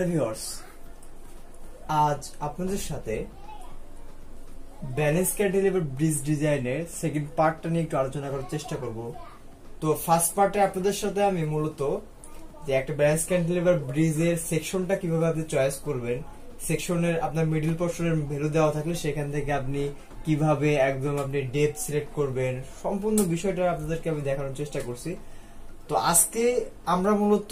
Hello viewers, আজ আপনাদের সাথে ব্যালেন্স ক্যান্টিলিভার ব্রিজ ডিজাইনের সেকেন্ড পার্টটা নিয়ে একটু আলোচনা করার চেষ্টা করব। তো ফার্স্ট পার্টে আপনাদের সাথে আমি মূলত যে একটা ব্যালেন্স ক্যান্টিলিভার ব্রিজের সেকশনটা কিভাবে আপনি চয়েস করবেন, সেকশনের আপনার মিডল পোর্শনের ভ্যালু দেওয়া থাকলে সেখান থেকে আপনি কিভাবে একদম আপনি ডেপথ সিলেক্ট করবেন, সম্পূর্ণ বিষয়টা আপনাদেরকে আমি দেখানোর চেষ্টা করছি। তো আজকে আমরা মূলত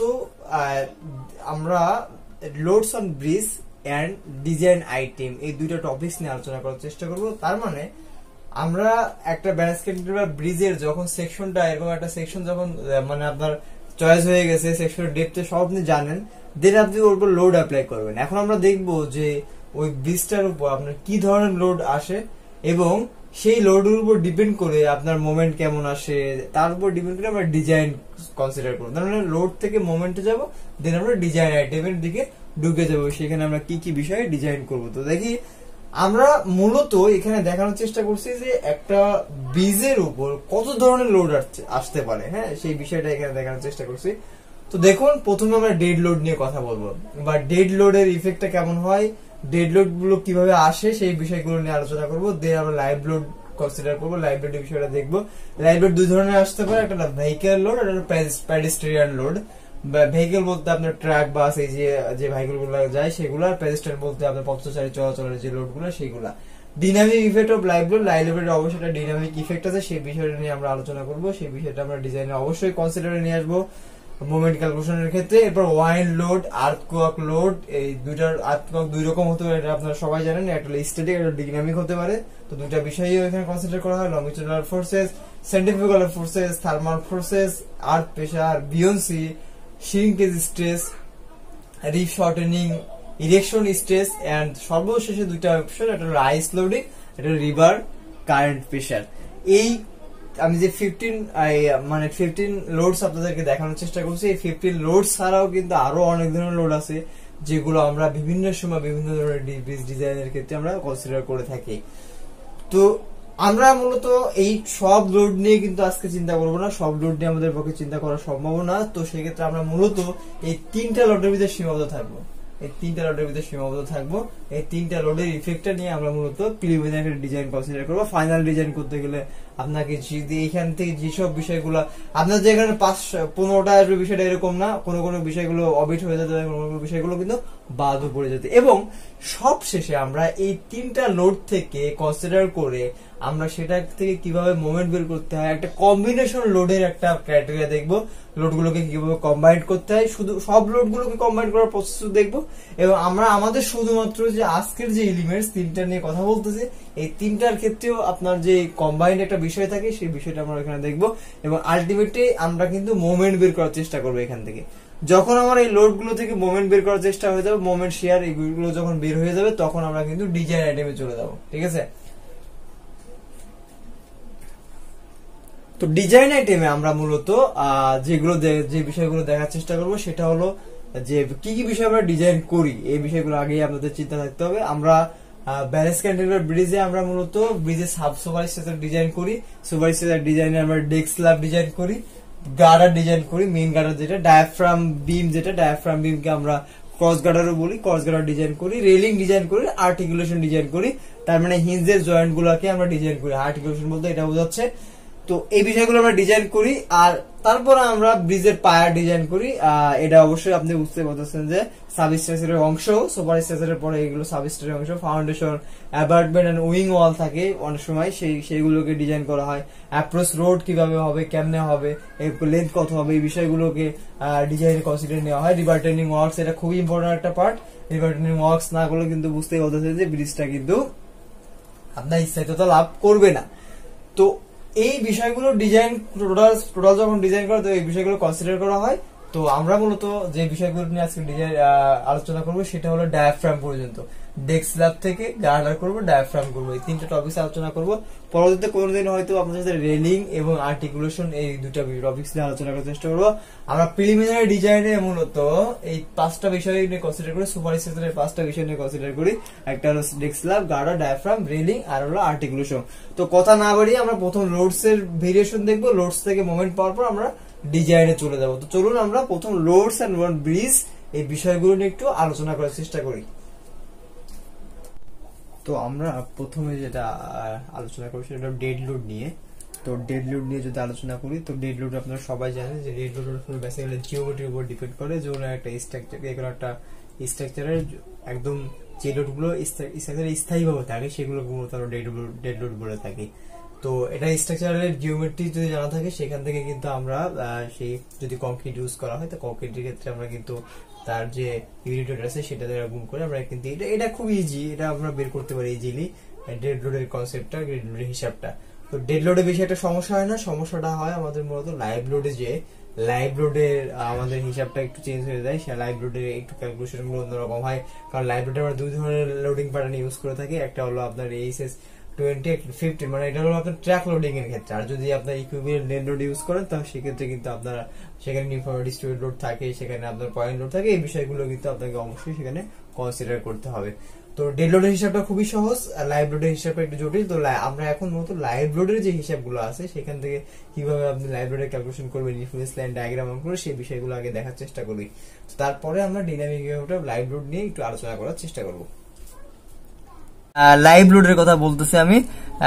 আমরা loads on bridge and design item এই দুইটা টপিকস নিয়ে আলোচনা করার চেষ্টা করব। তার মানে আমরা একটা ব্যালেন্স ক্যান্টিলিভার ব্রিজের যখন সেকশনটা এরকম একটা সেকশন যখন মানে আপনার চয়েস হয়ে গেছে, সেকশনের ডেপথে সব আপনি জানেন, দেন আপনি ওর উপর লোড অ্যাপ্লাই করবেন। এখন আমরা দেখব যে ওই ব্রিজটার উপর আপনার কি ধরনের লোড আসে এবং সেই লোডের উপর ডিপেন্ড করে আপনার মোমেন্ট কেমন আসে, তার উপর ডিপেন্ড করে আমরা ডিজাইন কনসিডার করবো। তার মানে লোড থেকে মোমেন্টে যাব, দেন আমরা ডিজাইন আইটেমের দিকে ঢুকে যাবো, সেখানে আমরা কি কি বিষয়ে ডিজাইন করব। তো দেখি আমরা মূলত এখানে দেখানোর চেষ্টা করছি যে একটা ব্রিজের উপর কত ধরনের লোড আসতে পারে, হ্যাঁ, সেই বিষয়টা এখানে দেখানোর চেষ্টা করছি। তো দেখুন, প্রথমে আমরা ডেড লোড নিয়ে কথা বলবো বা ডেড লোডের ইফেক্টটা কেমন হয়, ডেড লোড গুলো কিভাবে আসে সেই বিষয়গুলো নিয়ে আলোচনা করবো। দেন আমরা লাইভ লোড কনসিডার করবো, লাইভ লোডের বিষয়টা দেখবো। লাইভ লোড দুই ধরনের আসতে পারে, একটা ভেহিক্যাল লোড আর একটা প্যাডেস্ট্রিয়ান লোড। ভেহিক্যাল বলতে আপনার ট্রাক বাস এই যে ভেহিক্যাল গুলো যায় সেগুলো, আর প্যাডেস্ট্রিয়ান বলতে আপনার পথচারী চলাচলের যে লোড গুলো সেগুলা। Dynamic effect of live load, live লোডের অবশ্যই একটা ডিনামিক ইফেক্ট আছে, সেই বিষয়টা নিয়ে আমরা আলোচনা করবো। সেই বিষয়টা আমরা ডিজাইনে অবশ্যই কনসিডারে নিয়ে আসবো মোমেন্ট ক্যালকুলেশনের ক্ষেত্রে। এরপর ওয়াইন্ড লোড, আর্থকোয়াক লোড, এই দুইটার আর্থকোয়াক দুই রকম হতে পারে, এটা আপনারা সবাই জানেন, একটা স্ট্যাটিক একটা ডাইনামিক হতে পারে। তো দুইটা বিষয়ই এখানে কনসিডার করা হয়, longitudinal forces, centrifugal forces, thermal forces, earth pressure, buoyancy, shrinkage stress, rib shortening, erection stress, and সর্বশেষে দুইটা অপশন, একটা হলো আইস লোডিং, একটা রিভার কারেন্ট প্রেসার। এই আমি যে 15 লোডস আপনাদেরকে দেখানোর চেষ্টা করছি, এই 15 লোড ছাড়াও কিন্তু আরো অনেক ধরনের লোড আছে যেগুলো আমরা বিভিন্ন সময় বিভিন্ন ধরনের ব্রিজ ডিজাইনের ক্ষেত্রে আমরা কনসিডার করে থাকি। তো আমরা মূলত এই সব লোড নিয়ে কিন্তু আজকে চিন্তা করবো না, সব লোড নিয়ে আমাদের পক্ষে চিন্তা করা সম্ভব না। তো সেক্ষেত্রে আমরা মূলত এই তিনটা লোডের ভিতরে সীমাবদ্ধ থাকবো, এই তিনটা লোডের ইফেক্টটা নিয়ে আমরা মূলত প্রিলিমিনারি ডিজাইন কনসিডার করবো। ফাইনাল ডিজাইন করতে গেলে আপনাকে এইখান থেকে যেসব বিষয়গুলো আপনার যে এখানে 15টা আসবে বিষয়টা এরকম না, কোনো কোনো বিষয়গুলো অবিট হয়ে যেতে, কোনো বিষয়গুলো কিন্তু বাদও পড়ে যেতে। এবং সব শেষে আমরা এই তিনটা লোড থেকে কনসিডার করে আমরা সেটা থেকে কিভাবে মোমেন্ট বের করতে হয়, একটা কম্বিনেশন লোডের একটা ক্রাইটেরিয়া দেখবো, লোডগুলোকে কিভাবে কম্বাইন করতে হয়, শুধু সব লোডগুলোকে কম্বাইন করার প্রসেস দেখবো। এবং আমরা আমাদের শুধুমাত্র যে আজকের যে এলিমেন্টস তিনটা নিয়ে কথা বলতেছি, এই তিনটার ক্ষেত্রেও আপনার যে কম্বাইন্ড একটা বিষয় থাকে সেই বিষয়টা আমরা এখানে দেখবো। এবং আলটিমেটলি আমরা কিন্তু মোমেন্ট বের করার চেষ্টা করবো এখান থেকে। যখন আমার এই লোড গুলো থেকে মোমেন্ট বের করার চেষ্টা হয়ে যাবে, মোমেন্ট শেয়ার এইগুলো যখন বের হয়ে যাবে, তখন আমরা কিন্তু ডিজাইন আইটেমে চলে যাবো, ঠিক আছে। তো ডিজাইন আইটেমে আমরা মূলত যে বিষয়গুলো দেখার চেষ্টা করবো সেটা হলো যে কি কি বিষয় আমরা ডিজাইন করি, এই বিষয়গুলো আগেই আপনাদের চিন্তা থাকতে হবে। আমরা ব্যালেন্স ক্যান্টিলিভার ব্রিজে আমরা মূলত ব্রিজে সাব সুপার স্ট্রাকচার ডিজাইন করি, সুপার স্ট্রাকচার ডিজাইনে আমরা ডেক স্ল্যাব ডিজাইন করি, গার্ডার ডিজাইন করি, মেইন গার্ডার যেটা, ডায়াফ্রাম বিম যেটা, ডায়াফ্রাম বিমকে আমরা ক্রস গার্ডারও বলি, ক্রস গার্ডার ডিজাইন করি, রেলিং ডিজাইন করি, আর্টিকুলেশন ডিজাইন করি। তার মানে হিঞ্জের জয়েন্ট গুলাকে আমরা ডিজাইন করি, আর্টিকুলেশন বলতে এটা বোঝাচ্ছে। তো এই বিষয়গুলো আমরা ডিজাইন করি, আর তারপরে আমরা ব্রিজের পায়ার ডিজাইন করি। এটা অবশ্যই আপনি বুঝতে পারতেছেন যে সাবস্ট্রাকচারের অংশ, সুপার স্ট্রাকচারের পরে এগুলো সাবস্ট্রাকচারের অংশ, foundation, abutment and wing wall থাকে অনেক সময়, সেইগুলোকে ডিজাইন করা হয়। অ্যাপ্রোচ রোড কিভাবে হবে, কেমনে হবে, লেন্থ কত হবে, এই বিষয়গুলোকে ডিজাইনে কনসিডার নেওয়া হয়। রিভার ট্রেনিং ওয়ার্কস, এটা খুবই ইম্পর্টেন্ট একটা পার্ট। রিভার ট্রেনিং ওয়ার্কস না করলে কিন্তু বুঝতেই পারতেছে যে ব্রিজটা কিন্তু আপনার স্থায়িত্বতা লাভ করবে না। তো এই বিষয়গুলো ডিজাইন টোটাল যখন ডিজাইন করা, তো এই বিষয়গুলো কনসিডার করা হয়। তো আমরা মূলত যে বিষয়গুলো নিয়ে আজকে ডিজাইন আলোচনা করবো সেটা হলো ডায়াফ্রাম পর্যন্ত, ডেক স্ল্যাব থেকে গার্ডার করবো, ডায়াফ্রাম করবো, এই তিনটা টপিকস আলোচনা করবো। পরবর্তীতে কোনোদিন হয়তো আপনাদের সাথে রেলিং এবং আর্টিকুলেশন এই দুটা টপিকস নিয়ে আলোচনা করার চেষ্টা করবো। আমরা প্রিলিমিনারি ডিজাইনে মূলত এই 5টা বিষয় নিয়ে কনসিডার করি, সুপার স্ট্রাকচারের 5টা বিষয় নিয়ে কনসিডার করি। একটা হলো deck slab, girder, diaphragm, railing, আর হলো আর্টিকুলেশন। তো কথা না বাড়িয়ে আমরা প্রথম লোডস এর ভেরিয়েশন দেখবো, লোডস থেকে মোমেন্ট পাওয়ার পর আমরা ডিজাইনে চলে যাবো। তো চলুন আমরা প্রথম লোডস এন্ড ব্রিজ এই বিষয়গুলো নিয়ে একটু আলোচনা করার চেষ্টা করি। তো আমরা প্রথমে যেটা আলোচনা করি সেটা ডেড লোড নিয়ে। তো ডেড লোড নিয়ে যদি আলোচনা করি, তো ডেড লোড আপনারা সবাই জানেন যে ডেড লোড বেসিক্যালি জিওমেট্রির উপর ডিপেন্ড করে, যে একটা স্ট্রাকচার, এগুলো একটা স্ট্রাকচারের একদম যে লোডগুলো স্ট্রাকচারে স্থায়ীভাবে থাকে সেগুলো ডেড লোড বলে থাকি। তো এটা স্ট্রাকচারের জিওমেট্রি যদি জানা থাকে সেখান থেকে কিন্তু আমরা সেই যদি কংক্রিট ইউজ করা হয় তো কংক্রিটের ক্ষেত্রে আমরা কিন্তু তার যে ইউনিট আছে সেটা দ্বারা গুণ করে আমরা কিন্তু এটা খুব ইজি, এটা আমরা বের করতে পারি ইজিলি ডেড লোডের কনসেপ্টটা, ডেড লোডের হিসাবটা। তো ডেড লোডে বেশি একটা সমস্যা হয় না, সমস্যাটা হয় আমাদের মূলত লাইভ লোডে, যে লাইভ লোডের আমাদের হিসাবটা একটু চেঞ্জ হয়ে যায়, সে লাইভ লোডের একটু ক্যালকুলেশন গুলো অন্যরকম হয়। কারণ লাইভ লোডে আমরা দুই ধরনের লোডিং প্যাটার্ন ইউজ করে থাকি, একটা হলো আপনার এইচএস 20 মানে এটা হলো আপনার ট্র্যাক লোডিং এর ক্ষেত্রে। আর যদি আপনার ইকুইভ্যালেন্ট নেট লোড ইউজ করেন তাহলে সেক্ষেত্রে কিন্তু আপনারা সেখানে ইউনিফর্ম ডিস্ট্রিবিউটেড লোড থাকে, সেখানে আপনার পয়েন্ট লোড থাকে, এই বিষয়গুলো কিন্তু আপনাকে অবশ্যই সেখানে কনসিডার করতে হবে। তো ডেড লোডের হিসাবটা খুবই সহজ, আর লাইভ লোডের হিসাবটা একটু জটিল। তো আমরা এখন মূলত লাইভ লোডের যে হিসাবগুলো আছে সেখান থেকে কিভাবে আপনি লাইভ লোডের ক্যালকুলেশন করবেন, রিফারেন্স লাইন ডায়াগ্রাম করে সেই বিষয়গুলো আগে দেখার চেষ্টা করি। তারপরে আমরা ডাইনামিক লাইভ লোড নিয়ে একটু আলোচনা করার চেষ্টা করব। লাইভ লোডের কথা বলতেছি আমি।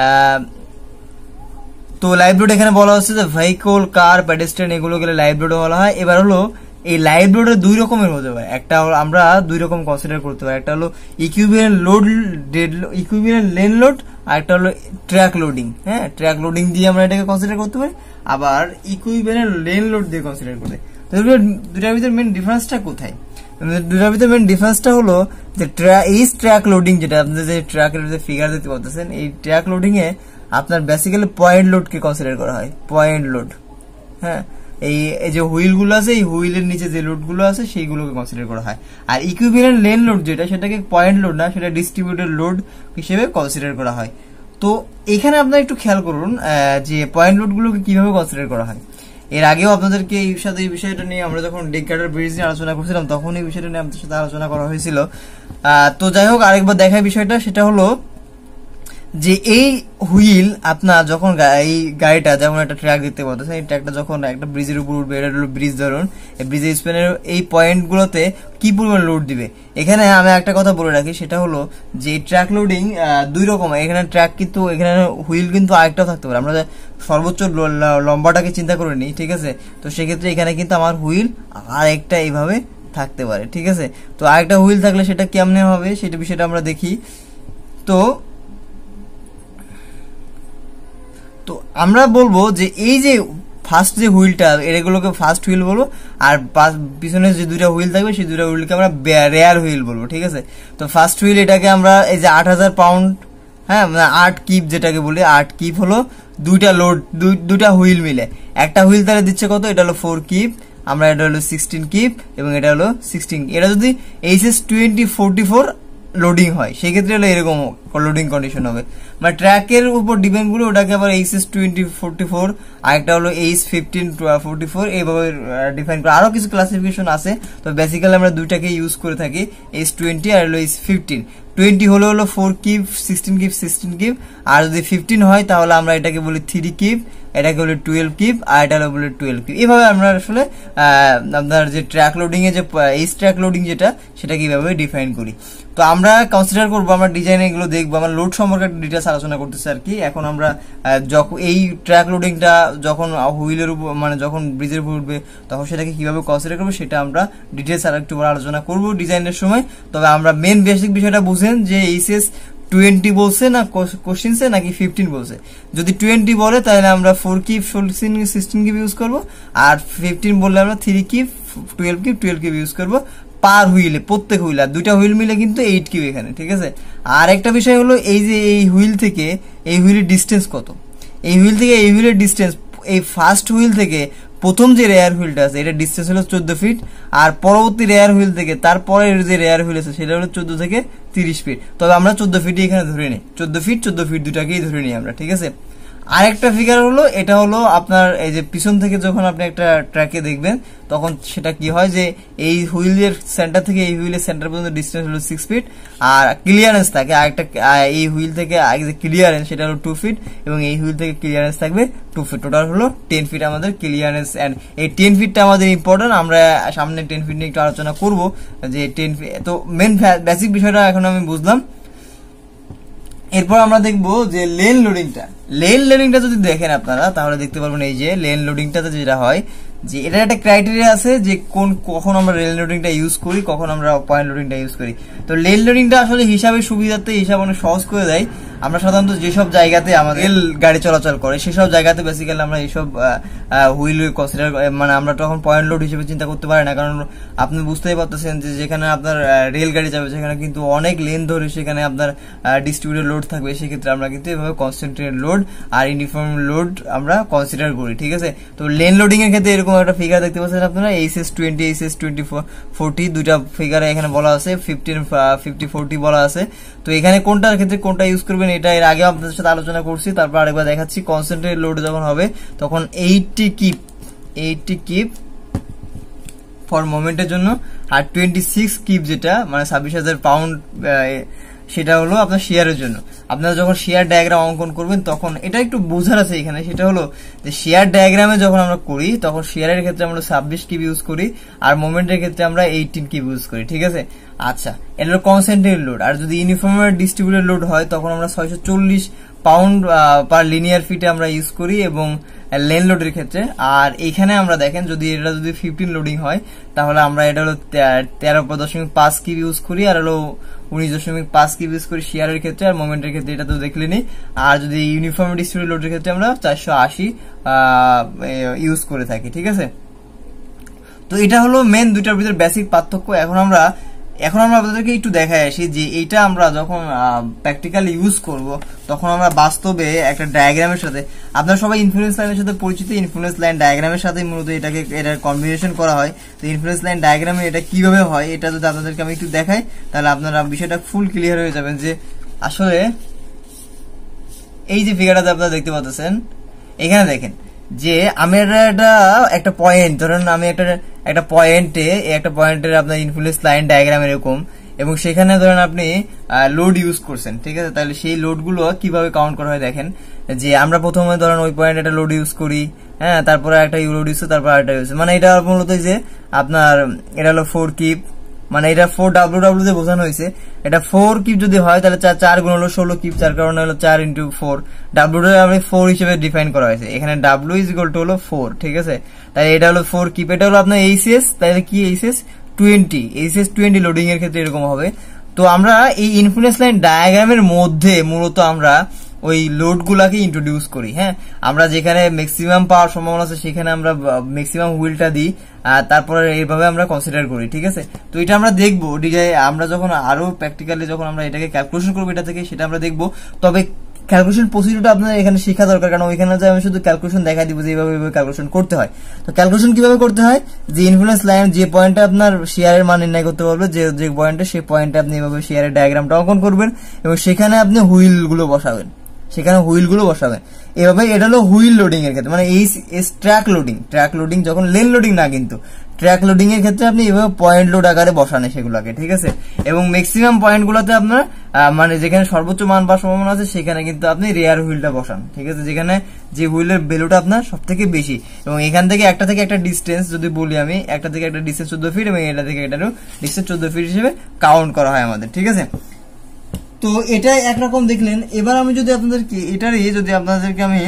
তো লাইভ লোড এখানে বলা হচ্ছে যে ভেহিকল, কার, পেডেস্ট্রিয়ান এগুলো গেলে লাইভ লোড বলা হয়। এবার হলো এই লাইভ লোডের দুই রকমের হতে পারে, একটা হলো আমরা দুই রকম কনসিডার করতে পারি, একটা হলো equivalent load, equivalent lane load, আর একটা হলো ট্র্যাক লোডিং। হ্যাঁ, ট্র্যাক লোডিং দিয়ে আমরা এটাকে কনসিডার করতে পারি, আবার ইকুইভ্যালেন্ট লেন লোড দিয়ে কনসিডার করতে। তো দুটার ভিতরে মেইন ডিফারেন্সটা কোথায়? দুটার ভিতরে মেইন ডিফারেন্সটা হলো যে এই ট্র্যাক লোডিং, যেটা আপনাদের যে ট্র্যাকের যে ফিগার দেখতে পাচ্ছেন, এই ট্র্যাক লোডিং এ আপনার বেসিক্যালি পয়েন্ট লোড কে কনসিডার করা হয়, পয়েন্ট লোড। হ্যাঁ, এই যে হুইল গুলো আছে, এই হুইলের নিচে যে লোড গুলো আছে সেইগুলোকে কনসিডার করা হয়। আর ইকুইভ্যালেন্ট লেন লোড যেটা, সেটাকে পয়েন্ট লোড না, সেটা ডিস্ট্রিবিউটেড লোড হিসেবে কনসিডার করা হয়। তো এখানে আপনারা একটু খেয়াল করুন যে পয়েন্ট লোড গুলোকে কিভাবে কনসিডার করা হয়। এর আগেও আপনাদেরকে এই বিষয়টা নিয়ে আমরা যখন ডেক গার্ডার ব্রিজ নিয়ে আলোচনা করছিলাম তখন এই বিষয়টা নিয়ে আমাদের সাথে আলোচনা করা হয়েছিল। তো যাই হোক, আরেকবার দেখায় বিষয়টা, সেটা হলো যে এই হুইল আপনার যখন এই গাড়িটা যেমন একটা ট্র্যাক দেখতে পাচ্ছেন, এই ট্র্যাকটা যখন একটা ব্রিজের উপর উঠবে, এটা হলো ব্রিজ, ধরুন এই ব্রিজের স্প্যানের এই পয়েন্ট গুলোতে কি পরিমাণ লোড দিবে। এখানে আমি একটা কথা বলে রাখি, সেটা হলো যে ট্র্যাক লোডিং দুই রকম। এখানে ট্র্যাক কিন্তু, এখানে হুইল কিন্তু আরেকটাও থাকতে পারে। আমরা সর্বোচ্চ লম্বাটাকে চিন্তা করে নিই, ঠিক আছে। তো সেক্ষেত্রে এখানে কিন্তু আমার হুইল আরেকটা এইভাবে থাকতে পারে, ঠিক আছে। তো আরেকটা হুইল থাকলে সেটা কেমনে হবে সেটা বিষয়টা আমরা দেখি। তো আমরা বলবো যে এই যে ফার্স্ট যে হুইলটা, এগুলোকে ফার্স্ট হুইল বলবো, আর পিছনে যে দুইটা হুইল থাকবে সেই দুইটা হুইলকে আমরা রেয়ার হুইল বলবো, ঠিক আছে। তো ফার্স্ট হুইল এটাকে আমরা এই যে 8000 পাউন্ড, হ্যাঁ 8 কিপ যেটাকে বলি, 8 কিপ হলো দুইটা লোড, দুইটা হুইল মিলে। একটা হুইল তাহলে দিচ্ছে কত, এটা হলো 4 কিপ, আমরা এটা হলো 16 কিপ এবং এটা হলো 16। এটা যদি এইচএস 2044 লোডিং হয় সেক্ষেত্রে হলো এরকম লোডিং কন্ডিশন হবে। মানে ট্র্যাকের উপর ডিপেন্ড করে ওটাকে আবার এইচএস 2044, আরেকটা হলো এইচ 1544 এইভাবে ডিফাইন করে। আরো কিছু ক্লাসিফিকেশন আছে, তো বেসিক্যালি আমরা দুইটাকে ইউজ করে থাকি, এইচ 20 আর হলো এইচ 15। 20 হলো 4 কিপ, 16 কিপ 16 কিপ, আর যদি 15 হয় তাহলে আমরা এটাকে বলি 3 কিপ, এটাকে বলে 12 কিপ, আর এটা হলো বলে 12 কিপ। এইভাবে আমরা আসলে আপনার যে ট্র্যাক লোডিং এ যে এইচ ট্র্যাক লোডিং যেটা, সেটা কিভাবে ডিফাইন করি। তো আমরা কনসিডার করবো, আমরা ডিজাইন এগুলো দেখবো, আমরা লোড সম্পর্কে ডিটেলস আলোচনা করতেছি আর কি। এখন আমরা যখন এই ট্র্যাক লোডিংটা যখন হুইলের উপর, মানে যখন ব্রিজের উপর উঠবে তখন সেটাকে কিভাবে কনসিডার করবো সেটা আমরা ডিটেলস আর একটু আলোচনা করবো ডিজাইনের সময়। তবে আমরা মেন বেসিক বিষয়টা বুঝেন যে এইচএস 20 বলছে না কোশ্চেনসে, নাকি 15 বলছে। যদি 20 বলে তাহলে আমরা 4 কিপ 16 কিপ ইউজ করবো, আর 15 বললে আমরা 3 কিপ 12 কিপ ইউজ করবো পার হুইলে, প্রত্যেক হুইল। আর দুইটা হুইল মিলে কিন্তু 8 কিউ এখানে, ঠিক আছে। আর একটা বিষয় হলো এই যে এই হুইল থেকে এই হুইলের ডিস্টেন্স কত, এই হুইল থেকে এই হুইলের ডিস্টেন্স, এই ফার্স্ট হুইল থেকে প্রথম যে রেয়ার হুইলটা আছে এটা ডিস্টেন্স হলো 14 ফিট, আর পরবর্তী রেয়ার হুইল থেকে তারপরের যে রেয়ার হুইল আছে সেটা হলো 14 থেকে 30 ফিট। তবে আমরা 14 ফিটই এখানে ধরে নিই, 14 ফিট দুটাকেই ধরে নিই আমরা, ঠিক আছে। আরেকটা ফিগার হলো, এটা হলো আপনার এই যে পিছন থেকে যখন আপনি একটা ট্র্যাকে দেখবেন তখন সেটা কি হয় যে এই হুইলের সেন্টার থেকে এই হুইলের সেন্টার পর্যন্ত ডিস্টেন্স হলো 6 ফিট, আর ক্লিয়ারেন্স থাকে আরেকটা, এই হুইল থেকে যে ক্লিয়ারেন্স সেটা হলো 2 ফিট, এবং এই হুইল থেকে ক্লিয়ারেন্স থাকবে 2 ফিট, টোটাল হলো 10 ফিট আমাদের ক্লিয়ারেন্স। এন্ড এই 10 ফিটটা আমাদের ইম্পর্টেন্ট, আমরা সামনে 10 ফিট নিয়ে একটু আলোচনা করব যে 10 ফিট। তো মেন বেসিক বিষয়টা এখন আমি বুঝলাম। এরপর আমরা দেখবো যে লেন লোডিংটা যদি দেখেন আপনারা তাহলে দেখতে পারবেন এই যে লেন লোডিংটাতে যেটা হয় যে এটার একটা ক্রাইটেরিয়া আছে যে কখন আমরা লেন লোডিংটা ইউজ করি, কখন আমরা পয়েন্ট লোডিংটা ইউজ করি। তো লেন লোডিংটা আসলে হিসাবের সুবিধার্থে হিসাব অনেক সহজ করে দেয়। আমরা সাধারণত যেসব জায়গাতে আমাদের রেল গাড়ি চলাচল করে সেসব জায়গাতে বেসিক্যালি আমরা এইসব হুইল কনসিডার, মানে আমরা তখন পয়েন্ট লোড হিসেবে চিন্তা করতে পারি না, কারণ আপনি বুঝতেই পারতেছেন যে যেখানে আপনার রেল গাড়ি যাবে সেখানে কিন্তু অনেক লেন ধরে সেখানে আপনার ডিস্ট্রিবিউটেড লোড থাকবে, সেক্ষেত্রে আমরা কিন্তু এভাবে কনসেন্ট্রেটেড লোড আর ইউনিফর্ম লোড আমরা কনসিডার করি, ঠিক আছে। তো লেন লোডিং এর ক্ষেত্রে এরকম একটা ফিগার দেখতে পাচ্ছেন আপনারা, HS20 HS2040 দুইটা ফিগারে এখানে বলা আছে, 50-40 বলা আছে। তো এখানে কোনটার ক্ষেত্রে কোনটা ইউজ করবেন এটা এর আগে আপনাদের সাথে আলোচনা করছি, তারপর আরেকবার দেখাচ্ছি। কনসেন্ট্রেটেড লোড যখন হবে তখন 80 কিপ ফর মোমেন্টের জন্য, আর 26 কিপ যেটা মানে 26,000 পাউন্ড সেটা হলো আপনার শেয়ারের জন্য। আপনারা যখন শেয়ার ডায়াগ্রাম অঙ্কন করবেন তখন এটা একটু বোঝার আছে এখানে, সেটা হলো যে শেয়ার ডায়াগ্রামে যখন আমরা করি তখন শেয়ারের ক্ষেত্রে আমরা 26 কিপ ইউজ করি, আর মোমেন্টের ক্ষেত্রে আমরা 18 কিপ ইউজ করি, ঠিক আছে। আচ্ছা, এটা হলো কনসেন্ট্রেটেড লোড। আর যদি ইউনিফর্ম ডিস্ট্রিবিউটেড লোড হয় তখন আমরা 640 পাউন্ড পার লিনিয়ার ফিটে আমরা ইউজ করি এবং লেন লোডের ক্ষেত্রে। আর এখানে আমরা দেখেন যদি এটা যদি 15 লোডিং হয় তাহলে আমরা এটা হলো 13.5 কিপ ইউজ করি, আর হলো 19.5 কিপ ইউজ করি শেয়ারের ক্ষেত্রে, আর মোমেন্টের ক্ষেত্রে এটা তো দেখলেনি। আর যদি ইউনিফর্ম ডিস্ট্রিবিউটেড লোডের ক্ষেত্রে আমরা 480 ইউজ করে থাকি, ঠিক আছে। তো এটা হলো মেন দুইটার ভিতরে বেসিক পার্থক্য। এখন আমরা আপনাদেরকে একটু দেখাই আসি যে এইটা আমরা যখন প্র্যাকটিক্যালি ইউজ করব তখন আমরা বাস্তবে একটা ডায়াগ্রামের সাথে, আপনারা সবাই ইনফ্লুয়েন্স লাইনের সাথে পরিচিত, ইনফ্লুয়েন্স লাইন ডায়াগ্রামের সাথে মূলত এটার কম্বিনেশন করা হয়। তো ইনফ্লুয়েন্স লাইন ডায়াগ্রামে এটা কিভাবে হয় এটা যদি আপনাদেরকে আমি একটু দেখাই তাহলে আপনারা বিষয়টা ফুল ক্লিয়ার হয়ে যাবেন যে আসলে এই যে ফিগারটাতে আপনারা দেখতে পাচ্ছেন এখানে দেখেন যে আমি একটা পয়েন্ট, ধরেন আমি একটা পয়েন্টের আপনার ইনফ্লুয়েন্স লাইন ডায়াগ্রাম এরকম, এবং সেখানে ধরেন আপনি লোড ইউজ করছেন, ঠিক আছে। তাহলে সেই লোডগুলো কিভাবে কাউন্ট করা হয় দেখেন যে আমরা প্রথমে ধরেন ওই পয়েন্টে একটা লোড ইউজ করি, হ্যাঁ, তারপরে একটা লোড ইউজ, তারপর একটা ইউজ, মানে এটা মূলত যে আপনার এটা হলো 4 কিপ, মানে এটা 4WW তে বোঝানো হয়েছে। এটা 4 কিপ যদি হয় তাহলে 4 গুণ হলো 16 কিপ, যার কারণে হলো 4 × 4, W আমি 4 হিসেবে ডিফাইন করা হয়েছে। এখানে W = হলো 4, ঠিক আছে। তাই এটা হলো 4 কিপ, এটা হলো আপনার HS, তাহলে কি HS20 লোডিং এর ক্ষেত্রে এরকম হবে। তো আমরা এই ইনফ্লুয়েন্স লাইন ডায়াগ্রামের মধ্যে মূলত আমরা ওই লোড গুলাকে ইন্ট্রোডিউস করি, হ্যাঁ। আমরা যেখানে ম্যাক্সিমাম পাওয়ার সম্ভাবনা আছে সেখানে আমরা ম্যাক্সিমাম হুইলটা দিই, তারপরে এইভাবে আমরা কনসিডার করি, ঠিক আছে। তো এটা আমরা দেখবো আমরা যখন আরো প্র্যাকটিক্যালি যখন আমরা এটাকে ক্যালকুলেশন করবো এটা থেকে, সেটা আমরা দেখবো। তবে ক্যালকুলেশন প্রসিডিউরটা আপনাদের এখানে শেখা দরকার, কারণ ওইখানে যে আমি শুধু ক্যালকুলেশন দেখাই দিব যে এইভাবে ক্যালকুলেশন করতে হয়। তো ক্যালকুলেশন কিভাবে করতে হয়, যে ইনফ্লুয়েন্স লাইন যে পয়েন্টে আপনার শেয়ারের মান নির্ণয় করতে পারবে, যে পয়েন্টে সেই পয়েন্টে আপনি এভাবে শেয়ারের ডায়াগ্রামটা অঙ্কন করবেন এবং সেখানে আপনি হুইলগুলো বসাবেন, এভাবে। এটা হলো হুইল লোডিং এর ক্ষেত্রে, মানে এই ট্র্যাক লোডিং যখন লেন লোডিং না, কিন্তু ট্র্যাক লোডিং এর ক্ষেত্রে আপনি এভাবে পয়েন্ট লোড আকারে বসান সেগুলোকে, ঠিক আছে। এবং ম্যাক্সিমাম পয়েন্ট গুলোতে আপনার মানে যেখানে সর্বোচ্চ মান বা সম্ভাবনা আছে সেখানে কিন্তু আপনি রেয়ার হুইলটা বসান, ঠিক আছে, যেখানে যে হুইলের ভ্যালুটা আপনার সব থেকে বেশি। এবং এখান থেকে একটা ডিস্টেন্স যদি বলি আমি, একটা থেকে একটা ডিস্টেন্স 14 ফিট এবং এটা থেকে এটারও ডিস্টেন্স 14 ফিট হিসেবে কাউন্ট করা হয় আমাদের, ঠিক আছে। তো এটা একরকম দেখলেন। এবার আমি যদি আপনাদেরকে আমি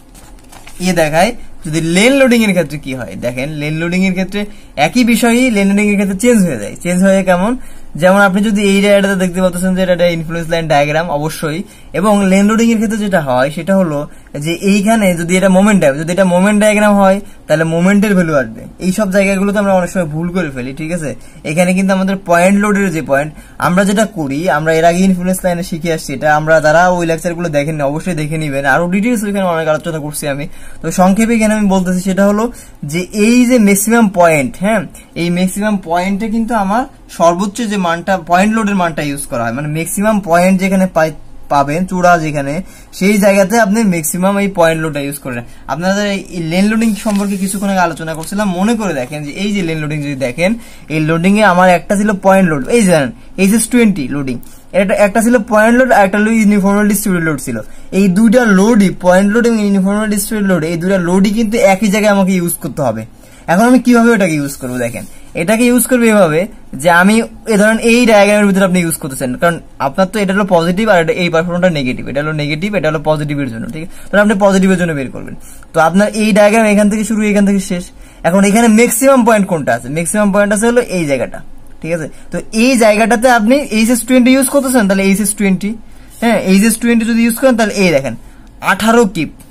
দেখাই যদি লেন লোডিং এর ক্ষেত্রে কি হয়, দেখেন লেন লোডিং এর ক্ষেত্রে একই বিষয়ই লেন লোডিং এর ক্ষেত্রে চেঞ্জ হয়ে যায় কেমন, যেমন আপনি যদি এই জায়গাটাতে দেখতে পাচ্ছেন যে এটা ইনফ্লুয়েন্স লাইন ডায়াগ্রাম অবশ্যই, এবং লেন লোডিং এর ক্ষেত্রে যেটা হয় সেটা হলো যে এইখানে যদি এটা মোমেন্ট ডায়াগ্রাম হয় তাহলে মোমেন্টের ভ্যালু আসবে। এইসব জায়গাগুলোতে আমরা অনেক সময় ভুল করে ফেলি, ঠিক আছে। এখানে কিন্তু আমাদের পয়েন্ট লোডের যে পয়েন্ট আমরা যেটা করি, আমরা এর আগে ইনফ্লুয়েন্স লাইনে শিখে আসছি, এটা আমরা যারা ওই লেকচারগুলো দেখেন অবশ্যই দেখে নিবেন, আরো ডিটেইলস ওইখানে অনেক আলোচনা করছি আমি। তো সংক্ষেপে এখানে আমি বলতেছি সেটা হলো যে এই যে ম্যাক্সিমাম পয়েন্ট, হ্যাঁ, এই ম্যাক্সিমাম পয়েন্টে কিন্তু আমার সর্বোচ্চ যে মানটা পয়েন্ট লোডের মানটা ইউজ করা হয়, মানে ম্যাক্সিমাম পয়েন্ট যেখানে পাবেন চূড়া যেখানে, সেই জায়গাতে আপনি ম্যাক্সিমাম এই পয়েন্ট লোডটা ইউজ করেন। আপনাদের এই লেন লোডিং সম্পর্কে কিছুক্ষণ আগে আলোচনা করছিলাম, মনে করে দেখেন যে এই যে লেন লোডিং যদি দেখেন, এই লোডিং এ আমার একটা ছিল পয়েন্ট লোড, এই জানেন HS20 লোডিং, এটা একটা ছিল পয়েন্ট লোড আর একটা হলো ইউনিফর্মাল ডিস্ট্রিবিউটেড লোড ছিল। এই দুইটা লোডই, পয়েন্ট লোড এবং ইউনিফর্মাল ডিস্ট্রিবিউটেড লোড, এই দুইটা লোডই কিন্তু একই জায়গায় আমাকে ইউজ করতে হবে। এখন আমি কিভাবে এটাকে ইউজ করবো দেখেন, এটাকে ইউজ করবো এভাবে যে আমি ধরেন এই ডায়াগ্রামের ভিতরে আপনি ইউজ করতেছেন, কারণ আপনার তো এটা হলো পজিটিভ আর এই পারফরমেন্সটা নেগেটিভ, এটা হলো নেগেটিভ, এটা হলো পজিটিভের জন্য, ঠিক আছে? তাহলে আপনি পজিটিভের জন্য বের করবেন। তো আপনার এই ডায়াগ্রাম এখান থেকে শুরু, এখান থেকে শেষ। এখন এখানে ম্যাক্সিমাম পয়েন্ট কোনটা আছে? ম্যাক্সিমাম পয়েন্ট আছে হলো এই জায়গাটা, ঠিক আছে? তো এই জায়গাটাতে আপনি HS20 ইউজ করতেছেন, তাহলে HS20, হ্যাঁ HS20 যদি ইউজ করেন তাহলে এই দেখেন 18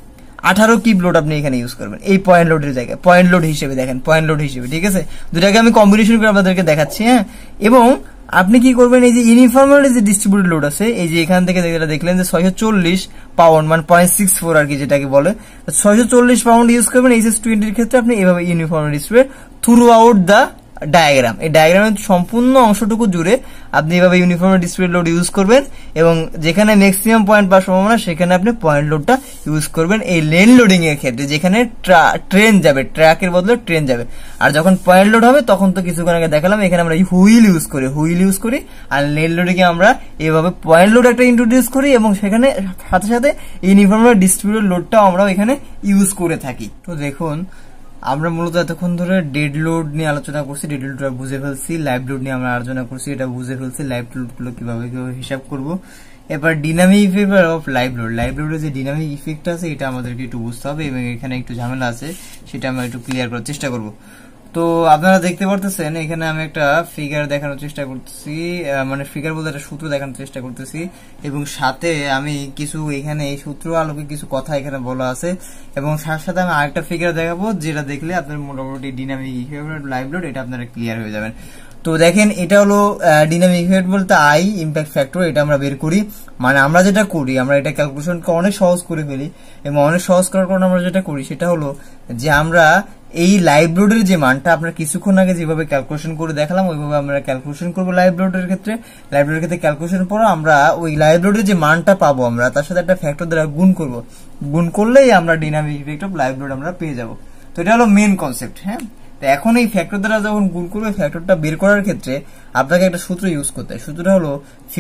কিপ লোড আপনি এখানে ইউজ করবেন এই পয়েন্ট লোডের জায়গায়, পয়েন্ট লোড হিসেবে দেখেন, পয়েন্ট লোড হিসেবে, ঠিক আছে? দুটাকে আমি কম্বিনেশন করে আপনাদেরকে দেখাচ্ছি, হ্যাঁ। এবং আপনি কি করবেন, এই যে ইউনিফর্মাল যে ডিস্ট্রিবিউটেড লোড আছে, এই যে এখান থেকে যেটা দেখলেন যে 640 পাউন্ড মানে 0.64 আর কি যেটাকে বলে, 640 পাউন্ড ইউজ করবেন HS20 এর ক্ষেত্রে। আপনি এভাবে uniformly distribute throughout the diagram, এই ডায়াগ্রামের সম্পূর্ণ অংশটুকু জুড়ে আপনি এভাবে ইউনিফর্ম ডিস্ট্রিবিউটেড লোড ইউজ করবেন, এবং যেখানে ম্যাক্সিমাম পয়েন্ট পাওয়ার সম্ভাবনা সেখানে আপনি পয়েন্ট লোডটা ইউজ করবেন এই লেন লোডিং এর ক্ষেত্রে, যেখানে ট্রেন যাবে, ট্র্যাকের বদলে ট্রেন যাবে। আর যখন পয়েন্ট লোড হবে তখন তো কিছুক্ষণ আগে দেখালাম এখানে আমরা হুইল ইউজ করি, আর লেন লোডিং এ আমরা এভাবে পয়েন্ট লোড একটা ইন্ট্রোডিউস করি, এবং সেখানে সাথে সাথে ইউনিফর্ম ডিস্ট্রিবিউটেড লোডটাও আমরা এখানে ইউজ করে থাকি। তো দেখুন আমরা মূলত এতক্ষণ ধরে ডেড লোড নিয়ে আলোচনা করছি, ডেড লোডটা বুঝে ফেলছি, লাইভ লোড নিয়ে আমরা আলোচনা করছি, এটা বুঝে ফেলছি, লাইভ লোড গুলো কিভাবে হিসাব করব। এবার ডিনামিক ইফেক্ট অফ লাইভ লোডের যে ডিনামিক ইফেক্ট আছে এটা আমাদেরকে একটু বুঝতে হবে, এবং এখানে একটু ঝামেলা আছে, সেটা আমরা একটু ক্লিয়ার করার চেষ্টা করব। তো আপনারা দেখতে পারতেছেন এখানে আমি একটা ফিগার দেখানোর চেষ্টা করতেছি, মানে ফিগার বলতে একটা সূত্র দেখানোর চেষ্টা করতেছি, এবং সাথে আমি কিছু এখানে এই সূত্র আলোকে কিছু কথা এখানে বলা আছে, এবং সাথে সাথে আমি আরেকটা ফিগার দেখাবো যেটা দেখলে আপনার মোটামুটি ডিনামিক ইফেক্ট লাইভ লোড এটা আপনারা ক্লিয়ার হয়ে যাবেন। তো দেখেন এটা হলো ডিনামিক ইফেক্ট বলতে আই ইম্প্যাক্ট ফ্যাক্টর, এটা আমরা বের করি, মানে আমরা যেটা করি আমরা এটা ক্যালকুলেশনকে অনেক সহজ করে ফেলি, এবং অনেক সহজ করার কারণে আমরা যেটা করি সেটা হলো যে আমরা এই লাইভ লোডের যে মানটা আপনার কিছুক্ষণ আগে যেভাবে ক্যালকুলেশন করে দেখালাম ওইভাবে আমরা ক্যালকুলেশন করবো লাইভ লোডের ক্ষেত্রে। লাইভ লোডের ক্ষেত্রে ক্যালকুলেশন পর আমরা ওই লাইভ লোডের যে মানটা পাবো আমরা তার সাথে একটা ফ্যাক্টর দ্বারা গুণ করব, গুণ করলেই আমরা dynamic effect of live load আমরা পেয়ে যাবো। তো এটা হলো মেন কনসেপ্ট, হ্যাঁ। তো এখন এই ফ্যাক্টর দ্বারা যখন গুণ করবে ফ্যাক্টরটা বের করার ক্ষেত্রে আপনাকে একটা সূত্র ইউজ করতে হয়, সূত্রটা হলো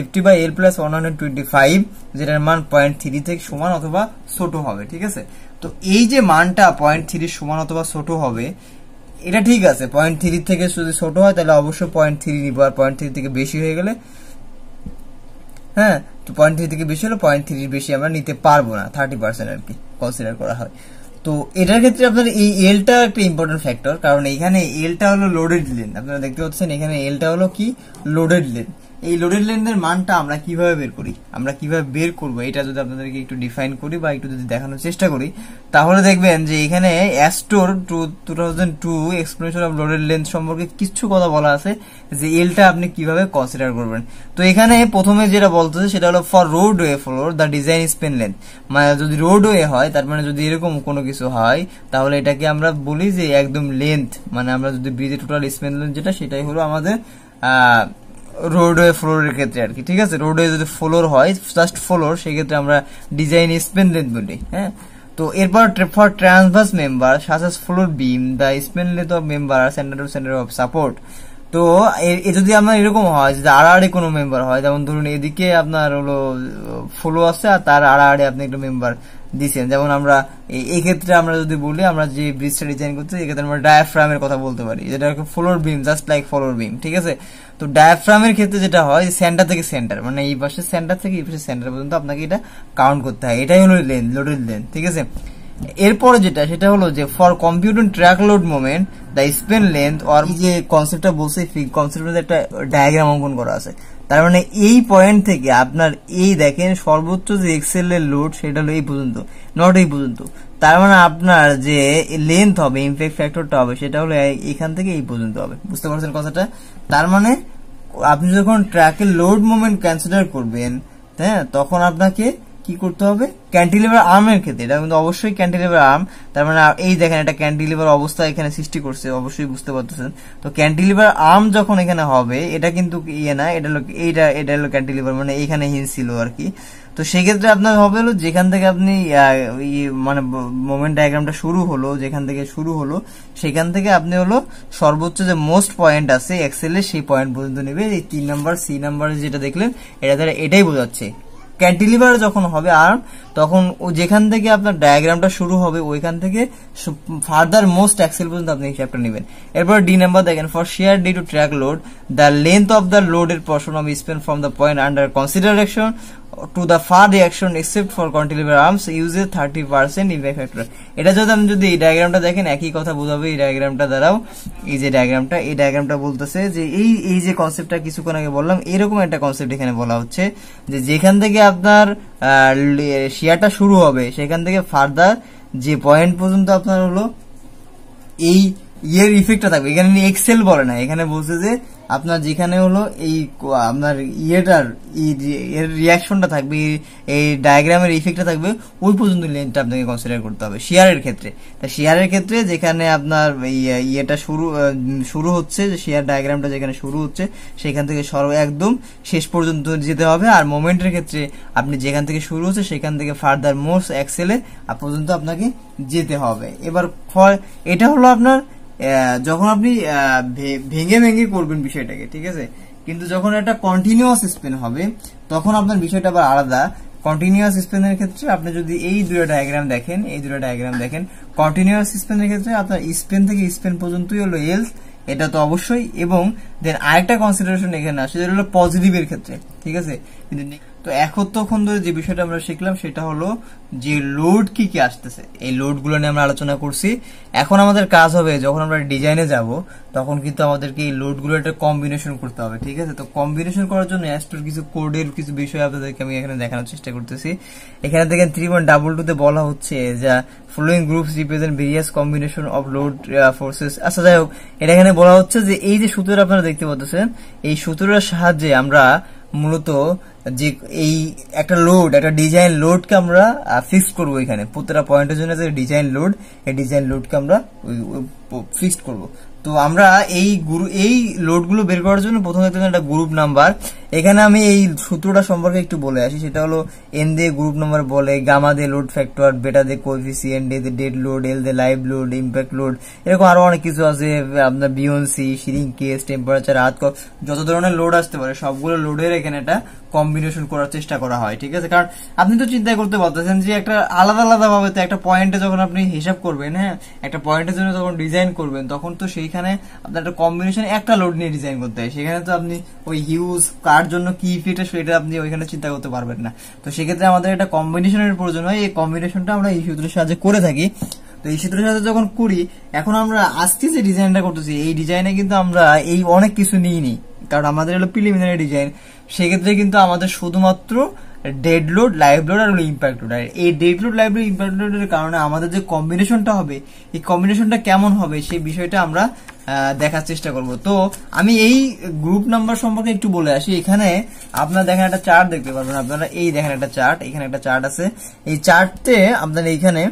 50/L+125, যেটার মান 0.3 থেকে সমান অথবা ছোট হবে, ঠিক আছে? তো এই যে মানটা 0.3 সমান অথবা ছোট হবে, এটা ঠিক আছে, 0.3 থেকে যদি ছোট হয় তাহলে অবশ্যই 0.3 নিব, আর 0.3 থেকে বেশি হয়ে গেলে, হ্যাঁ, তো 0.3 থেকে বেশি হলে 0.3 বেশি আমরা নিতে পারবো না, 30% আর কি কনসিডার করা হয়। তো এটার ক্ষেত্রে আপনার এই এলটা একটা ইম্পর্টেন্ট ফ্যাক্টর, কারণ এখানে এলটা হলো লোডেড লেন, আপনারা দেখতে পাচ্ছেন এখানে এলটা হলো কি লোডেড লেন। এই লোডেড লেনের মানটা আমরা কিভাবে বের করি, আমরা কিভাবে বের করবো এটা যদি আপনাদেরকে একটু ডিফাইন করি বা একটু যদি দেখানোর চেষ্টা করি, তাহলে দেখবেন যে এখানে AASHTO 2002 explanation of loaded length সম্পর্কে কিছু কথা বলা আছে যে এলটা আপনি কিভাবে কনসিডার করবেন। তো এখানে প্রথমে যেটা বলতেছে সেটা হলো for roadway floor the design span length, মানে যদি রোডওয়ে হয় তার মানে যদি এরকম কোনো কিছু হয় তাহলে এটাকে আমরা বলি যে একদম লেন্থ, মানে আমরা যদি ব্রিজের টোটাল স্পেন লেন্থ যেটা সেটাই হলো আমাদের রোডওয়ে ফ্লোরের ক্ষেত্রে আর কি, ঠিক আছে? রোডওয়ে যদি ফ্লোর হয় জাস্ট ফ্লোর সেক্ষেত্রে আমরা ডিজাইন স্পেন লেন্থ বলি, হ্যাঁ। তো এরপর for transverse member such as floor beam the span length of member centre to centre of support. তো যদি আপনার এরকম হয় যে আড়াআড়ি কোনো মেম্বার হয়, যেমন ধরুন এদিকে আপনার হলো ফ্লো আছে আর তার আড়াআড়ি আপনি একটা মেম্বার দিচ্ছেন, যেমন আমরা এই ক্ষেত্রে আমরা যদি বলি আমরা যে ব্রিজটা ডিজাইন করছি এক্ষেত্রে আমরা ডায়াফ্রামের কথা বলতে পারি, যেটা floor beam, just like floor beam, ঠিক আছে? তো ডায়াফ্রামের ক্ষেত্রে যেটা হয় সেন্টার থেকে সেন্টার, মানে এই পাশে সেন্টার থেকে এই পাশে সেন্টার পর্যন্ত আপনাকে এটা কাউন্ট করতে হয়, এটাই হলো লেন্থ, লোডেড লেন্থ, ঠিক আছে? এরপরে যেটা সেটা হলো যে for computing track load moment the span length, আর যে কনসেপ্টটা বলছে কনসেপ্টের একটা ডায়াগ্রাম অঙ্কন করা আছে, তার মানে এই পয়েন্ট থেকে আপনার এই দেখেন সর্বোচ্চ যে এক্সেল এর লোড সেটা হলো এই পর্যন্ত, নট এই পর্যন্ত, তার মানে আপনার যে লেন্থ হবে ইমপ্যাক্ট ফ্যাক্টরটা হবে সেটা হলো এখান থেকে এই পর্যন্ত হবে, বুঝতে পারছেন কথাটা? তার মানে আপনি যখন ট্র্যাকের লোড মোমেন্ট কনসিডার করবেন, হ্যাঁ, তখন আপনাকে কি করতে হবে, ক্যান্টিলিভার আর্মের ক্ষেত্রে এটা কিন্তু অবশ্যই ক্যান্টিলিভার আর্ম, তার মানে এই দেখেন একটা ক্যান্টিলিভার অবস্থা এখানে সৃষ্টি করছে, অবশ্যই বুঝতে পারতেছেন। তো ক্যান্টিলিভার আর্ম যখন এখানে হবে, এটা কিন্তু ইয়ে না, এটা হলো ক্যান্টিলিভার, মানে এইখানে হিঞ্জ ছিল আর কি। তো সেক্ষেত্রে আপনার হবে হলো যেখান থেকে আপনি মানে মোমেন্ট ডায়াগ্রামটা শুরু হলো, যেখান থেকে শুরু হলো সেখান থেকে আপনি হলো সর্বোচ্চ যে মোস্ট পয়েন্ট আছে এক্সেল এর সেই পয়েন্ট পর্যন্ত নেবে। এই 3 নাম্বার সি নাম্বার যেটা দেখলেন এটা দ্বারা এটাই বোঝাচ্ছে। ক্যান্টিলিভার যখন হবে আর্ম, তখন ও যেখান থেকে আপনার ডায়াগ্রামটা শুরু হবে ওইখান থেকে ফার্দার মোস্ট অ্যাক্সেল পর্যন্ত আপনি হিসাবটা নেবেন। এরপর ডি নাম্বার দেখেন, for shear due to track load the length of the লোডের portion of span from the point under consideration to the far reaction except for cantilever arms uses 30% impact factor। এটা যদি এই ডায়াগ্রামটা দেখেন একই কথা বোঝাবে এই ডায়াগ্রামটা দ্বারাও। এই যে ডায়াগ্রামটা বলতেছে যে এই যে কনসেপ্টটা কিছুক্ষণ আগে বললাম, এরকম একটা কনসেপ্ট এখানে বলা হচ্ছে যে যেখান থেকে আপনার শিয়ারটা শুরু হবে সেখান থেকে ফার্দার যে পয়েন্ট পর্যন্ত আপনার হলো এই ইয়ের ইফেক্টটা থাকবে। এখানে এক্সেল বলে না, এখানে বলছে যে আপনার যেখানে হলো এই আপনার ইয়েটার এর রিয়াকশনটা থাকবে, এই ডায়াগ্রামের ইফেক্টটা থাকবে, ওই পর্যন্ত লেন্থটা আপনাকে কনসিডার করতে হবে শেয়ারের ক্ষেত্রে। তা শেয়ারের ক্ষেত্রে যেখানে আপনার ইয়েটা শুরু হচ্ছে, যে শেয়ার ডায়াগ্রামটা যেখানে শুরু হচ্ছে সেখান থেকে একদম শেষ পর্যন্ত যেতে হবে। আর মোমেন্টের ক্ষেত্রে আপনি যেখান থেকে শুরু হচ্ছে সেখান থেকে ফার্দার মোস্ট এক্সেলে পর্যন্ত আপনাকে যেতে হবে। এবার এটা হলো আপনার যখন আপনি ভেঙে ভেঙে করবেন বিষয়টাকে, ঠিক আছে। কিন্তু যখন একটা কন্টিনিউয়াস স্পেন হবে তখন আপনার বিষয়টা আবার আলাদা। কন্টিনিউয়াস স্পেনের ক্ষেত্রে আপনি যদি এই দুটো ডায়াগ্রাম দেখেন, কন্টিনিউয়াস স্পেনের ক্ষেত্রে আপনার স্পেন থেকে স্পেন পর্যন্তই হলো এলস, এটা তো অবশ্যই। এবং দেন আরেকটা কনসিডারেশন এখানে আসে যেটা হলো পজিটিভের ক্ষেত্রে, ঠিক আছে। তো এতক্ষণ ধরে যে বিষয়টা আমরা শিখলাম সেটা হলো যে লোড কি কি আসতেছে, এই লোড গুলো নিয়ে আমরা আলোচনা করছি। এখন আমাদের কাজ হবে যখন আমরা ডিজাইনে যাব তখন কিন্তু আমাদেরকে এই লোড গুলো একটা কম্বিনেশন করতে হবে, ঠিক আছে। তো কম্বিনেশন করার জন্য অ্যাস্টোর কিছু কোডের কিছু বিষয় আপনাদেরকে আমি এখানে দেখানোর চেষ্টা করতেছি। এখানে দেখেন 3.22 তে বলা হচ্ছে যে following groups represent various combination of load forces. আচ্ছা যাই হোক, এটা এখানে বলা হচ্ছে যে এই যে সূত্র আপনারা দেখতে পাচ্ছেন, এই সূত্রের সাহায্যে আমরা মূলত যে এই একটা ডিজাইন লোডকে আমরা ফিক্স করবো। এখানে প্রত্যেকটা পয়েন্টের জন্য যে ডিজাইন লোড, এই ডিজাইন লোডকে আমরা ফিক্সড করবো। তো আমরা এই লোডগুলো বের করার জন্য প্রথমে একটা গ্রুপ নাম্বার, এখানে আমি এই সূত্রটা সম্পর্কে একটু বলে আসি। সেটা হলো এন দিয়ে গ্রুপ নাম্বার বলে, গামা দিয়ে লোড ফ্যাক্টর, বেটা দিয়ে কোএফিসিয়েন্ট, ডেড লোড, এল দিয়ে লাইভ লোড, ইম্প্যাক্ট লোড, এরকম আরো অনেক কিছু আছে। আপনার বিওনসি, শিরিং কেস, টেম্পারেচার, যত ধরনের লোড আসতে পারে সবগুলো লোডের এখানে একটা কম্বিনেশন করার চেষ্টা করা হয়, ঠিক আছে। কারণ আপনি তো চিন্তা করতে পারতেছেন যে একটা আলাদা আলাদা ভাবে তো একটা পয়েন্টে যখন আপনি হিসাব করবেন, হ্যাঁ, একটা পয়েন্টের জন্য যখন ডিজাইন করবেন তখন তো সেইখানে আপনার একটা কম্বিনেশন একটা লোড নিয়ে ডিজাইন করতে হয়। সেখানে তো আপনি ওই হিউজ কার জন্য কি ইফেক্ট সেটা আপনি ওইখানে চিন্তা করতে পারবেন না। তো সেক্ষেত্রে আমাদের একটা কম্বিনেশনের প্রয়োজন হয়। এই কম্বিনেশনটা আমরা এই সূত্রের সাহায্যে করে থাকি। তো এই সূত্রের সাথে যখন করি, এখন আমরা আজকে যে ডিজাইনটা করতেছি এই ডিজাইনে কিন্তু আমরা এই অনেক কিছু নিইনি, কারণ আমাদের হলো প্রিলিমিনারি ডিজাইন। সেক্ষেত্রে কিন্তু আমাদের শুধুমাত্র ডেড লোড, লাইভ লোড আর ইম্প্যাক্ট লোড। আর এই dead load, live load, impact লোডের কারণে আমাদের যে কম্বিনেশনটা হবে, এই কম্বিনেশনটা কেমন হবে সেই বিষয়টা আমরা দেখার চেষ্টা করব। তো আমি এই গ্রুপ নাম্বার সম্পর্কে একটু বলে আসি। এখানে আপনারা দেখেন একটা চার্ট দেখতে পারবেন, আপনারা এই দেখেন একটা চার্ট, এখানে একটা চার্ট আছে। এই চার্টে আপনারা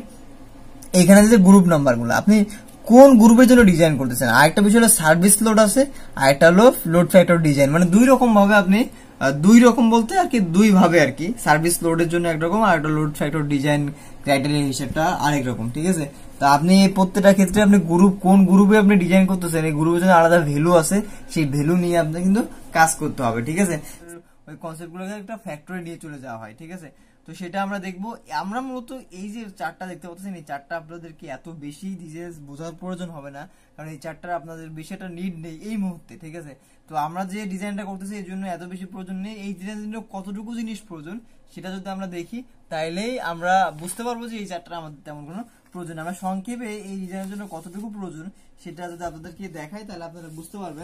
এইখানে যে গ্রুপ নাম্বার গুলো আপনি কোন গ্রুপের জন্য ডিজাইন করতেছেন। আরেকটা বিষয় হলো সার্ভিস লোড আছে, আরেকটা হলো লোড ফ্যাক্টর ডিজাইন। মানে দুই রকম ভাবে আপনি, দুই রকম বলতে আর কি দুই ভাবে আর কি, সার্ভিস লোডের জন্য একরকম আর একটা লোড ফ্যাক্টর ডিজাইন ক্রাইটেরিয়া হিসেবটা আরেক রকম, ঠিক আছে। তো আপনি প্রত্যেকটা ক্ষেত্রে আপনি কোন গ্রুপে আপনি ডিজাইন করতেছেন, এই গ্রুপের জন্য আলাদা ভ্যালু আছে, সেই ভ্যালু নিয়ে আপনার কিন্তু কাজ করতে হবে, ঠিক আছে। ওই কনসেপ্ট গুলোকে একটা ফ্যাক্টরি নিয়ে চলে যাওয়া হয়, ঠিক আছে। তো সেটা আমরা দেখবো। আমরা মূলত এই যে চার্টটা দেখতে পাচ্ছেন, এই চার্টটা আপনাদেরকে এত বেশি ডিটেইলস বোঝার প্রয়োজন হবে না, কারণ এই চার্টটা আপনাদের বেশি একটা নিড নেই এই মুহূর্তে, ঠিক আছে। তো আমরা যে ডিজাইনটা করতেছি এর জন্য এত বেশি প্রয়োজন নেই। এই ডিজাইনের কতটুকু জিনিস প্রয়োজন সেটা যদি আমরা দেখি তাইলেই আমরা বুঝতে পারবো যে এই চার্টটা আমাদের তেমন কোনো প্রয়োজন। আমরা সংক্ষেপে এই ডিজাইনের জন্য কতটুকু প্রয়োজন সেটা যদি আপনাদেরকে দেখাই তাহলে আপনারা বুঝতে পারবেন।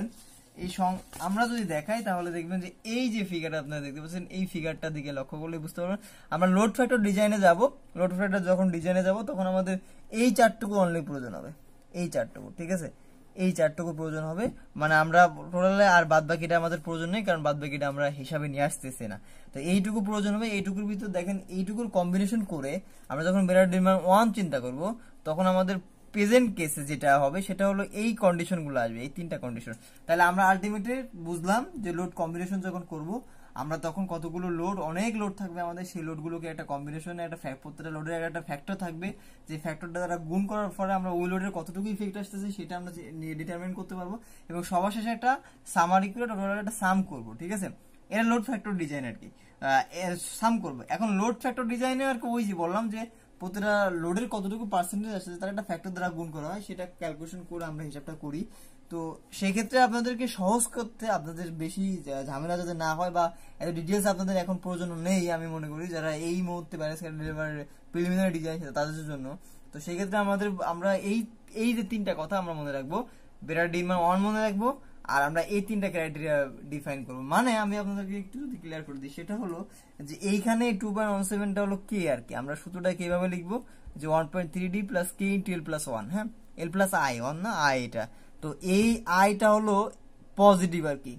আমরা যদি দেখাই তাহলে দেখবেন যে এই যে ফিগারটা আপনারা দেখতে পাচ্ছেন, এই ফিগারটার দিকে লক্ষ্য করলে বুঝতে পারবেন। আমরা লোড ফ্যাক্টর ডিজাইনে যাব, লোড ফ্যাক্টর যখন ডিজাইনে যাব তখন আমাদের এই চার্টটুকু অনলি প্রয়োজন হবে, এই চার্টটুকু, ঠিক আছে। এই 4টুকু প্রয়োজন হবে, মানে আমরা টোটালে আর বাদ বাকিটা আমাদের প্রয়োজন নেই, কারণ বাদ বাকিটা আমরা হিসাবে নিয়ে আসতেছি না। তো এইটুকু প্রয়োজন হবে। এইটুকুর ভিতর দেখেন এইটুকুর কম্বিনেশন করে আমরা যখন বেরার ডিমান্ড 1 চিন্তা করব, তখন আমাদের প্রেজেন্ট কেসে যেটা হবে সেটা হলো এই কন্ডিশন গুলো আসবে, এই 3টা কন্ডিশন। তাহলে আমরা আলটিমেটলি বুঝলাম যে লোড কম্বিনেশন যখন করব আমরা তখন কতগুলো লোড, অনেক লোড থাকবে আমাদের, সেই লোডগুলোকে একটা কম্বিনেশনে একটা প্রত্যেকটা লোডের একটা ফ্যাক্টর থাকবে, যে ফ্যাক্টরটা দ্বারা গুণ করার পরে আমরা ওই লোডের কতটুকু ইফেক্ট আসতেছে সেটা আমরা ডিটারমিন করতে পারবো, এবং সবার শেষে একটা সামারি করে টোটাল একটা সাম করবো। ঠিক আছে, এটা লোড ফ্যাক্টর ডিজাইন আর কি, সাম করবো। এখন লোড ফ্যাক্টর ডিজাইনে আর কি ওই যে বললাম যে প্রতিটা লোডের কতটুকু পার্সেন্টেজ আসছে তার একটা ফ্যাক্টর দ্বারা গুণ করা হয়, সেটা ক্যালকুলেশন করে আমরা হিসাবটা করি। তো সেই ক্ষেত্রে আপনাদেরকে সহজ করতে আপনাদের বেশি ঝামেলা যাতে না হয়, বা এত ডিটেলস আপনাদের এখন প্রয়োজন নেই আমি মনে করি, যারা এই মুহূর্তে ব্যালেন্স ক্যালকুলেটর প্রিলিমিনারি ডিজাইন তাদের জন্য। তো সেই ক্ষেত্রে আমরা এই যে 3টা কথা আমরা মনে রাখবো, বেটার ডিমান্ড 1 মনে রাখবো, আর আমরা এই 3টা ক্রাইটেরিয়া ডিফাইন করবো। মানে আমি আপনাদেরকে একটু যদি ক্লিয়ার করে দিই, সেটা হলো যে এইখানে 2.17টা হলো কে আর কি, আমরা সূত্রটা কিভাবে লিখবো যে 1.3d plus K into L plus 1, হ্যাঁ, এল প্লাস আই 1 না আই এটা। তো এই আইটা হলো পজিটিভ আর কি,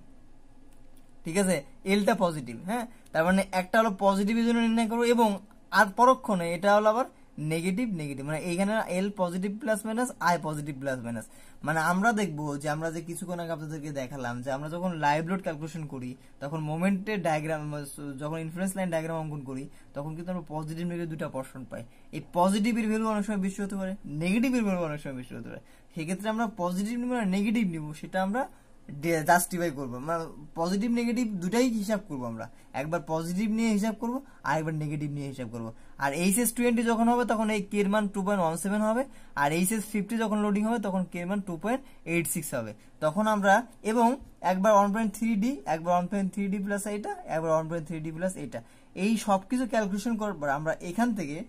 ঠিক আছে, এলটা পজিটিভ, হ্যাঁ, তার মানে একটা হলো পজিটিভের জন্য নির্ণয় করবো, এবং আর পরক্ষণে এটা হলো আবার নেগেটিভ, মানে এইখানে L positive plus minus, I positive plus minus. মানে আমরা দেখবো যে আমরা যে কিছুক্ষণ আগে আপনাদেরকে দেখালাম যে আমরা যখন লাইভ লোড ক্যালকুলেশন করি, তখন মোমেন্টের ডায়াগ্রাম, যখন ইনফ্লুয়েন্স লাইন ডায়াগ্রাম অঙ্কন করি, তখন কিন্তু আমরা পজিটিভ নেগেটিভ 2টা পোরশন পাই। এই পজিটিভের ভ্যালু অনেক সময় বেশি হতে পারে, নেগেটিভের ভ্যালু অনেক সময় বেশি হতে পারে। সেক্ষেত্রে আমরা পজিটিভ নিব না নেগেটিভ নিব, সেটা আমরা জাস্টিফাই করবো, মানে পজিটিভ নেগেটিভ দুটাই হিসাব করবো আমরা, একবার পজিটিভ নিয়ে হিসাব করবো আর একবার নেগেটিভ নিয়ে হিসাব করবো। আর এইচএস 20 যখন হবে তখন এই কে এর মান 2.17 হবে, আর এইচএস 50 যখন লোডিং হবে তখন কে এর মান 2.86 হবে। তখন আমরা এবং একবার 1.3d, একবার 1.3d প্লাস এইটা, একবার 1.3d প্লাস এইটা, এই সবকিছু ক্যালকুলেশন করার পর আমরা এখান থেকে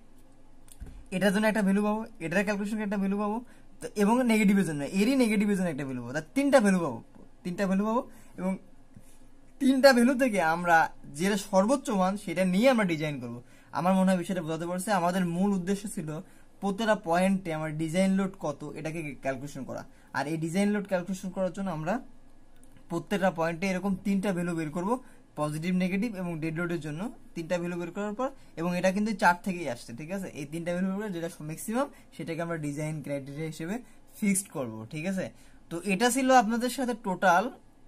এটার জন্য একটা ভ্যালু পাবো, এটার ক্যালকুলেশন একটা ভ্যালু পাবো, এবং নেগেটিভের জন্য এরই নেগেটিভের জন্য একটা ভ্যালু পাবো, তার 3টা ভ্যালু পাবো, এবং 3টা ভ্যালু থেকে আমরা যেটা সর্বোচ্চ মান সেটা নিয়ে আমরা ডিজাইন করব। আমার মনে হয় বিষয়টা বোঝাতে পারছে। আমাদের মূল উদ্দেশ্য ছিল প্রত্যেকটা পয়েন্টে আমার ডিজাইন লোড কত এটাকে ক্যালকুলেশন করা, আর এই ডিজাইন লোড ক্যালকুলেশন করার জন্য আমরা প্রত্যেকটা পয়েন্টে এরকম 3টা ভ্যালু বের করব, পজিটিভ নেগেটিভ এবং ডেড লোডের জন্য 3টা ভ্যালু বের করার পর, এবং এটা কিন্তু 4 থেকেই আসছে, ঠিক আছে, এই 3টা ভ্যালু বের করে যেটা ম্যাক্সিমাম সেটাকে আমরা ডিজাইন ক্রাইটেরিয়া হিসেবে ফিক্সড করব। ঠিক আছে, তো এটা ছিল আপনাদের সাথে টোটাল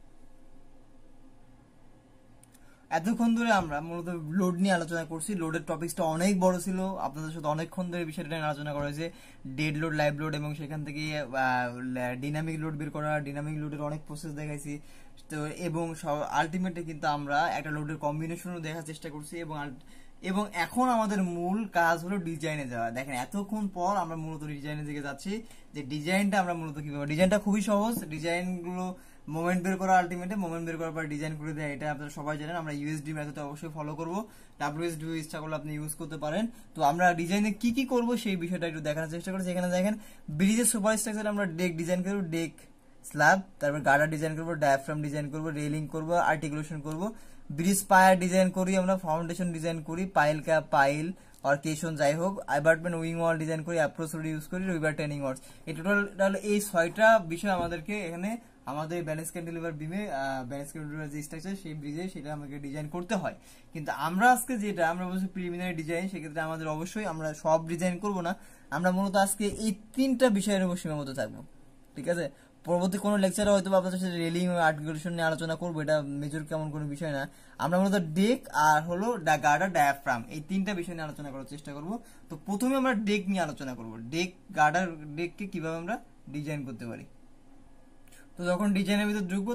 এতক্ষণ ধরে আমরা মূলত লোড নিয়ে আলোচনা করছি। লোডের টপিকসটা অনেক বড় ছিল, আপনাদের সাথে অনেকক্ষণ ধরে বিষয়টা নিয়ে আলোচনা করা হয়েছে, ডেড লোড, লাইভ লোড, এবং সেখান থেকে ডিনামিক লোড বের করা, ডিনামিক লোডের অনেক প্রসেস দেখাইছি। তো এবং আলটিমেটলি কিন্তু আমরা একটা লোডের কম্বিনেশনও দেখার চেষ্টা করছি, এবং এখন আমাদের মূল কাজ হলো ডিজাইনে যাওয়া। দেখেন এতক্ষণ পর আমরা মূলত ডিজাইনের দিকে যাচ্ছি, যে ডিজাইনটা আমরা মূলত কিভাবে, ডিজাইনটা খুবই সহজ, ডিজাইনগুলো মোমেন্ট বের করা, আলটিমেটলি মোমেন্ট বের করার পর ডিজাইন করে দেয়, এটা আপনারা সবাই জানেন। আমরা ইউএসডি মেথড অবশ্যই ফলো করব, ডাব্লিউএসডি ইচ্ছা করলে আপনি ইউজ করতে পারেন। তো আমরা ডিজাইনে কি কি করব সেই বিষয়টা একটু দেখানোর চেষ্টা করছি। এখানে দেখেন ব্রিজের সুপার স্ট্রাকচার আমরা ডেক ডিজাইন করব, ডেক স্ল্যাব, তারপর গার্ডার ডিজাইন করব, ডায়াফ্রাম ডিজাইন করব, রেলিং করব, আর্টিকুলেশন করব, ব্রিজ পায়ার ডিজাইন করি, আমরা ফাউন্ডেশন ডিজাইন করি, পাইল ক্যাপ, পাইল আর কেশন যাই হোক, অ্যাবার্টমেন্ট উইং ওয়াল ডিজাইন করি, অ্যাপ্রোচ রোড ইউজ করি, রিভার টেনিং ওয়ার্কস। এই টোটাল এই 6টা বিষয় আমাদেরকে এখানে আমাদের ব্যালেন্স ক্যান্টিলিভার বিমে ব্যালেন্স ক্যান্টিলিভার যে স্ট্রাকচার সেই ব্রিজে সেটা আমাকে ডিজাইন করতে হয়। কিন্তু আমরা আজকে যেটা আমরা বলছি প্রিলিমিনারি ডিজাইন, সেক্ষেত্রে আমাদের অবশ্যই আমরা সব ডিজাইন করব না, আমরা মূলত আজকে এই 3টা বিষয়ের উপর সীমাবদ্ধ থাকবো। ঠিক আছে, পরবর্তী কোনো লেকচারে হয়তো আপনাদের সাথে রেলিং আর্টিকুলেশন নিয়ে আলোচনা করবো, এটা মেজর কেমন কোনো বিষয় না। আমরা মূলত ডেক আর হলো গার্ডার, ডায়াফ্রাম, এই 3টা বিষয় নিয়ে আলোচনা করার চেষ্টা করব। তো প্রথমে আমরা ডেক নিয়ে আলোচনা করব, ডেক, গার্ডার, ডেককে কিভাবে আমরা ডিজাইন করতে পারি। তো যখন ডিজাইনের ভিতরে ঢুকবো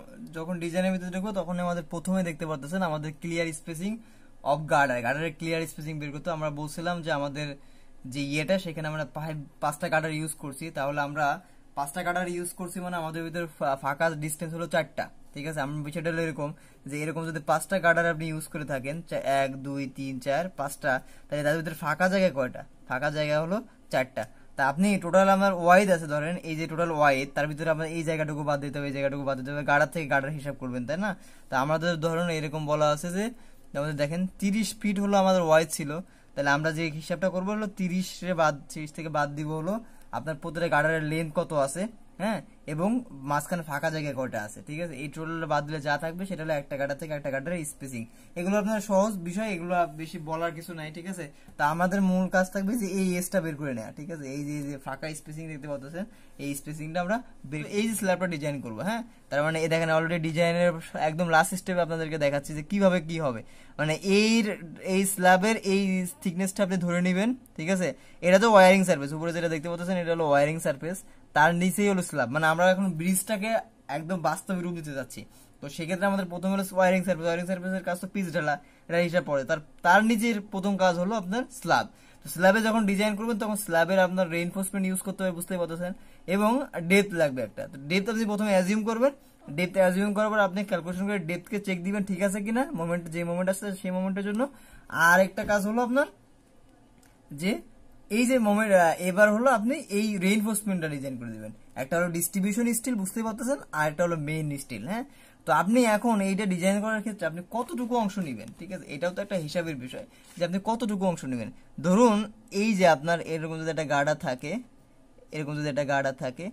তখন আমাদের প্রথমে দেখতে পারতেছেন আমাদের ক্লিয়ার স্পেসিং অফ গার্ডারের ক্লিয়ার স্পেসিং বের করতে। আমরা বলছিলাম যে আমাদের যে ইয়েটা সেখানে আমরা 5টা গার্ডার ইউজ করছি, তাহলে আমরা 5টা গার্ডার ইউজ করছি মানে আমাদের ভিতরে ফাঁকা ডিস্টেন্স হলো 4টা। ঠিক আছে, আমরা বিষয়টা হলো এরকম যে এরকম যদি 5টা গার্ডার আপনি ইউজ করে থাকেন, 1 2 3 4 5টা, তাহলে তাদের ভিতরে ফাঁকা জায়গা কয়টা? ফাঁকা জায়গা হলো 4টা। তা আপনি টোটাল আমার ওয়াইড আছে, ধরেন এই যে টোটাল ওয়াইড, তার ভিতরে আপনার এই জায়গাটুকু বাদ দিতে হবে, এই জায়গাটুকু বাদ দিতে হবে, গার্ডার থেকে গার্ডার হিসাব করবেন, তাই না? তা আমাদের ধরুন এরকম বলা আছে যে আমাদের দেখেন 30 ফিট হলো আমাদের ওয়াইড ছিল, তাহলে আমরা যে হিসাবটা করবো হলো 30 থেকে বাদ দিব হলো আপনার প্রত্যেকটা গার্ডারের লেন্থ কত আছে, হ্যাঁ, এবং মাঝখানে ফাঁকা জায়গা কয়টা আছে, ঠিক আছে। এই টোটাল বাদ দিলে যা থাকবে সেটা হলো একটা গার্ডার থেকে একটা গার্ডারের স্পেসিং। এগুলো আপনার সহজ বিষয়, এগুলো বেশি বলার কিছু নাই, ঠিক আছে। তা আমাদের মূল কাজ থাকবে যে এই এসটা বের করে নেওয়া, ঠিক আছে। এই যে ফাঁকা স্পেসিং দেখতে পাচ্ছেন, এই স্পেসিংটা আমরা এই যে স্ল্যাবটা ডিজাইন করবো, হ্যাঁ। তার মানে এই দেখেন অলরেডি ডিজাইনের একদম লাস্ট স্টেপে আপনাদেরকে দেখাচ্ছি যে কিভাবে কি হবে। মানে এই স্ল্যাবের এই থিকনেসটা আপনি ধরে নেবেন, ঠিক আছে। এটা তো ওয়ারিং সারফেস, উপরে যেটা দেখতে পাচ্ছেন এটা হলো ওয়ারিং সারফেস, তার নিচেই হলো স্ল্যাব। মানে আমরা এখন ব্রিজটাকে একদম বাস্তবে রূপ দিতে যাচ্ছি। তো সেক্ষেত্রে আমাদের প্রথম হলো ওয়ারিং সারফেস, ওয়ারিং সারফেসের কাজ তো পিচ ঢালা, এটা হিসাব পড়ে। তার নিচের প্রথম কাজ হলো আপনার স্ল্যাব। তো স্ল্যাবে যখন ডিজাইন করবেন তখন স্ল্যাবের আপনার রেইনফোর্সমেন্ট ইউজ করতে হবে, বুঝতেই পারতেছেন। এবং ডেপথ লাগবে একটা, তো ডেপথ আপনি প্রথমে অ্যাজিউম করবেন। ডেপথ অ্যাজিউম করার পর আপনি ক্যালকুলেশন করে ডেপথকে চেক দিবেন ঠিক আছে কিনা, মোমেন্ট যে মোমেন্ট আসছে সেই মোমেন্টের জন্য। আর একটা কাজ হলো আপনার যে এই যে মোমেন্ট, এবার হলো আপনি এই রেইনফোর্সমেন্টটা ডিজাইন করে দিবেন। একটা হলো ডিস্ট্রিবিউশন স্টিল, বুঝতে পারতেছেন, আর একটা হলো মেইন স্টিল, হ্যাঁ। তো আপনি এখন এইটা ডিজাইন করার ক্ষেত্রে আপনি কতটুকু অংশ নেবেন, ঠিক আছে, এটাও তো একটা হিসাবের বিষয় যে আপনি কতটুকু অংশ নেবেন। ধরুন এই যে আপনার এরকম যদি একটা গার্ডার থাকে, এরকম যদি একটা গার্ডার থাকে,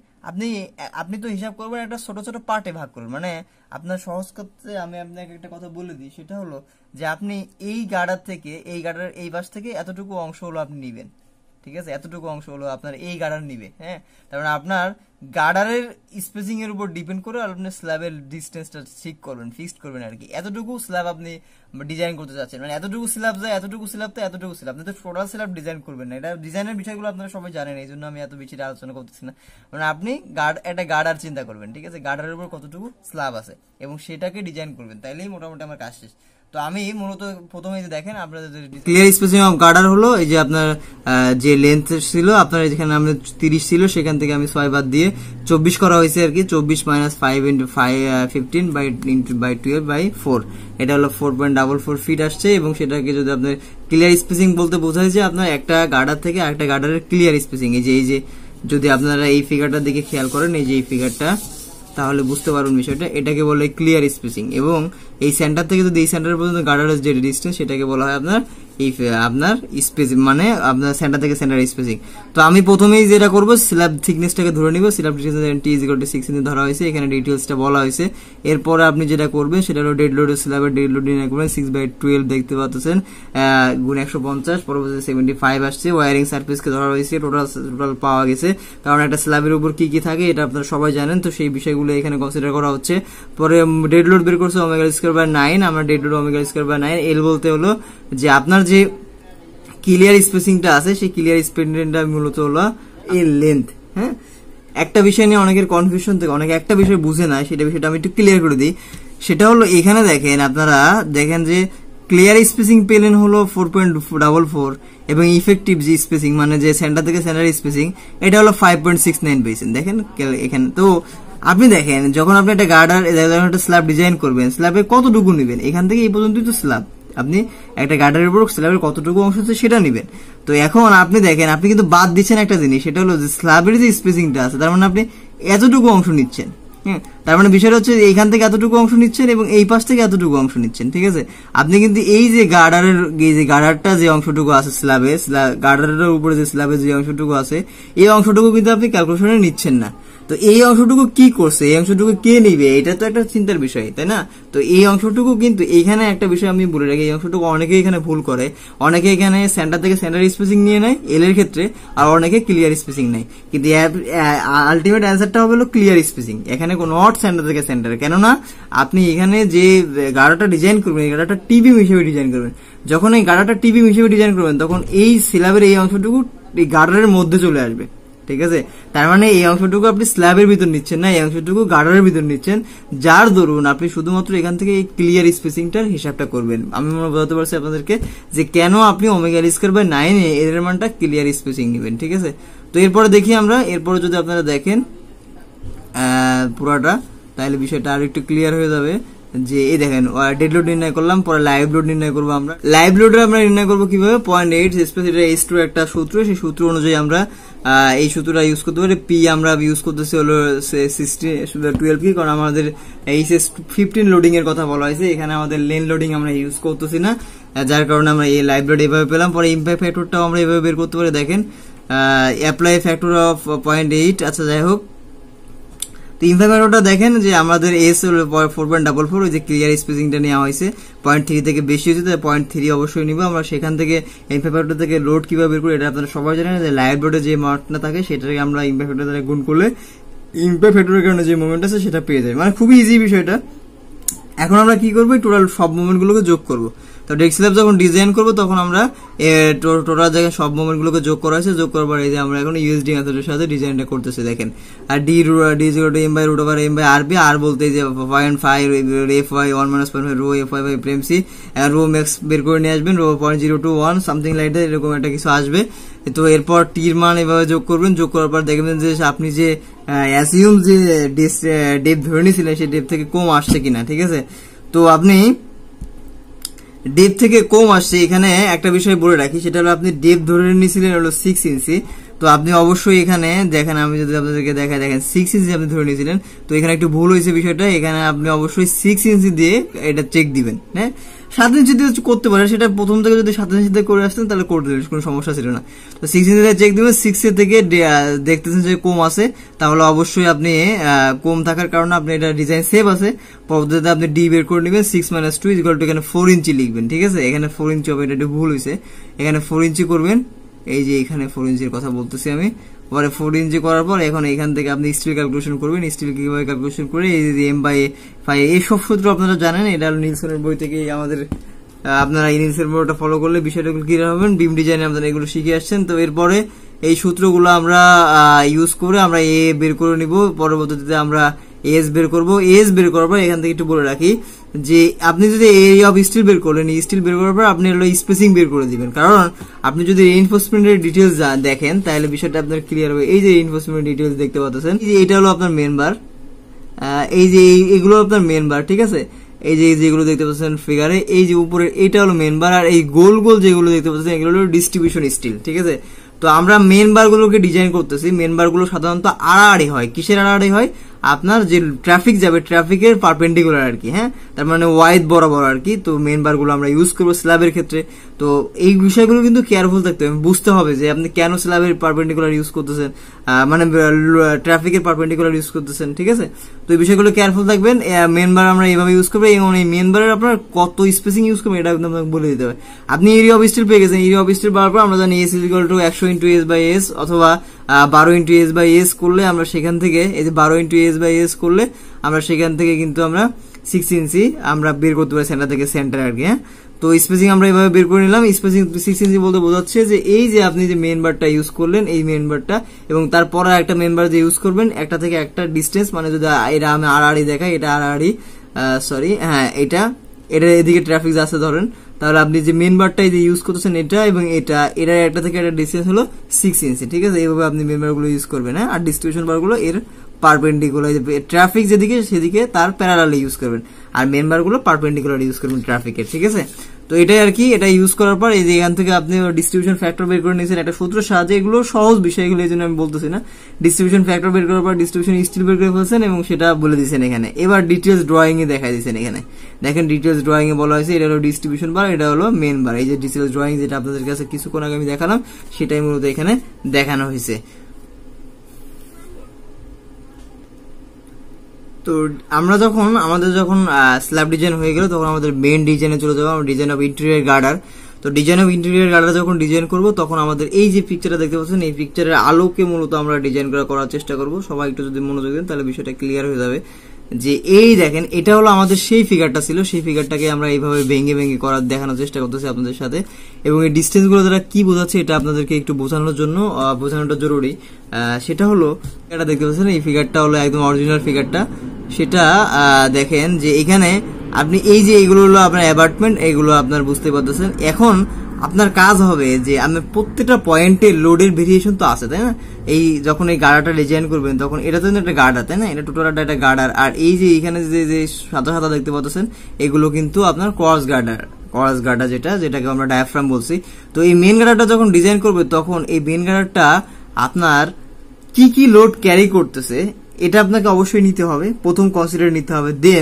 আপনি তো হিসাব করবেন একটা ছোট ছোট পার্টে ভাগ করবেন। মানে আপনার সহজ করতে আমি আপনাকে একটা কথা বলে দিই, সেটা হলো যে আপনি এই গার্ডার থেকে, এই গার্ডার এই পাশ থেকে এতটুকু অংশ হলো আপনি নিবেন, ঠিক আছে। এতটুকু অংশ হলো আপনার এই গার্ডার নিবে, হ্যাঁ। তার মানে আপনার গার্ডারের স্পেসিং এর উপর ডিপেন্ড করে আপনি স্ল্যাবের ডিস্টেন্সটা ঠিক করবেন, ফিক্সড করবেন আর কি। এতটুকু স্ল্যাব আপনি ডিজাইন করতে চাচ্ছেন, মানে এতটুকু স্ল্যাব যায়, এতটুকু স্ল্যাব তো এতটুকু স্ল্যাব, আপনি তো টোটাল স্ল্যাব ডিজাইন করবেন না। এটা ডিজাইনের বিষয়গুলো আপনারা সবাই জানেন, এই জন্য আমি এত বেশি আলোচনা করতেছি না। মানে আপনি একটা গার্ডার চিন্তা করবেন, ঠিক আছে, গার্ডারের উপর কতটুকু স্ল্যাব আছে এবং সেটাকে ডিজাইন করবেন, তাইলেই মোটামুটি আমার কাজ শেষ। তো আমি মূলত প্রথমে দেখেন আপনাদের ক্লিয়ার স্পেসিং অফ গার্ডার হলো এই যে আপনার যে লেন্থ ছিল আপনার যেখানে আমরা 30 ছিল সেখান থেকে আমি 6 বাদ দিয়ে 24 করা হয়েছে আর কি। 24 মাইনাস 5 ইন্টু 15 বাই 12 বাই 4, এটা হলো 4.44 ফিট আসছে। এবং সেটাকে যদি আপনার ক্লিয়ার স্পেসিং বলতে বোঝায় যে আপনার একটা গার্ডার থেকে আরেকটা গার্ডারের ক্লিয়ার স্পেসিং। এই যে যদি আপনারা এই ফিগারটার দিকে খেয়াল করেন, এই যে এই ফিগারটা, তাহলে বুঝতে পারবেন বিষয়টা, এটাকে বলে ক্লিয়ার স্পেসিং। এবং এই সেন্টার থেকে যদি এই সেন্টার পর্যন্ত গার্ডারের যে ডিস্টেন্স সেটাকে বলা হয় আপনার আপনার স্পেসিং, মানে আপনার সেন্টার থেকে সেন্টার স্পেসিং। তো আমি প্রথমেই যেটা করবো স্ল্যাব থিকনেসটাকে ধরে নিব, স্ল্যাব থিকনেস T=6 ইঞ্চি ধরা হয়েছে, এখানে ডিটেলসটা বলা হয়েছে। এরপরে আপনি যেটা করবেন সেটা হলো ডেড লোড, স্ল্যাবের ডেড লোড নির্ণয় করবেন 6/12 দেখতে পাচ্ছেন গুণ 150, পরবর্তীতে 75 আসছে। ওয়ারিং সারফেসকে ধরা হয়েছে, টোটাল পাওয়া গেছে, কারণ একটা স্ল্যাবের উপর কি কি থাকে এটা আপনারা সবাই জানেন, তো সেই বিষয়গুলো এখানে কনসিডার করা হচ্ছে। পরে ডেড লোড বের করছে ω²/9, আমরা ডেড লোড ω²/9। এল বলতে হলো যে আপনার যে ক্লিয়ার স্পেসিংটা আছে সেই ক্লিয়ার স্পেসিংটা মূলত হলো এর লেন্থ, হ্যাঁ। একটা বিষয় নিয়ে অনেকের কনফিউশন থেকে অনেকে একটা বিষয় বুঝে না, সেটা বিষয়টা আমি একটু ক্লিয়ার করে দিই। সেটা হলো এখানে দেখেন, আপনারা দেখেন যে ক্লিয়ার স্পেসিং পেলেন হলো 4.44 এবং ইফেক্টিভ যে স্পেসিং মানে যে সেন্টার থেকে সেন্টার স্পেসিং এটা হলো 5.69 পেয়েছেন। দেখেন এখানে তো আপনি দেখেন যখন আপনি একটা গার্ডার একটা স্ল্যাব ডিজাইন করবেন, স্ল্যাবে কতটুকু নেবেন, এখান থেকে এই পর্যন্তই তো স্ল্যাব, আপনি একটা গার্ডারের উপর স্ল্যাবের কতটুকু অংশ আছে সেটা নেবেন। তো এখন আপনি দেখেন আপনি কিন্তু বাদ দিচ্ছেন একটা জিনিস, সেটা হলো যে স্ল্যাবের যে স্পেসিংটা আছে তার মানে আপনি এতটুকু অংশ নিচ্ছেন, হ্যাঁ। তার মানে বিষয়টা হচ্ছে এইখান থেকে এতটুকু অংশ নিচ্ছেন এবং এই পাশ থেকে এতটুকু অংশ নিচ্ছেন, ঠিক আছে। আপনি কিন্তু এই যে গার্ডারটা যে অংশটুকু আছে স্ল্যাবে, গার্ডারের উপরে যে স্ল্যাবের যে অংশটুকু আছে এই অংশটুকু কিন্তু আপনি ক্যালকুলেশনে নিচ্ছেন না। তো এই অংশটুকু কি করছে, এই অংশটুকু কে নিবে, এটা তো একটা চিন্তার বিষয়, তাই না। তো এই অংশটুকু কিন্তু এইখানে একটা বিষয় আমি বলে রাখি, এই অংশটুকু অনেকে এখানে ভুল করে, অনেকে এখানে সেন্টার থেকে সেন্টার স্পেসিং নিয়ে নেয় এল এর ক্ষেত্রে, আর অনেকে ক্লিয়ার স্পেসিং নেয়। কিন্তু আলটিমেট অ্যান্সারটা হবে হলো ক্লিয়ার স্পেসিং, এখানে কোনো নট সেন্টার থেকে সেন্টার। কেননা আপনি এখানে যে গাড়াটা ডিজাইন করবেন এই গাড়াটা টিবিম হিসেবে ডিজাইন করবেন, যখন এই গাড়াটা টিবিম হিসেবে ডিজাইন করবেন তখন এই স্ল্যাবের এই অংশটুকু এই গার্ডারের মধ্যে চলে আসবে, ঠিক আছে। তার মানে এই অংশটুকু আপনি স্ল্যাবের ভিতর নিচ্ছেন না, এই অংশটুকু গার্ডারের ভিতর নিচ্ছেন, যার দরুন আপনি শুধুমাত্র এখান থেকে এই ক্লিয়ার স্পেসিংটার হিসাবটা করবেন। আমি মনে বোঝাতে পারছি আপনাদেরকে যে কেন আপনি ω²/9 এর মানটা ক্লিয়ার স্পেসিং নেবেন, ঠিক আছে। তো এরপরে দেখি আমরা, এরপরে যদি আপনারা দেখেন পুরাটা তাহলে বিষয়টা আরো একটু ক্লিয়ার হয়ে যাবে। যে এই দেখেন ডেড লোড নির্ণয় করলাম, পরে লাইভ লোড নির্ণয় করবো আমরা। লাইভ লোডে আমরা নির্ণয় করবো কিভাবে, 0.8 স্পেস, এটা H2 একটা সূত্র, সেই সূত্র অনুযায়ী আমরা এই সূত্রটা ইউজ করতে পারি। পি আমরা ইউজ করতেছি হলো 12 কি, কারণ আমাদের HS15 লোডিং এর কথা বলা হয়েছে, এখানে আমাদের লেন লোডিং আমরা ইউজ করতেছি না, যার কারণে আমরা এই লাইভ লোড এভাবে পেলাম। পরে ইম্প্যাক্ট ফ্যাক্টরটাও আমরা এভাবে বের করতে পারি, দেখেন অ্যাপ্লাই ফ্যাক্টর অফ 0.8, আচ্ছা যাই হোক তো ইনফাইমারোটা দেখেন যে আমাদের এস হলো 4.44, ওই যে ক্লিয়ার স্পেসিংটা নেওয়া হয়েছে 0.3 থেকে বেশি হয়েছে, তাই 0.3 অবশ্যই নিব আমরা। সেখান থেকে ইনফাইমারোটা থেকে লোড কিভাবে বের করি এটা আপনারা সবাই জানেন, যে লাইট বোর্ডে যে মার্কটা থাকে সেটাকে আমরা ইমপ্যাক্ট ফ্যাক্টর দ্বারা গুণ করলে ইমপ্যাক্ট ফ্যাক্টরের কারণে যে মোমেন্ট আছে সেটা পেয়ে যাবে, মানে খুবই ইজি বিষয়টা। এখন আমরা কি করবো, টোটাল সব মোমেন্ট গুলোকে যোগ করবো। তো ডেস্কটপ যখন ডিজাইন করবো তখন আমরা টোটাল জায়গায় সব মোমেন্ট গুলোকে যোগ করা হয়েছে, যোগ করার পর এই যে আমরা এখন ইউএসডি মেথডের সাথে ডিজাইনটা করতেছি দেখেন। আর d0/m/√r/b, আর বলতে যে 0.5 fy 1 - rho fy by prime C, rho max বের করে নিয়ে আসবেন, রো 0.021 সামথিং লাইক দ্যাট, এরকম একটা কিছু আসবে। তো এরপর টির মান এভাবে যোগ করবেন, যোগ করার পর দেখবেন যে আপনি যে অ্যাসিউম যে ডেপ ধরে নিয়েছিলেন সেই ডেপ থেকে কম আসছে কিনা, ঠিক আছে। তো আপনি ডেপ থেকে কম আসছে, এখানে একটা বিষয় বলে রাখি, সেটা হলো আপনি ডেপ ধরে নিয়েছিলেন হলো 6 ইঞ্চি, তো আপনি অবশ্যই এখানে দেখেন, আমি যদি আপনাদেরকে দেখাই, দেখেন 6 ইঞ্চি আপনি ধরে নিয়েছিলেন, তো এখানে একটু ভুল হয়েছে বিষয়টা, এখানে আপনি অবশ্যই 6 ইঞ্চি দিয়ে এটা চেক দিবেন। হ্যাঁ, 7 ইঞ্চি দিয়ে করতে পারেন, সেটা প্রথম থেকে যদি 7 ইঞ্চি দিয়ে করে আসতেন তাহলে করে দিলেন, কোনো সমস্যা ছিল না। তো 6 ইঞ্চি দিয়ে চেক দিবেন, 6 এর থেকে দেখতেছেন যে কম আছে, তাহলে অবশ্যই আপনি কম থাকার কারণে আপনি এটা ডিজাইন সেভ আছে, পরবর্তীতে আপনি ডি বের করে নেবেন, 6 - 2 = এখানে 4 ইঞ্চি লিখবেন, ঠিক আছে। এখানে 4 ইঞ্চি হবে, এটা একটু ভুল হয়েছে, এখানে 4 ইঞ্চি করবেন, এই যে এখানে 4 ইঞ্চির কথা বলতেছি আমি। পরে 4 ইঞ্চি করার পর এখন এখান থেকে আপনি স্টিল ক্যালকুলেশন করবেন, স্টিল কিভাবে ক্যালকুলেশন করে এই যে m/5 এই সব সূত্র আপনারা জানেন, এটা নিলসনের বই থেকে আমাদের আপনারা নিলসের বইটা ফলো করলে বিষয়টা ক্লিয়ার হবেন। বিম ডিজাইনে আপনারা এগুলো শিখে আসছেন। তো এরপরে এই সূত্রগুলো আমরা ইউজ করে আমরা এ বের করে নিব, পরবর্তীতে আমরা এস বের করবো। এস বের করার পর এখান থেকে একটু বলে রাখি যে আপনি যদি এরিয়া অফ স্টিল বের করলেন, স্টিল বের করার পর আপনি হলো স্পেসিং বের করে দিবেন, কারণ আপনি যদি রিইনফোর্সমেন্টের ডিটেইলস দেখেন তাহলে বিষয়টা আপনার ক্লিয়ার হবে। এই যে রিইনফোর্সমেন্ট ডিটেইলস দেখতে পাচ্ছেন, এই যে এটা হলো আপনার মেন বার, এই যে এগুলো আপনার মেন বার, ঠিক আছে। এই যে যেগুলো দেখতে পাচ্ছেন ফিগারে, এই যে উপরে এটা হলো মেন বার, আর এই গোল গোল যেগুলো দেখতে পাচ্ছেন এগুলো হলো ডিস্ট্রিবিউশন স্টিল, ঠিক আছে। তো আমরা মেন বার গুলোকে ডিজাইন করতেছি, মেন বার গুলো সাধারণত আড়াআড়ি হয়। কিসের আড়াআড়ি হয়? আপনার যে ট্রাফিক যাবে ট্রাফিকের পারপেন্ডিকুলার আর কি, হ্যাঁ, তার মানে ওয়াইড বরাবর আর কি। তো মেন বার গুলো আমরা ইউজ করবো স্ল্যাবের ক্ষেত্রে। তো এই বিষয়গুলো কিন্তু কেয়ারফুল থাকতে হবে, বুঝতে হবে যে আপনি কেন স্ল্যাবের পারপেন্ডিকুলার ইউজ করতেছেন, মানে ট্রাফিকের পারপেন্ডিকুলার ইউজ করতেছেন, ঠিক আছে। তো এই বিষয়গুলো কেয়ারফুল থাকবেন। মেন বার আমরা এইভাবে ইউজ করবো, এবং এই মেন বারের আপনার কত স্পেসিং ইউজ করবেন এটা একদম বলে দিতে হবে। আপনি এরিয়া অফ স্টিল পেয়ে গেছেন, এরিয়া অফ স্টিল পাওয়ার পর আমরা জানি S = 100 × S/S অথবা 12 × S/S করলে আমরা সেখান থেকে এই যে 12 × S/S করলে আমরা সেখান থেকে কিন্তু আমরা 6 ইঞ্চি আমরা বের করতে পারি সেন্টার থেকে সেন্টার আর কি, হ্যাঁ। তো স্পেসিং আমরা এইভাবে বের করে নিলাম। স্পেসিং 6 ইঞ্চি বলতে বোঝাচ্ছে যে এই যে আপনি যে মেন বারটা ইউজ করলেন, এই মেন বারটা এবং তারপরে একটা মেন বার যে ইউজ করবেন, একটা থেকে একটা ডিস্টেন্স, মানে যদি এটা আমি আড়াআড়ি দেখাই, এটা আড়াআড়ি, সরি, হ্যাঁ, এটা এদিকে ট্রাফিক যাচ্ছে ধরেন, তাহলে আপনি যে মেন বারটা যে ইউজ করতেছেন এটা এবং এটা একটা থেকে একটা ডিস্টেন্স হলো 6 ইঞ্চি, ঠিক আছে। এইভাবে আপনি মেন বার গুলো ইউজ করবেন, হ্যাঁ। আর ডিস্ট্রিবিউশন বার গুলো এর পারপেন্ডিকুলার, ট্রাফিক যেদিকে সেদিকে তার প্যারালাল ইউজ করবেন, আর মেন বার গুলো পারপেন্ডিকুলার ইউজ করবেন ট্রাফিকের, ঠিক আছে। তো এটাই আর কি, এটা ইউজ করার পর এই যে এখান থেকে আপনি ডিস্ট্রিবিউশন ফ্যাক্টর বের করে নিয়েছেন একটা সূত্রের সাহায্যে। এগুলো সহজ বিষয়, এগুলো এই জন্য আমি বলতেছি না। ডিস্ট্রিবিউশন ফ্যাক্টর বের করার পর ডিস্ট্রিবিউশন স্টিল বের করে ফেলছেন এবং সেটা বলে দিয়েছেন এখানে। এবার ডিটেলস ড্রয়িং এ দেখা দিয়েছেন এখানে, দেখেন ডিটেলস ড্রয়িং এ বলা হয়েছে এটা হলো ডিস্ট্রিবিউশন বার, এটা হলো মেন বার। এই যে ডিটেলস ড্রয়িং যেটা আপনাদের কাছে কিছুক্ষণ আগে আমি দেখালাম সেটাই মূলত এখানে দেখানো হয়েছে। তো আমরা আমাদের যখন স্ল্যাব ডিজাইন হয়ে গেল তখন আমাদের মেইন ডিজাইনে চলে যাবো, ডিজাইন অফ ইন্টেরিয়র গার্ডার। তো ডিজাইন অফ ইন্টেরিয়র গার্ডার যখন ডিজাইন করব তখন আমাদের এই যে পিকচারটা দেখতে পাচ্ছেন, এই পিকচারের আলোকে মূলত আমরা ডিজাইন করার চেষ্টা করব। সবাই একটু যদি মনোযোগ দেন তাহলে বিষয়টা ক্লিয়ার হয়ে যাবে। যে এই দেখেন এটা হলো আমাদের সেই ফিগারটা ছিল, সেই ফিগারটাকে আমরা এইভাবে ভেঙে ভেঙে দেখানোর চেষ্টা করতেছি আপনাদের সাথে, এবং এই ডিস্টেন্স গুলো দ্বারা কি বোঝাচ্ছে এটা আপনাদেরকে একটু বোঝানোর জন্য বোঝানোটা জরুরি। সেটা হলো এটা দেখতে পাচ্ছেন, এই ফিগারটা হলো একদম অরিজিনাল ফিগারটা। সেটা দেখেন যে এখানে আপনি এই যে এইগুলো হলো আপনার অ্যাবার্টমেন্ট, এইগুলো আপনার বুঝতে পারতেছেন। এখন আপনার কাজ হবে যে আপনার প্রত্যেকটা পয়েন্টে লোডের ভেরিয়েশন তো আছে, তাই না। এই যখন এই গার্ডারটা ডিজাইন করবেন তখন এটা তো একটা গার্ডার, তাই না, এটা টোটালটা একটা গার্ডার। আর এই যে এখানে যে সাদা সাদা দেখতে পাচ্ছেন এগুলো কিন্তু আপনার ক্রস গার্ডার, যেটাকে আমরা ডায়াফ্রাম বলছি। তো এই মেন গার্ডারটা যখন ডিজাইন করবে তখন এই মেন গার্ডারটা আপনার কি কি লোড ক্যারি করতেছে এটা আপনাকে অবশ্যই নিতে হবে, প্রথম কনসিডার নিতে হবে। দেন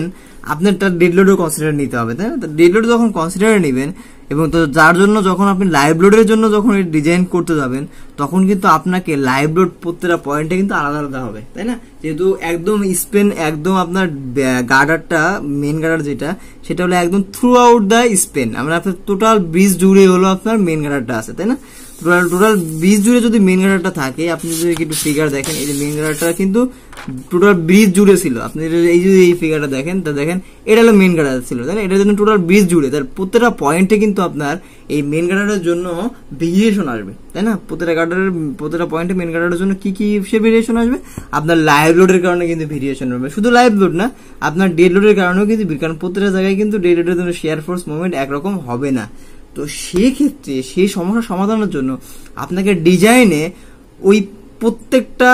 আপনার তার ডেড লোডও কনসিডার নিতে হবে, তাই না? তো ডেড লোড যখন কনসিডার নেবেন এবং তো যার জন্য যখন আপনি লাইভ লোডের জন্য যখন ডিজাইন করতে যাবেন তখন কিন্তু আপনাকে লাইভ লোড প্রত্যেকটা পয়েন্টে কিন্তু আলাদা আলাদা হবে, তাই না? যেহেতু একদম স্পেন একদম আপনার গার্ডারটা মেন গার্ডার যেটা সেটা হলো একদম থ্রু আউট দ্য স্পেন, আমরা আপনার টোটাল ব্রিজ জুড়ে হলো আপনার মেন গার্ডারটা আছে, তাই না? টোটাল ব্রিজ জুড়ে যদি মেন গার্ডারটা থাকে, আপনি যদি একটু ফিগার দেখেন, এই যে মেন গার্ডারটা কিন্তু টোটাল ব্রিজ জুড়ে ছিল, আপনি এই যদি এই ফিগারটা দেখেন তা দেখেন এটা হলো মেন গার্ডার ছিল, তাই না? এটার জন্য টোটাল ব্রিজ জুড়ে তার প্রত্যেকটা পয়েন্টে কিন্তু আপনার এই মেন গার্ডারের জন্য ভেরিয়েশন আসবে, তাই না? প্রত্যেকটা পয়েন্টে মেন গার্ডারের জন্য কি কি ভেরিয়েশন আসবে? আপনার লাইভ লোডের কারণে কিন্তু ভেরিয়েশন হবে, শুধু লাইভ লোড না, আপনার ডেড লোডের কারণেও কিন্তু, কারণ প্রত্যেকটা জায়গায় কিন্তু ডেড লোডের জন্য শেয়ার ফোর্স মুভমেন্ট একরকম হবে না। তো সেক্ষেত্রে সেই সমস্যা সমাধানের জন্য আপনাকে ডিজাইনে ওই প্রত্যেকটা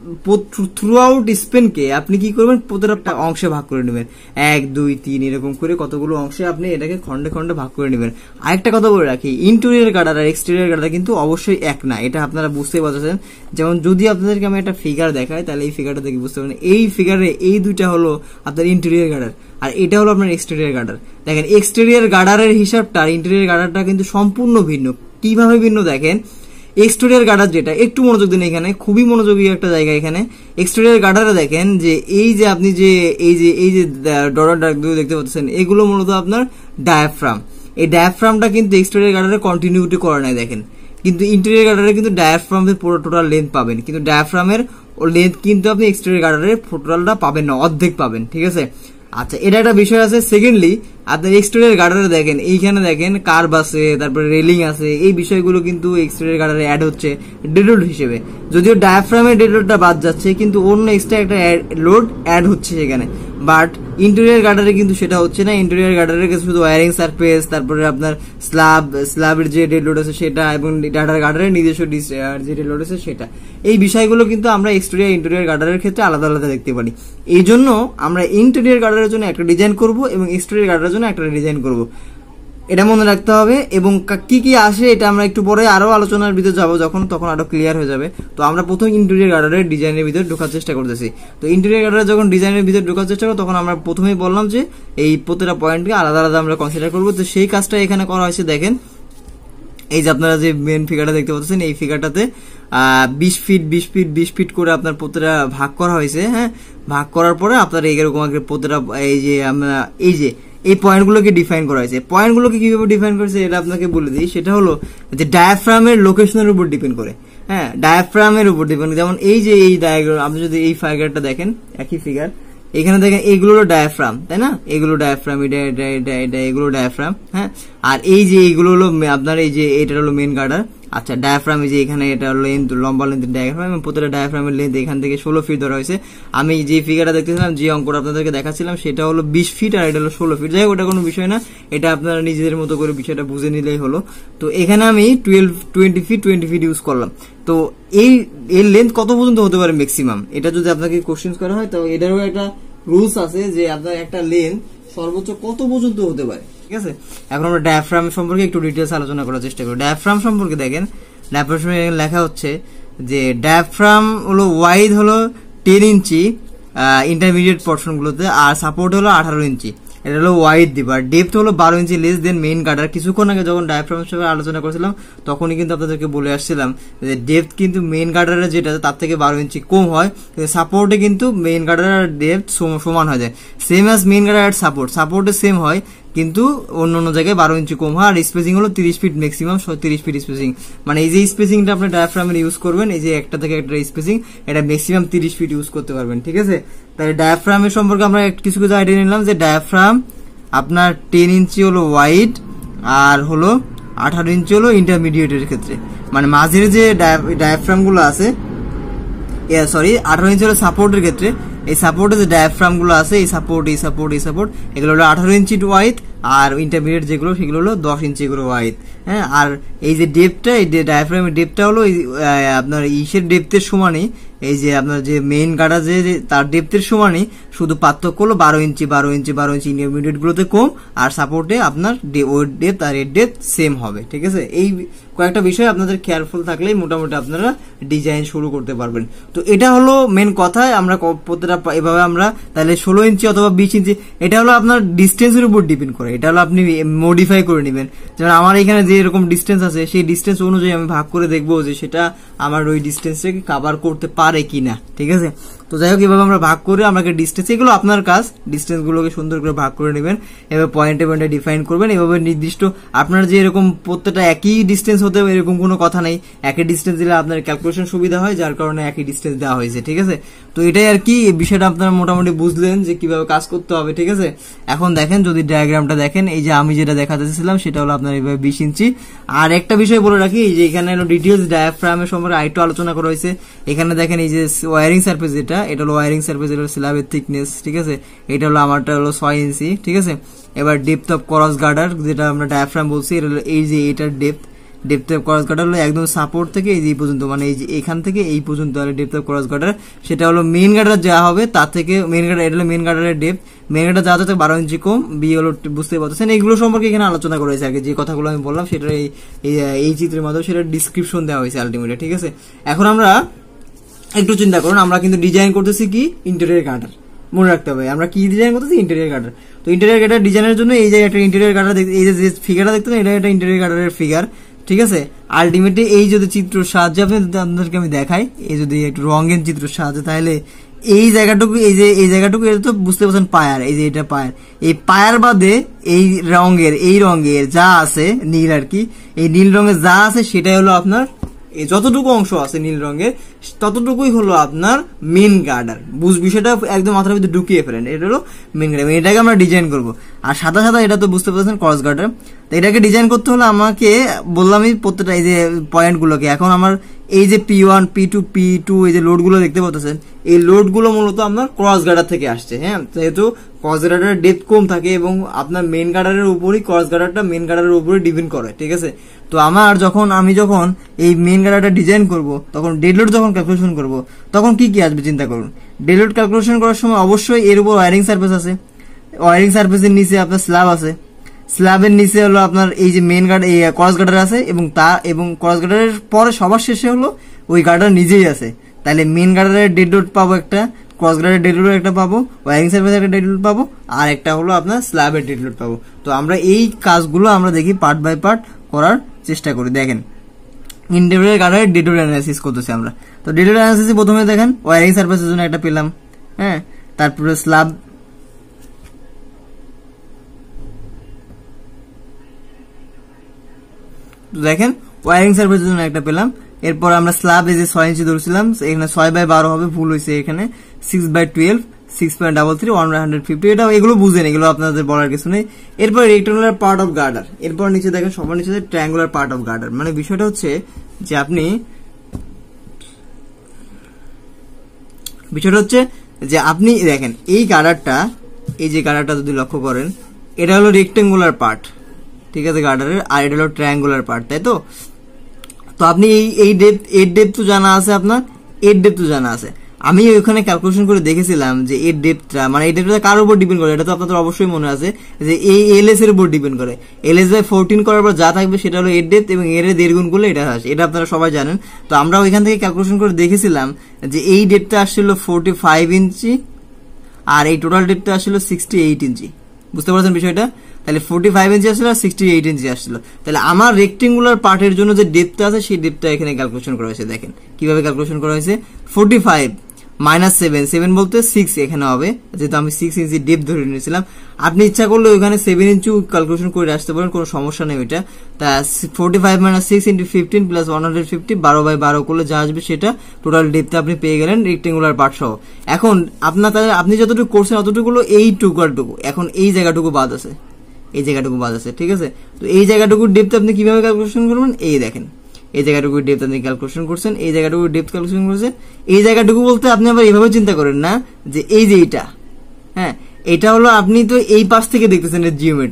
থ্রু আউট স্পেনকে আপনি কি করবেন, প্রত্যেকটা অংশে ভাগ করে নেবেন, 1 2 3 এরকম করে কতগুলো অংশে আপনি এটাকে খন্ডে খন্ডে ভাগ করে নেবেন। আরেকটা কথা বলে রাখি, ইন্টেরিয়র গার্ডার আর এক্সটেরিয়র গার্ডার কিন্তু অবশ্যই এক না, এটা আপনারা বুঝতেই পারছেন। যেমন যদি আপনাদেরকে আমি একটা ফিগার দেখাই তাহলে এই ফিগারটা দেখে বুঝতে পারবেন, এই ফিগারে এই দুইটা হলো আপনার ইন্টেরিয়র গার্ডার আর এটা হলো আপনার এক্সটেরিয়র গার্ডার। দেখেন এক্সটেরিয়র গার্ডারের হিসাবটা আর ইন্টেরিয়র গার্ডারটা কিন্তু সম্পূর্ণ ভিন্ন। কিভাবে ভিন্ন দেখেন, এক্সটেরিয়র গার্ডার যেটা, একটু মনোযোগ দিন এখানে, খুবই মনোযোগী একটা জায়গা এখানে। এক্সটেরিয়র গার্ডারে দেখেন যে এই যে আপনি যে এই যে ডট ডার্ক দেখতে পাচ্ছেন, এগুলো মূলত আপনার ডায়াফ্রাম। এই ডায়াফ্রামটা কিন্তু এক্সটেরিয়র গার্ডারে কন্টিনিউটি করে নাই দেখেন, কিন্তু ইন্টেরিয়র গার্ডারে কিন্তু ডায়াফ্রামের পুরো টোটাল লেন্থ পাবেন, কিন্তু ডায়াফ্রামের লেন্থ কিন্তু আপনি এক্সটেরিয়র গার্ডারে টোটালটা পাবেন না, অর্ধেক পাবেন, ঠিক আছে? আচ্ছা, এটা একটা বিষয় আছে। সেকেন্ডলি আপনার এক্সটেরিয়র গার্ডারে দেখেন, এইখানে দেখেন কার্ভ আছে, তারপরে রেলিং আছে, এই বিষয়গুলো কিন্তু এক্সটেরিয়র গার্ডারে অ্যাড হচ্ছে ডেড লোড হিসেবে। যদিও ডায়াফ্রামের ডেড লোডটা বাদ যাচ্ছে কিন্তু অন্য এক্সট্রা একটা লোড অ্যাড হচ্ছে সেখানে, বাট ইন্টেরিয়র গার্ডারে কিন্তু সেটা হচ্ছে না। ইন্টেরিয়র গার্ডারে শুধু ওয়ারিং সারফেস, তারপরে আপনার স্ল্যাবের যে ডেড লোড আছে সেটা, এবং গার্ডারের নিজস্ব যে ডেড লোড আছে সেটা, এই বিষয়গুলো কিন্তু আমরা এক্সটেরিয়র ইন্টেরিয়র গার্ডারের ক্ষেত্রে আলাদা আলাদা দেখতে পারি। এই জন্য আমরা ইন্টেরিয়র গার্ডারের জন্য একটা ডিজাইন করব এবং এক্সটেরিয়র গার্ডারের জন্য একটা ডিজাইন করব, এটা মনে রাখতে হবে। এবং কি কি আসে এটা আমরা একটু পরে আরো আলোচনার ভিতরে যাবো, তখন আরো ক্লিয়ার হয়ে যাবে। তো আমরা প্রথম ইন্টেরিয়র গার্ডারের ডিজাইনের ভিতরে ঢোকার চেষ্টা করতেছি। তো ইন্টেরিয়র গার্ডারে যখন ডিজাইনের ভিতরে ঢোকার চেষ্টা করবো তখন আমরা প্রথমেই বললাম যে এই প্রত্যেকটা পয়েন্টকে আলাদা আলাদা আমরা কনসিডার করবো। তো সেই কাজটা এখানে করা হয়েছে। দেখেন এই যে আপনারা যে মেন ফিগারটা দেখতে পাচ্ছেন, এই ফিগারটাতে 20 ফিট 20 ফিট 20 ফিট করে আপনার প্রত্যেকটা ভাগ করা হয়েছে। হ্যাঁ, ভাগ করার পরে আপনার এইরকম প্রত্যেকটা এই যে আমরা এই পয়েন্টগুলোকে ডিফাইন করা হয়েছে। পয়েন্টগুলোকে কিভাবে ডিফাইন করেছে এটা আপনাকে বলে দিই। সেটা হলো যে ডায়াফ্রামের লোকেশনের উপর ডিপেন্ড করে। হ্যাঁ, ডায়াফ্রামের উপর ডিপেন্ড। যেমন এই যে এই ডায়াগ্রাম, আপনি যদি এই ফিগারটা দেখেন, একই ফিগার, এখানে দেখেন এইগুলো হলো ডায়াফ্রাম, তাই না? এগুলো ডায়াফ্রাম, এগুলো ডায়াফ্রাম। হ্যাঁ, আর এই যে এইগুলো হলো আপনার এই যে এটা হলো মেন গার্ডার। আচ্ছা, ডায়াফ্রাম এই যে এখানে এটা হলো লেন্থ, লম্বা লেন্থের ডায়াফ্রাম, এবং প্রত্যেকটা ডায়াফ্রামের লেন্থ এখান থেকে 16 ফিট ধরা হয়েছে। আমি যে ফিগারটা দেখতেছিলাম, যে অঙ্কটা আপনাদেরকে দেখাচ্ছিলাম, সেটা হলো 20 ফিট আর এটা হলো 16 ফিট। যাই হোক, ওটা কোনো বিষয় না, এটা আপনারা নিজেদের মতো করে বিষয়টা বুঝে নিলেই হলো। তো এখানে আমি 20 ফিট ইউজ করলাম। তো এর লেন্থ কত পর্যন্ত হতে পারে ম্যাক্সিমাম, এটা যদি আপনাকে কোশ্চেন করা হয় তো এটারও একটা রুলস আছে যে আপনার একটা লেন্থ সর্বোচ্চ কত পর্যন্ত হতে পারে। ঠিক আছে, এখন আমরা ডায়াফ্রাম সম্পর্কে একটু ডিটেলস আলোচনা করার চেষ্টা করি। ডায়াফ্রাম সম্পর্কে দেখেন, ডায়াফ্রাম লেখা হচ্ছে যে ডায়াফ্রাম হলো ওয়াইড হলো 10 ইঞ্চি ইন্টারমিডিয়েট পোর্শন গুলোতে, আর সাপোর্ট হলো 18 ইঞ্চি। এটা হলো ওয়াইড দিবা, ডেপথ হলো 12 ইঞ্চি লেস দেন মেইন গার্ডার। কিছুক্ষণ আগে যখন ডায়াফ্রাম হিসেবে আলোচনা করেছিলাম তখনই কিন্তু আপনাদেরকে বলে আসছিলাম যে ডেপথ কিন্তু মেইন গার্ডারের যেটা তার থেকে 12 ইঞ্চি কম হয়, কিন্তু সাপোর্টে কিন্তু মেইন গার্ডারের ডেপথ সমান হয়ে যায়। Same as main girder at সাপোর্টে সেম হয়, কিন্তু অন্য অন্য জায়গায় 12 ইঞ্চি কম হয়। আর স্পেসিং হলো 30 ফিট ম্যাক্সিমাম, 30 ফিট স্পেসিং। মানে এই যে স্পেসিংটা আপনি ডায়াফ্রামের ইউজ করবেন, এই যে একটা থেকে একটা স্পেসিং, এটা ম্যাক্সিমাম 30 ফিট ইউজ করতে পারবেন। ঠিক আছে, তাহলে ডায়াফ্রামের সম্পর্কে আমরা কিছু কিছু আইডিয়া নিলাম যে ডায়াফ্রাম আপনার 10 ইঞ্চি হলো ওয়াইড আর হলো 18 ইঞ্চি হলো ইন্টারমিডিয়েটের ক্ষেত্রে, মানে মাঝের যে ডায়াফ্রাম গুলো আছে, 18 ইঞ্চি হলো সাপোর্টের ক্ষেত্রে। এই সাপোর্টে যে ডায়াফ্রাম গুলো আছে, এই সাপোর্ট এগুলো হলো 18 ইঞ্চি ওয়াইড, আর ইন্টারমিডিয়েট যেগুলো সেগুলো হলো 10 ইঞ্চি করে ওয়াইড। হ্যাঁ, আর এই যে ডেপথটা, এই ডায়াফ্রামের ডেপথটা হলো আপনার ইসের ডেপথের সমানই, এই যে আপনার যে মেইন গার্ডার যে তার ডেপথের সমানই, শুধু পার্থক্য হলো 12 ইঞ্চি ইন্টারমিডিয়েট গুলোতে কম, আর সাপোর্টে আপনার ওর ডেপথ আর এর ডেপথ সেম হবে। ঠিক আছে, এই কয়েকটা বিষয় আপনাদের কেয়ারফুল থাকলেই মোটামুটি আপনারা ডিজাইন শুরু করতে পারবেন। তো এটা হলো মেন কথা। আমরা প্রত্যেকটা এভাবে আমরা তাহলে 16 ইঞ্চি অথবা 20 ইঞ্চি, এটা হলো আপনার ডিস্টেন্সের উপর ডিপেন্ড করে, এটা হলো আপনি মডিফাই করে নেবেন। যেমন আমার এখানে যে এরকম ডিস্টেন্স আছে, সেই ডিস্টেন্স অনুযায়ী আমি ভাগ করে দেখবো যে সেটা আমার ওই ডিস্টেন্সটাকে কভার করতে পারে কিনা। ঠিক আছে, তো যাই হোক এভাবে আমরা ভাগ করে আমাকে ডিস্টেন্স, এগুলো আপনার কাজ, ডিস্টেন্স গুলোকে সুন্দর করে ভাগ করে নেবেন, এভাবে পয়েন্টে পয়েন্টে ডিফাইন করবেন। এভাবে নির্দিষ্ট আপনার যে এরকম প্রত্যেকটা একই ডিস্টেন্স হতে হবে এরকম কোনো কথা নেই, একই ডিস্টেন্স দিলে আপনার ক্যালকুলেশন সুবিধা হয়, যার কারণে একই ডিস্টেন্স দেওয়া হয়েছে। ঠিক আছে, তো এটাই আর কি, এই বিষয়টা আপনারা মোটামুটি বুঝলেন যে কিভাবে কাজ করতে হবে। ঠিক আছে, এখন দেখেন যদি ডায়াগ্রামটা দেখেন, এই যে আমি যেটা দেখাতে চাইছিলাম সেটা হলো আপনার এইভাবে 20 ইঞ্চি। আর একটা বিষয় বলে রাখি, এই যে এখানে ডিটেইলস ডায়াফ্রামের সম্পর্কে আরেকটু আলোচনা করা হয়েছে। এখানে দেখেন এই যে ওয়ারিং সারফেস, এটা হলো ওয়ারিং সারফেস, এটা হলো স্ল্যাবের থিকনেস। ঠিক আছে, এটা হলো আমারটা হলো 6 ইঞ্চি। ঠিক আছে, এবার ডেপথ অফ ক্রস গার্ডার যেটা আমরা ডায়াফ্রাম বলছি, এটা হলো এই যে এটার ডেপথ অফ ক্রস গার্ডার হলো একদম সাপোর্ট থেকে এই যে পর্যন্ত, মানে এই যে এখান থেকে এই পর্যন্ত ডেপথ অফ ক্রস গার্ডার, সেটা হলো মেইন গার্ডার যা হবে তার থেকে মেইন গার্ডার, এটা হলো মেইন গার্ডারের ডেপথ, মেইন গার্ডার যা হচ্ছে 12 ইঞ্চি কম, বি হলো বুঝতে পারছেন। এইগুলো সম্পর্কে এখানে আলোচনা করা হয়েছে আগে, যে কথাগুলো আমি বললাম সেটা এই চিত্রের মাধ্যমে সেটা ডিসক্রিপশন দেওয়া হয়েছে আলটিমেটলি। ঠিক আছে, এখন আমরা একটু চিন্তা করুন, আমরা কিন্তু ডিজাইন করতেছি কি ইন্টেরিয়র গার্ডার, মনে রাখতে হবে আমরা কি ডিজাইন করতেছি ইন্টেরিয়র গার্ডার। তো ইন্টেরিয়র গার্ডার ডিজাইনের জন্য এই যে একটা ইন্টেরিয়র গার্ডার, এই যে ফিগারটা দেখতে এটা একটা ইন্টেরিয়র গার্ডারের ফিগার। ঠিক আছে, আলটিমেটলি এই যদি চিত্র সাহায্যে আপনাদেরকে আমি দেখাই, এই যদি একটু রঙের চিত্র সাহায্যে, তাহলে এই জায়গাটুকু, এই জায়গাটুকু এটা তো বুঝতে পারছেন পায়ার, এই যে এটা পায়ার, এই পায়ার বাদে এই রঙের যা আছে নীল আর কি, এই নীল রঙের যা আছে সেটাই হলো আপনার, এই যতটুকু অংশ আছে নীল রঙের ততটুকুই হলো আপনার মেন গার্ডার। বিষয়টা একদম মাথার ভিতরে ঢুকিয়ে ফেলেন, এটা হলো মেন গার্ডার, এটাকে আমরা ডিজাইন করবো। আর সাদা এটা তো বুঝতে পারছেন ক্রস গার্ডার। তো এটাকে ডিজাইন করতে হলে আমাকে বললামই প্রত্যেকটা এই যে পয়েন্ট গুলোকে, এখন আমার এই যে P1 P2 P2 এই যে লোড গুলো দেখতে পাচ্ছেন, এই লোড গুলো মূলত আপনার ক্রস গার্ডার থেকে আসছে। হ্যাঁ, যেহেতু ক্রস গার্ডারের ডেপথ কম থাকে এবং আপনার মেন গার্ডারের উপরই ক্রস গার্ডারটা মেন গার্ডারের উপরে ডিপেন্ড করে। ঠিক আছে, তো আমি যখন এই মেন গার্ডারটা ডিজাইন করব, তখন ডেড লোড যখন ক্যালকুলেশন করব, তখন কি কি আসবে চিন্তা করুন। ডেড লোড ক্যালকুলেশন করার সময় অবশ্যই এর উপর ওয়ারিং সারফেস আছে, ওয়ারিং সারফেসের নিচে আপনার স্ল্যাব আছে, স্ল্যাবের নিচে হলো আপনার এই যে মেন গার্ড, এই ক্রস গার্ডার আছে, এবং ক্রস গার্ডারের পরে সবার শেষে হলো ওই গার্ডার নিজেই আছে। তাহলে মেন গার্ডারের ডেড লোড পাবো একটা, ক্রস গার্ডারের ডেড লোড একটা পাবো, ওয়ারিং সারফেসের একটা ডেড লোড পাবো, আর একটা হলো আপনার স্ল্যাবের ডেড লোড পাবো। তো আমরা এই কাজগুলো আমরা দেখি পার্ট বাই পার্ট করার চেষ্টা করি। দেখেন ইন্টেরিয়র গার্ডারের ডেড লোড অ্যানালাইসিস করতেছি আমরা। তো ডেড লোড অ্যানালাইসিস প্রথমে দেখেন ওয়ারিং সারফেসের জন্য একটা পেলাম, হ্যাঁ, তারপরে স্ল্যাব, দেখেন ওয়ারিং সারফেসের জন্য একটা পেলাম। এরপর আমরা স্ল্যাব এই যে 6 ইঞ্চি ধরছিলাম, এখানে 6/12 হবে, ভুল হয়েছে, এখানে 6/12 6.33 150, এটা এগুলো বুঝেন, এগুলো আপনাদের বলার কিছু নেই। এরপর রেক্টাঙ্গুলার পার্ট অফ গার্ডার, এরপর নিচে দেখেন সবার নিচে ট্রায়াঙ্গুলার পার্ট অফ গার্ডার। মানে বিষয়টা হচ্ছে যে আপনি দেখেন এই গার্ডারটা, এই যে গার্ডারটা যদি লক্ষ্য করেন, এটা হলো রেক্টাঙ্গুলার পার্ট, ঠিক আছে গার্ডারের, আর এটা হলো ট্রায়াঙ্গুলার পার্ট, তাই তো। তো আপনি এই ডেপথ তো জানা আছে, আপনার এর ডেপথ তো জানা আছে। আমি ওখানে ক্যালকুলেশন করে দেখেছিলাম যে এর ডেপথটা, মানে এই ডেপথটা কার উপর ডিপেন্ড করে, এটা তো আপনাদের অবশ্যই মনে আছে যে এই এলএস এর উপর ডিপেন্ড করে। LS/14 করার পর যা থাকবে সেটা হলো এর ডেপথ, এবং এর 1.5 গুণ করলে এটা আসে, এটা আপনারা সবাই জানেন। তো আমরা ওইখান থেকে ক্যালকুলেশন করে দেখেছিলাম যে এই ডেপথটা আসছিল 45 ইঞ্চি, আর এই টোটাল ডেপথটা আসছিল 68 ইঞ্চি। বুঝতে পারছেন বিষয়টা? তাহলে 45 ইঞ্চি আসছিল আর 68 ইঞ্চি আসছিল। তাহলে আমার রেক্টেঙ্গুলার পার্টের জন্য যে ডেপথটা আছে সেই ডেপথটা এখানে ক্যালকুলেশন করা হয়েছে। দেখেন কিভাবে ক্যালকুলেশন করা হয়েছে, 45 -7 বলতে 6 এখানে হবে, যেহেতু আমি 6 ইঞ্চি ডেপথ ধরে নিয়েছিলাম। আপনি ইচ্ছা করলে ওইখানে 7 ইঞ্চি ক্যালকুলেশন করে আসতে পারেন, কোনো সমস্যা নেই ওইটা। তা 45 - 6 × 15 + 150, 12/12 করলে যা আসবে সেটা টোটাল ডেপথ আপনি পেয়ে গেলেন রেক্টেঙ্গুলার পার্ট সহ। এখন আপনি যতটুকু করছেন অতটুকু এইটুকু, এখন এই জায়গাটুকু বাদ আছে, এই জায়গাটুকু বাদ আছে, ঠিক আছে। তো এই জায়গাটুকুর ডেপথ আপনি কিভাবে ক্যালকুলেশন করবেন, এই দেখেন এই জায়গাটুকু ডেপথ আপনি ক্যালকুলেশন করছেন, এই জায়গাটুকু ডেপথ ক্যালকুলেশন করছেন। এই জায়গাটুকু বলতে আপনি আবার এইভাবে চিন্তা করেন না যে এই যে এইটা, হ্যাঁ, এটা হলো আপনি তো এই পাশ থেকে দেখতেছেন এর জিওমেট্রি,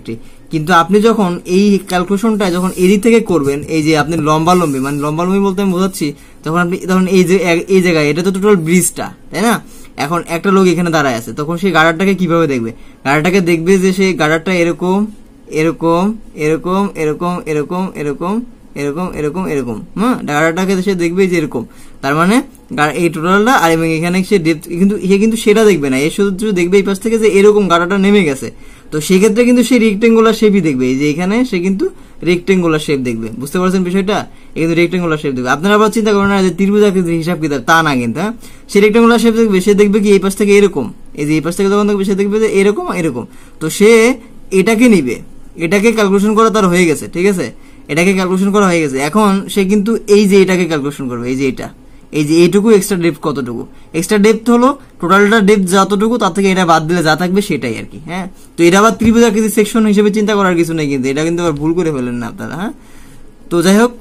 কিন্তু আপনি যখন এই ক্যালকুলেশনটা যখন এদিক থেকে করবেন, এই যে আপনি লম্বালম্বি মানে লম্বালম্বি বলতে আমি বোঝাচ্ছি, তখন আপনি তখন এই জায়গায় এটা তো টোটাল ব্রিজটা, তাই না? এখন একটা লোক এখানে দাঁড়ায় আছে, তখন সেই গার্ডারটাকে কিভাবে দেখবে? গার্ডারটাকে দেখবে যে সেই গার্ডারটা এরকম এরকম এরকম এরকম এরকম এরকম এরকম এরকম এরকম, হ্যাঁ, গার্ডারটাকে সে দেখবে যে এরকম, তার মানে এই টোটালটা, আর এবং এখানে সে ডেপথ কিন্তু সেটা দেখবে না, এ শুধু দেখবে এই পাশ থেকে যে এরকম গার্ডারটা নেমে গেছে। তো সেক্ষেত্রে কিন্তু সে রেক্টেঙ্গুলার শেপই দেখবে, এই যে এখানে সে কিন্তু রেক্টেঙ্গুলার শেপ দেখবে। বুঝতে পারছেন বিষয়টা? এই কিন্তু রেক্টেঙ্গুলার শেপ দেখবে। আপনারা আবার চিন্তা করেন না যে ত্রিভুজাকৃতির হিসাব কিতাব, তা না কিন্তু, হ্যাঁ, সে রেক্টেঙ্গুলার শেপ দেখবে। সে দেখবে কি এই পাশ থেকে এরকম, এই যে এই পাশ থেকে যখন দেখবে সে দেখবে যে এরকম এরকম, তো সে এটাকে নিবে, এটাকে ক্যালকুলেশন করা তার হয়ে গেছে, ঠিক আছে, এটাকে ক্যালকুলেশন করা হয়ে গেছে। এখন সে কিন্তু এই যে এটাকে ক্যালকুলেশন করবে, এই যে এটা, এই যে এইটুকু এক্সট্রা ডেপথ কতটুকু, এক্সট্রা ডেপথ হলো টোটালটা ডেপথ যতটুকু, তার থেকে এটা বাদ দিলে যা থাকবে সেটাই আর কি, হ্যাঁ। তো এটা আবার ত্রিভুজাকৃতির সেকশন হিসেবে চিন্তা করার কিছু নেই, কিন্তু এটা কিন্তু আবার ভুল করে ফেলেন না আপনারা, হ্যাঁ। তো যাই হোক,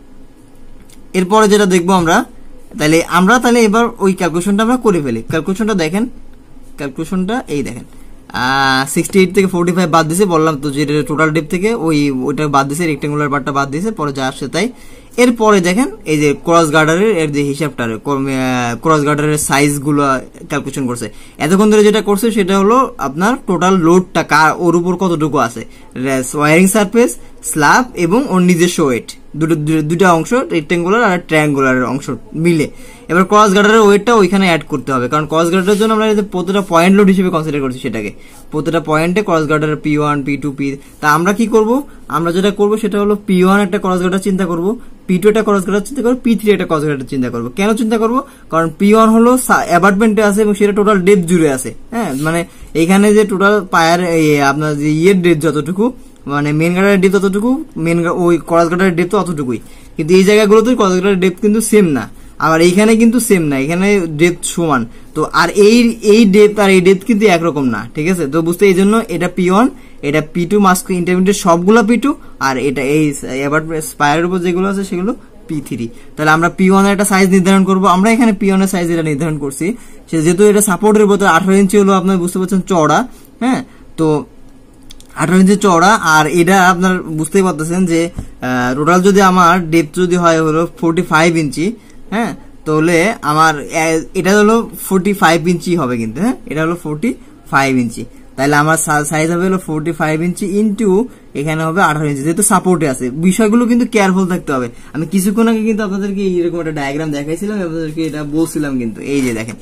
এরপরে যেটা দেখবো আমরা, তাহলে এবার ওই ক্যালকুলেশনটা আমরা করে ফেলি। ক্যালকুলেশনটা দেখেন, ক্যালকুলেশনটা এই দেখেন, 68 থেকে 45 বাদ দিয়েছে, বললাম তো যে টোটাল ডেপথ থেকে ওইটা বাদ দিয়েছে, রেক্টেঙ্গুলার পার্টটা বাদ দিয়েছে, পরে যা আসছে তাই। এরপরে দেখেন এই যে ক্রস গার্ডারের এর যে হিসাবটা, ক্রস গার্ডারের সাইজ গুলো ক্যালকুলেশন করছে। এতক্ষণ ধরে যেটা করছে সেটা হলো আপনার টোটাল লোডটা ওর উপর কতটুকু আছে, ওয়ারিং সারফেস, স্ল্যাব এবং ওর নিজস্ব ওয়েট, দুটা অংশ, রেক্টেঙ্গুলার আর ট্রায়াঙ্গুলার অংশ মিলে। এবার ক্রস গার্ডারের ওয়েটটা ওইখানে অ্যাড করতে হবে, কারণ ক্রস গার্ডারের জন্য আমরা প্রতিটা পয়েন্ট লোড হিসেবে কনসিডার করছি সেটাকে, প্রতিটা পয়েন্টে ক্রস গার্ডারের P1 P2 P। তা আমরা কি করব, আমরা যেটা করব সেটা হলো P1 একটা ক্রস গার্ডার চিন্তা করব, P2 একটা ক্রস গার্ডার চিন্তা করব, P3 একটা ক্রস গার্ডার চিন্তা করব। কেন চিন্তা করব? কারণ P1 হলো অ্যাবাটমেন্টে আছে এবং সেটা টোটাল ডেপথ জুড়ে আছে, হ্যাঁ, মানে এখানে যে টোটাল পায়ার আপনার যে ইয়ের ডেপথ যতটুকু, মানে মেন গার্ডারের ডেপথ ততটুকু, ওই ক্রস গার্ডারের ডেপথ অতটুকুই, কিন্তু এই জায়গাগুলোতে ক্রস গার্ডারের ডেপথ কিন্তু সেম না, আবার এইখানে কিন্তু সেম না, এখানে ডেপথ সমান। তো আর এই ডেপথ আর এই ডেপথ কিন্তু একরকম না, ঠিক আছে। তো বুঝতে এই জন্য এটা P1, এটা P2 মাস্ক ইন্টারমিডিয়েট সবগুলো P2, আর এটা এই এবার স্পায়ারের উপর যেগুলো আছে সেগুলো P3। তাহলে আমরা P1 এর একটা সাইজ নির্ধারণ করব। আমরা এখানে P1 এর সাইজ এটা নির্ধারণ করছি, যেহেতু এটা সাপোর্টের উপর 18 ইঞ্চি হলো আপনার বুঝতে পারছেন চওড়া, হ্যাঁ, তো 18 ইঞ্চি চওড়া, আর এটা আপনার বুঝতেই পারতেছেন যে টোটাল যদি আমার ডেপথ যদি হয় হলো 45 ইঞ্চি, হ্যাঁ, তাহলে আমার এটা হলো 45 ইঞ্চি হবে কিন্তু, হ্যাঁ, এটা হলো 45 ইঞ্চি, তাহলে আমার সাইজ হবে হলো 45 ইঞ্চি ইন্টু এখানে হবে 18 ইঞ্চি, যেহেতু সাপোর্টে আছে। বিষয়গুলো কিন্তু কেয়ারফুল থাকতে হবে। আমি কিছুক্ষণ আগে কিন্তু আপনাদেরকে এরকম একটা ডায়াগ্রাম দেখাইছিলাম, আপনাদেরকে এটা বলছিলাম কিন্তু, এই যে দেখেন,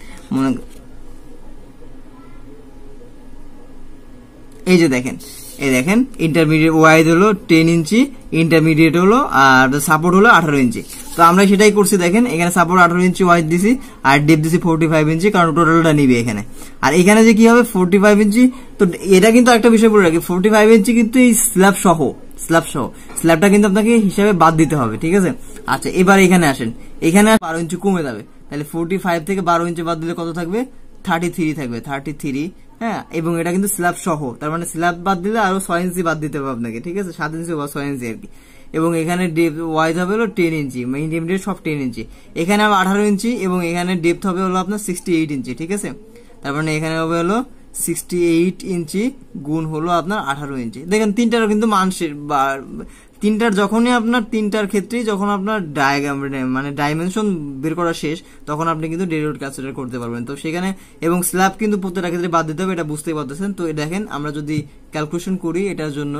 এই যে দেখেন, এই দেখেন ইন্টারমিডিয়েট ওয়াইড হলো 10 ইঞ্চি, ইন্টারমিডিয়েট হলো আর সাপোর্ট হলো 18 ইঞ্চি। তো আমরা সেটাই করছি, দেখেন এখানে সাপোর্ট 18 ইঞ্চি ওয়াইড দিছি আর ডেপথ দিছি 45 ইঞ্চি, কারণ টোটালটা নিবে এখানে। আর এখানে যে কি হবে 45 ইঞ্চি, তো এটা কিন্তু একটা বিষয় বলে রাখি, 45 ইঞ্চি কিন্তু এই স্ল্যাব সহ, স্ল্যাবটা কিন্তু আপনাকে হিসাবে বাদ দিতে হবে, ঠিক আছে। আচ্ছা, এবার এখানে আসেন, এখানে 12 ইঞ্চি কমে যাবে, তাহলে 45 থেকে 12 ইঞ্চি বাদ দিলে কত থাকবে, 33 থাকবে, 33, হ্যাঁ, এবং এটা কিন্তু স্ল্যাব সহ, তার মানে স্ল্যাব বাদ দিলে আরো 6 ইঞ্চি বাদ দিতে হবে আপনাকে, ঠিক আছে, 7 ইঞ্চি বা 6 ইঞ্চি আর কি। এবং এখানে ওয়াইড হবে হলো 10 ইঞ্চি, ইন্টারমিডিয়েট সব 10 ইঞ্চি, এখানে আবার 18 ইঞ্চি, এবং এখানে ডেপথ হবে হলো আপনার 68 ইঞ্চি, ঠিক আছে। তার মানে এখানে হবে হলো 68 ইঞ্চি গুণ হলো আপনার 18 ইঞ্চি। দেখেন তিনটারও কিন্তু মানসের বা তিনটার যখনই আপনার তিনটার ক্ষেত্রেই যখন আপনার মানে ডাইমেনশন বের করা শেষ, তখন আপনি কিন্তু ডেরিভেটিভ ক্যালকুলেট করতে পারবেন। তো সেখানে এবং স্ল্যাব কিন্তু প্রত্যেকটা ক্ষেত্রে বাদ দিতে হবে, এটা বুঝতেই পারতেছেন। তো দেখেন আমরা যদি ক্যালকুলেশন করি এটার জন্য,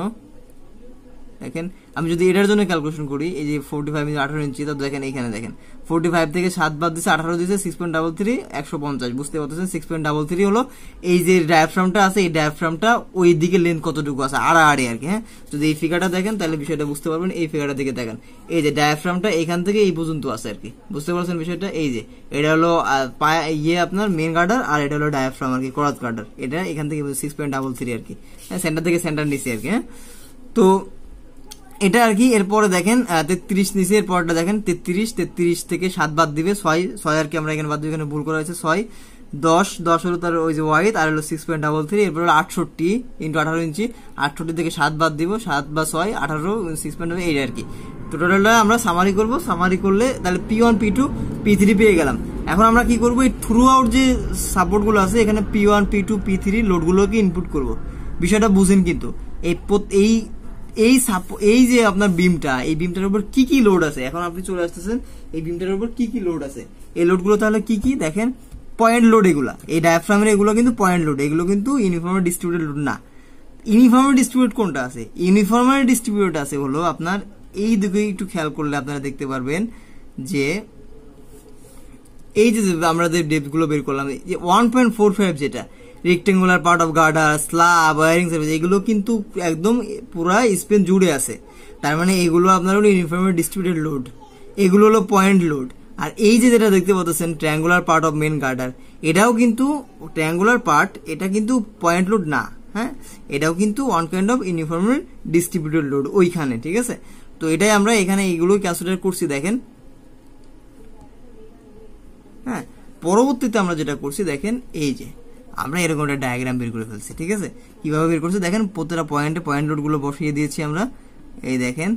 দেখেন আমি যদি এটার জন্য ক্যালকুলেশন করি, এই যে 45 ইঞ্চি 18 ইঞ্চি, তো দেখেন এখানে দেখেন 45 থেকে 7 বাদ দিচ্ছে, 18 দিচ্ছে, 6.33 150, বুঝতে পারতেছেন। 6.33 হলো এই যে ডায়াফ্রামটা আছে, এই ডায়াফ্রামটা ওই দিকে লেন্থ কতটুকু আছে আড়াআড়ি আর কি, হ্যাঁ। যদি এই ফিগারটা দেখেন তাহলে বিষয়টা বুঝতে পারবেন। এই ফিগারটা দিকে দেখেন, এই যে ডায়াফ্রামটা এখান থেকে এই পর্যন্ত আছে আর কি, বুঝতে পারছেন বিষয়টা। এই যে এটা হলো আপনার মেন গার্ডার, আর এটা হলো ডায়াফ্রাম আর কি, ক্রস গার্ডার, এটা এখান থেকে 6.33 আর কি, হ্যাঁ, সেন্টার থেকে সেন্টার নিচে আর কি, হ্যাঁ। তো এটা আর কি। এরপরে দেখেন 33 নিচে, এরপরটা দেখেন 33 থেকে 7 বাদ দিবে 6 আর কি, আমরা এখানে বাদ দিবে, এখানে ভুল করা হয়েছে 6 10 হলো তার ওই যে ওয়াইড, আর হলো 6.33, এরপর হলো 68 ইন্টু 18 ইঞ্চি, 68 থেকে 7 বাদ দিব, 7 বা 6 18 6.8 আর কি। তো টোটালটা আমরা সামারি করব, সামারি করলে তাহলে P1 P2 P3 পেয়ে গেলাম। এখন আমরা কি করব, এই থ্রু আউট যে সাপোর্ট গুলো আছে এখানে P1 P2 P3 লোড গুলোকে ইনপুট করব। বিষয়টা বুঝেন কিন্তু, এই এই যে আপনার বিমটা, এই বিমটার উপর কি কি লোড আছে, এখন আপনি চলে আসতেছেন এই বিমটার উপর কি কি লোড আছে। এই লোডগুলো তাহলে কি কি দেখেন, পয়েন্ট লোড এগুলা, এই ডায়াফ্রামের এগুলো কিন্তু পয়েন্ট লোড, এগুলো কিন্তু ইউনিফর্মলি ডিস্ট্রিবিউটেড লোড না। ইউনিফর্মলি ডিস্ট্রিবিউট কোনটা আছে, ইউনিফর্মলি ডিস্ট্রিবিউট আছে হলো আপনার এই দিকে একটু খেয়াল করলে আপনারা দেখতে পারবেন যে এই যে আমরা যে ডেপথ গুলো বের করলাম, যে 1.45 যেটা rectangular part of girder, slab, wiring service, এগুলো কিন্তু একদম পুরা স্পেন জুড়ে আছে। তার মানে এগুলো আপনার হলো ইউনিফর্মলি ডিস্ট্রিবিউটেড লোড, এগুলো হলো পয়েন্ট লোড। আর এই যে যেটা দেখতে পাচ্ছেন triangular part of main girder, এটাও কিন্তু ট্রায়াঙ্গুলার পার্ট, এটা কিন্তু পয়েন্ট লোড না, হ্যাঁ, এটাও কিন্তু one kind of uniformly distributed load ওইখানে, ঠিক আছে। তো এটাই আমরা এখানে এইগুলো ক্যালকুলেট করছি দেখেন, হ্যাঁ। পরবর্তীতে আমরা যেটা করছি দেখেন, এই যে আমরা এরকম একটা ডায়াগ্রাম বের করে ফেলছি, ঠিক আছে। কিভাবে বের করছি দেখেন, প্রতিটা পয়েন্টে পয়েন্ট লোড গুলো বসিয়ে দিয়েছি আমরা, এই দেখেন।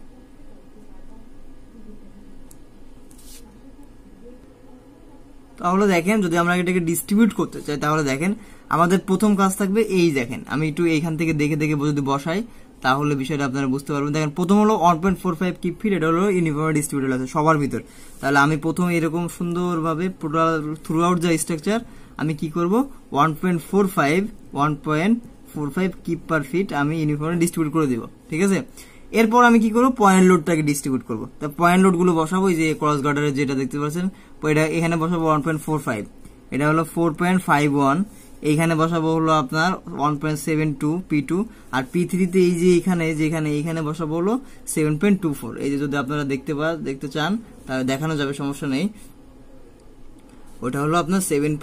তাহলে দেখেন যদি আমরা এটাকে ডিস্ট্রিবিউট করতে চাই তাহলে দেখেন আমাদের প্রথম কাজ থাকবে, এই দেখেন আমি একটু এইখান থেকে দেখে দেখে যদি বসাই তাহলে বিষয়টা আপনারা বুঝতে পারবেন। দেখেন প্রথম হলো 1.45 কিপ ফিট, এটা হলো ইউনিফর্মলি ডিস্ট্রিবিউটেড আছে সবার ভিতর। তাহলে আমি প্রথমে এরকম সুন্দরভাবে থ্রু আউট দ্য স্ট্রাকচার আমি কি করব, 1.45 কিপ পার ফিট আমি ইউনিফর্মলি ডিস্ট্রিবিউট করে দিব, ঠিক আছে। এরপর আমি কি করবো, পয়েন্ট লোডটাকে ডিস্ট্রিবিউট করবো। তা পয়েন্ট লোড গুলো বসাবো, এই যে ক্রস গার্ডারের যেটা দেখতে পাচ্ছেন, এটা এখানে বসাবো 1.45, এটা হলো 4.51, এইখানে বসাবো হলো আপনার 1.72 P2, আর P3 তে এই যে এইখানে বসাবো হলো 7.24। এই যে যদি আপনারা দেখতে চান তাহলে দেখানো যাবে, সমস্যা নেই। ওটা হলো আপনার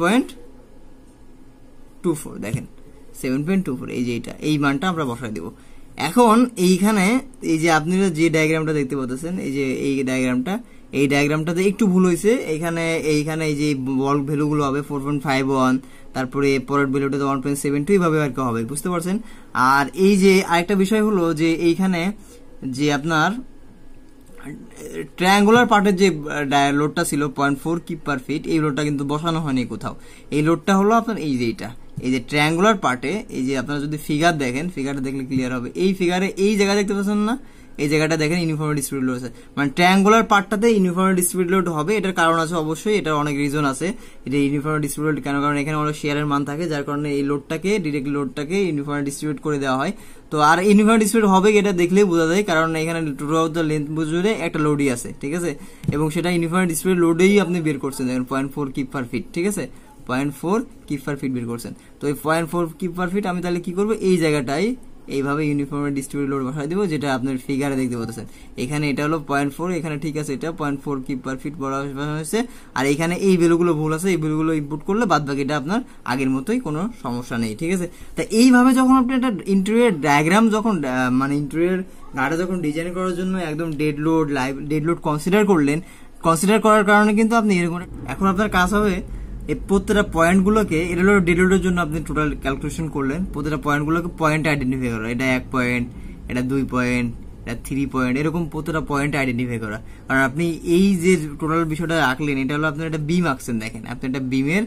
7.24, দেখেন 7.24, এই যে এই মানটা আমরা বসাই দেবো। এখন এইখানে এই যে আপনারা যে ডায়াগ্রামটা দেখতে পাচ্ছেন, এই যে এই ডায়াগ্রামটাতে একটু ভুল হয়েছে। এইখানে এই যে বল ভ্যালু গুলো হবে 4.51, তারপরে পরের ভ্যালুটাতে 1.72, এইভাবে আর কি হবে, বুঝতে পারছেন। আর এই যে আরেকটা বিষয় হলো যে এইখানে যে আপনার ট্রায়াঙ্গুলার পার্টের যে লোডটা ছিল 0.4 কিপ পার ফিট, এই লোডটা কিন্তু বসানো হয়নি কোথাও। এই লোডটা হলো আপনার এই যে এই যে ট্রায়াঙ্গুলার পার্টে, এই যে আপনারা যদি ফিগার দেখেন, ফিগারটা দেখলে ক্লিয়ার হবে। এই ফিগারে এই জায়গা দেখতে পাচ্ছেন না, এই জায়গাটা দেখেন ইউনিফর্মলি ডিস্ট্রিবিউটেড লোড আছে, মানে ট্রায়াঙ্গুলার পার্টটাতে ইউনিফর্মলি ডিস্ট্রিবিউটেড লোড হবে। এটার কারণ আছে অবশ্যই, এটার অনেক রিজন আছে। এটা ইউনিফর্মলি ডিস্ট্রিবিউটেড কেন, কারণ এখানে অনেক শেয়ারের মান থাকে, যার কারণে এই লোডটাকে ডিরেক্টলি লোডটাকে ইউনিফর্মলি ডিস্ট্রিবিউট করে দেওয়া হয়। তো আর ইউনিফর্মলি ডিস্ট্রিবিউট হবে এটা দেখলেই বোঝা যায়, কারণ এখানে থ্রু আউট দ্য লেন্থ জুড়ে একটা লোডই আছে, ঠিক আছে, এবং সেটা ইউনিফর্মলি ডিস্ট্রিবিউটেড লোডেই আপনি বের করছেন, দেখেন 0.4 কিপ পার ফিট, ঠিক আছে, 0.4 কিপ পার ফিট বের করছেন। তো এই 0.4 কিপ পার ফিট আমি তাহলে কি করবো, এই জায়গাটাই এইভাবে ইউনিফর্মলি ডিস্ট্রিবিউটেড লোড বসাই দিব, যেটা আপনার ফিগারে দেখতে পাচ্ছেন। এখানে এটা হলো 0.4, এখানে ঠিক আছে, এটা 0.4 কিপ পার ফিট বসানো হয়েছে। আর এখানে এই ভ্যালুগুলো ভুল আছে, এই ভ্যালুগুলো ইনপুট করলে বাদ বাকিটা আপনার আগের মতোই, কোনো সমস্যা নেই, ঠিক আছে। তা এইভাবে যখন আপনি একটা ইন্টেরিয়র ডায়াগ্রাম যখন মানে ইন্টেরিয়র গাড়ি যখন ডিজাইন করার জন্য একদম ডেড লোড কনসিডার করার কারণে কিন্তু আপনি এরকম, এখন আপনার কাজ হবে এই প্রত্যেকটা পয়েন্টগুলোকে, এটা হলো ডেড লোডের জন্য আপনি টোটাল ক্যালকুলেশন করলেন, প্রত্যেকটা পয়েন্টগুলোকে পয়েন্ট আইডেন্টিফাই করা, এটা 1 পয়েন্ট, এটা 2 পয়েন্ট, এটা 3 পয়েন্ট, এরকম প্রত্যেকটা পয়েন্ট আইডেন্টিফাই করা। কারণ আপনি এই যে টোটাল বিষয়টা আঁকলেন, এটা হলো আপনার একটা বিম আঁকছেন, দেখেন আপনি একটা বিমের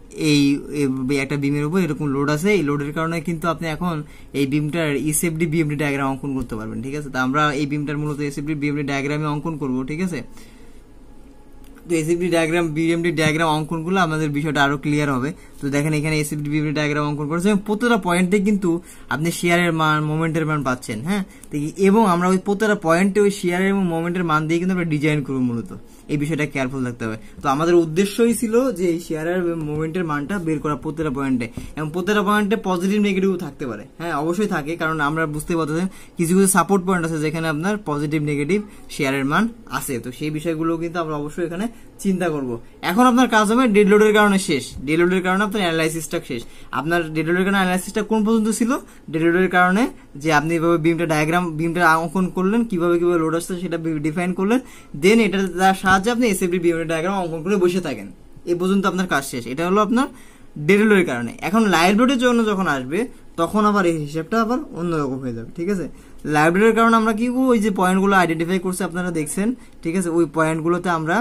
একটা বিমের উপর এরকম লোড আছে, এই লোডের কারণে কিন্তু আপনি এখন এই বিমটার এসএফডি বিএমডি ডায়াগ্রাম অঙ্কন করতে পারবেন, ঠিক আছে। তো আমরা এই বিমটার মূলত এসএফডি বিএমডি ডায়াগ্রামে অঙ্কন করব, ঠিক আছে। তো এসএফডি ডায়াগ্রাম বিএমডি ডায়াগ্রাম অঙ্কন করলে আমাদের বিষয়টা আরো ক্লিয়ার হবে। তো দেখেন এখানে এসএফডি বিএমডি ডায়াগ্রাম অঙ্কন করেছে, এবং প্রত্যেকটা পয়েন্টে কিন্তু আপনি শেয়ারের মান, মোমেন্টের মান পাচ্ছেন, হ্যাঁ। এবং আমরা ওই প্রত্যেকটা পয়েন্টে ওই শেয়ারের এবং মোমেন্টের মান দিয়ে কিন্তু আমরা ডিজাইন করবো, মূলত এই বিষয়টা কেয়ারফুল থাকতে হবে। তো আমাদের উদ্দেশ্যই ছিল যে এই শেয়ারের মোমেন্টের মানটা বের করা প্রত্যেকটা পয়েন্টে, এবং প্রত্যেকটা পয়েন্টে পজিটিভ নেগেটিভ থাকতে পারে, হ্যাঁ অবশ্যই থাকে, কারণ আমরা বুঝতে পারতেছেন কিছু সাপোর্ট পয়েন্ট আছে যেখানে আপনার পজিটিভ নেগেটিভ শেয়ারের মান আছে। তো সেই বিষয়গুলো কিন্তু আমরা অবশ্যই এখানে চিন্তা করব। এখন আপনার কাজ হবে ডেড লোডের কারণে শেষ, ডেড লোডের কারণে আপনার অ্যানালাইসিসটা শেষ। আপনার ডেড লোডের কারণে অ্যানালাইসিসটা কোন পর্যন্ত ছিল, ডেড লোডের কারণে যে আপনি এভাবে বিমটা অঙ্কন করলেন, কিভাবে লোড আসছে সেটা ডিফাইন করলেন, দেন এটার সাহায্যে আপনি এসএফডি বিএমডি ডায়াগ্রাম অঙ্কন করে বসে থাকেন, এই পর্যন্ত আপনার কাজ শেষ। এটা হলো আপনার ডেড লোডের কারণে। এখন লাইভ লোডের জন্য যখন আসবে তখন আবার এই হিসাবটা আবার অন্যরকম হয়ে যাবে, ঠিক আছে। লাইভ লোডের কারণে আমরা কি ওই যে পয়েন্টগুলো আইডেন্টিফাই করছি আপনারা দেখছেন, ঠিক আছে, ওই পয়েন্টগুলোতে আমরা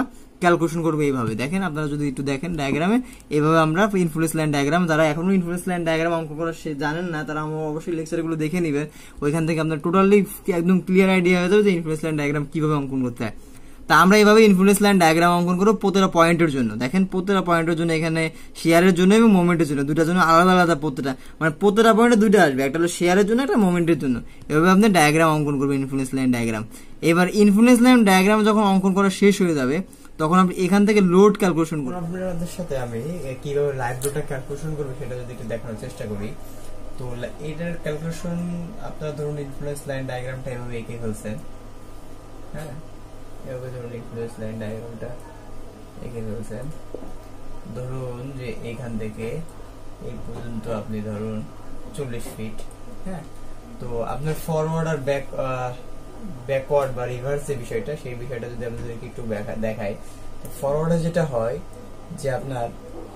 ক্যালকুলেশন করবো এইভাবে। দেখেন আপনারা যদি একটু দেখেন ডায়াগ্রামে, এইভাবে আমরা ইনফ্লুয়েন্স লাইন ডায়াগ্রাম, যারা এখনো ইনফ্লুয়েন্স লাইন ডায়াগ্রাম অঙ্কন করা জানেন না তারা অবশ্যই লেকচারগুলো দেখে নেবেন, ওইখান থেকে আপনার টোটালি একদম ক্লিয়ার আইডিয়া হয়ে যাবে যে ইনফ্লুয়েন্স লাইন ডায়াগ্রাম কিভাবে অঙ্কন করতে হয়। তা আমরা এইভাবে ইনফ্লুয়েন্স লাইন ডায়াগ্রাম অঙ্কন করবো প্রতিটা পয়েন্টের জন্য। দেখেন প্রতিটা পয়েন্টের জন্য এখানে শেয়ারের জন্য এবং মোমেন্টের জন্য দুটার জন্য আলাদা আলাদা প্রতিটা পয়েন্টে দুইটা আসবে, একটা হলো শেয়ারের জন্য, একটা মোমেন্টের জন্য। এভাবে আপনি ডায়াগ্রাম অঙ্কন করবেন ইনফ্লুয়েন্স লাইন ডায়াগ্রাম। এবার ইনফ্লুয়েন্স লাইন ডায়াগ্রাম যখন অঙ্কন করা শেষ হয়ে যাবে তখন আপনি এখান থেকে লোড ক্যালকুলেশন করবেন। আপনাদের সাথে আমি কিভাবে লাইভ লোডটা ক্যালকুলেশন করবো সেটা যদি একটু দেখানোর চেষ্টা করি। তো এটার ক্যালকুলেশন আপনারা ধরুন ইনফ্লুয়েন্স লাইন ডায়াগ্রামটা এভাবে এঁকে ফেলছেন, হ্যাঁ এভাবে ধরুন ইনফ্লুয়েন্স লাইন ডায়াগ্রামটা এঁকে ফেলছেন। ধরুন যে এখান থেকে এই পর্যন্ত আপনি ধরুন 40 ফিট, হ্যাঁ। তো আপনার ফরওয়ার্ড আর ব্যাকওয়ার্ড বা রিভার্স যে বিষয়টা, সেই বিষয়টা যদি আপনাদেরকে একটু দেখাই, ফরওয়ার্ডে যেটা হয় যে আপনার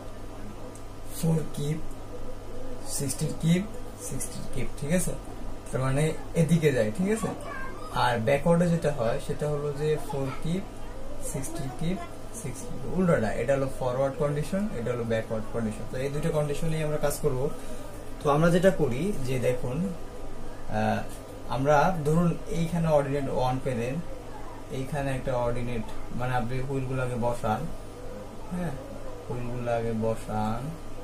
4 কিপ 16 কিপ 16 কিপ, ঠিক আছে, তার মানে এদিকে যায়, ঠিক আছে। আর ব্যাকওয়ার্ডে যেটা হয় সেটা হলো যে 4 কিপ 16 কিপ 6 কিপ, উল্টোটা। এটা হলো ফরওয়ার্ড কন্ডিশন, এটা হলো ব্যাকওয়ার্ড কন্ডিশন। তো এই দুটো কন্ডিশনেই আমরা কাজ করব। তো আমরা যেটা করি যে দেখুন, আমরা ধরুন এইখানে অর্ডিনেট 1 পেলেন, এইখানে একটা অর্ডিনেট, মানে আপনি হুইলগুলো আগে বসান, হ্যাঁ হুইলগুলো আগে বসান।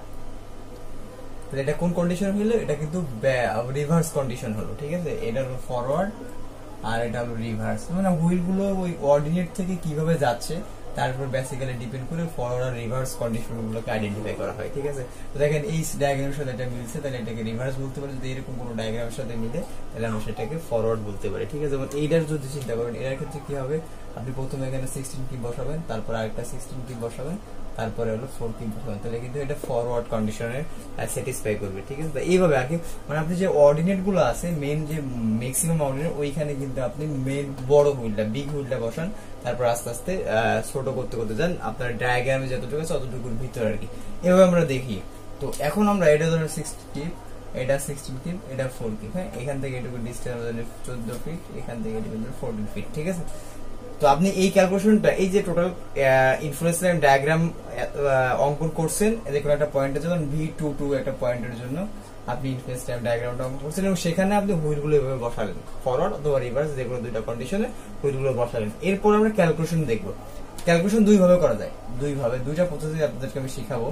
এটা কোন কন্ডিশন হলো? এটা কিন্তু রিভার্স কন্ডিশন হলো, ঠিক আছে। এটা হলো ফরওয়ার্ড আর এটা হলো রিভার্স, মানে হুইলগুলো ওই অর্ডিনেট থেকে কিভাবে যাচ্ছে তার উপর বেসিক্যালি ডিপেন্ড করে ফরওয়ার্ড আর রিভার্স কন্ডিশন গুলোকে আইডেন্টিফাই করা হয়, ঠিক আছে। তো দেখেন এই ডায়াগ্রামের সাথে এটা মিলছে, তাহলে এটাকে রিভার্স বলতে পারি। যদি এরকম কোনো ডায়াগ্রামের সাথে মিলে তাহলে আমরা সেটাকে ফরওয়ার্ড বলতে পারি, ঠিক আছে। এইটার যদি চিন্তা করেন, এর ক্ষেত্রে কি হবে, আপনি প্রথমে এখানে 16 কিপ বসাবেন, তারপর আরেকটা 16 কিপ বসাবেন, তারপরে হলো 4 কিপ বসাবেন, তাহলে কিন্তু এটা ফরওয়ার্ড কন্ডিশনে স্যাটিসফাই করবে, ঠিক আছে। এইভাবে আর কি, মানে আপনি যে অর্ডিনেট গুলো আছে মেইন যে ম্যাক্সিমাম অর্ডিনেট, ওইখানে কিন্তু আপনি মেইন বড় হুইলটা বিগ হুইলটা বসান, তারপর আস্তে আস্তে ছোট করতে করতে যান আপনার ডায়াগ্রামে যতটুকু আছে ততটুকুর ভিতরে আর কি। এভাবে আমরা দেখি। তো এখন আমরা এটা ধরুন 16 কিপ, এটা 16 কিপ, এটা 4 কিপ, হ্যাঁ। এখান থেকে এটুকু ডিস্টেন্স 14 ফিট, এখান থেকে এটুকু 14 ফিট, ঠিক আছে। তো আপনি এই ক্যালকুলেশনটা, এই যে টোটাল ইনফ্লুয়েন্স লাইন ডায়াগ্রাম অঙ্কন করছেন, দেখুন একটা পয়েন্টের জন্য V22 একটা পয়েন্টের জন্য আপনি ইনফ্লুয়েন্স লাইন ডায়াগ্রামটা অঙ্কন করছেন, এবং সেখানে আপনি হুইলগুলো এভাবে বসালেন, ফরওয়ার্ড অথবা রিভার্স যেগুলো দুইটা কন্ডিশনে হুইলগুলো বসালেন। এরপর আমরা ক্যালকুলেশন দেখবো। ক্যালকুলেশন দুইভাবে করা যায়, দুইটা প্রসেসে আপনাদেরকে আমি শিখাবো।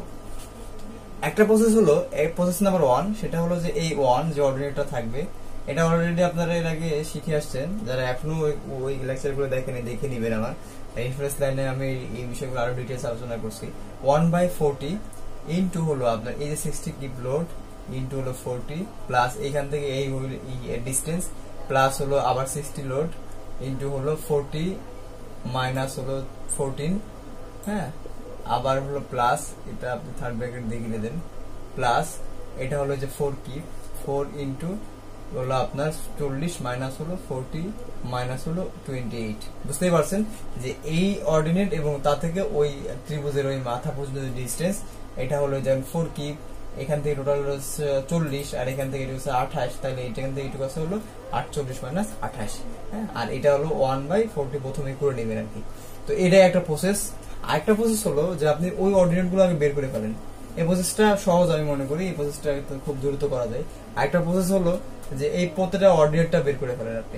একটা প্রসেস হলো প্রসেস নাম্বার 1, সেটা হলো যে এই 1 যে অর্ডিনেটটা থাকবে, এটা অলরেডি আপনারা এর আগে শিখে আসছেন, যারা এখনো ওই লেকচার গুলো দেখে নিবেন। আমার ইনফ্লুয়েন্স লাইনে আমি এই বিষয়গুলো আরো ডিটেইলস আলোচনা করছি। 1/40 ইনটু হলো আপনার এই যে 60 কিপ লোড ইনটু হলো 40 প্লাস এখান থেকে এই ডিসটেন্স প্লাস হলো আবার 60 লোড ইনটু হলো 40 মাইনাস হলো 14, হ্যাঁ, আবার হলো প্লাস, এটা আপনি থার্ড ব্র্যাকেট দিয়ে গিয়ে দেন, প্লাস এটা হলো যে 4 কিপ 4 ইনটু হলো আপনার 40 মাইনাস হলো 40 মাইনাস হলো 28। বুঝতেই পারছেন যে এই অর্ডিনেট এবং তা থেকে ওই ত্রিভুজের ওই মাথা পর্যন্ত ডিস্টেন্স, এটা হলো যেমন 4 কিপ, এখান থেকে টোটাল হলো 40 আর এখান থেকে এটা হচ্ছে 28, তাহলে এখান থেকে এটুকু আছে হলো 48 মাইনাস 28, হ্যাঁ। আর এটা হলো 1/40 প্রথমে করে নেবেন আর কি। তো এটাই একটা প্রসেস। আরেকটা প্রসেস হলো যে আপনি ওই অর্ডিনেট গুলো আগে বের করে ফেলেন। এই প্রসেসটা সহজ আমি মনে করি, এই প্রসেসটা খুব দ্রুত করা যায়। আরেকটা প্রসেস হলো যে এই প্রত্যেকটা অর্ডিনেটটা বের করে ফেলেন আপনি।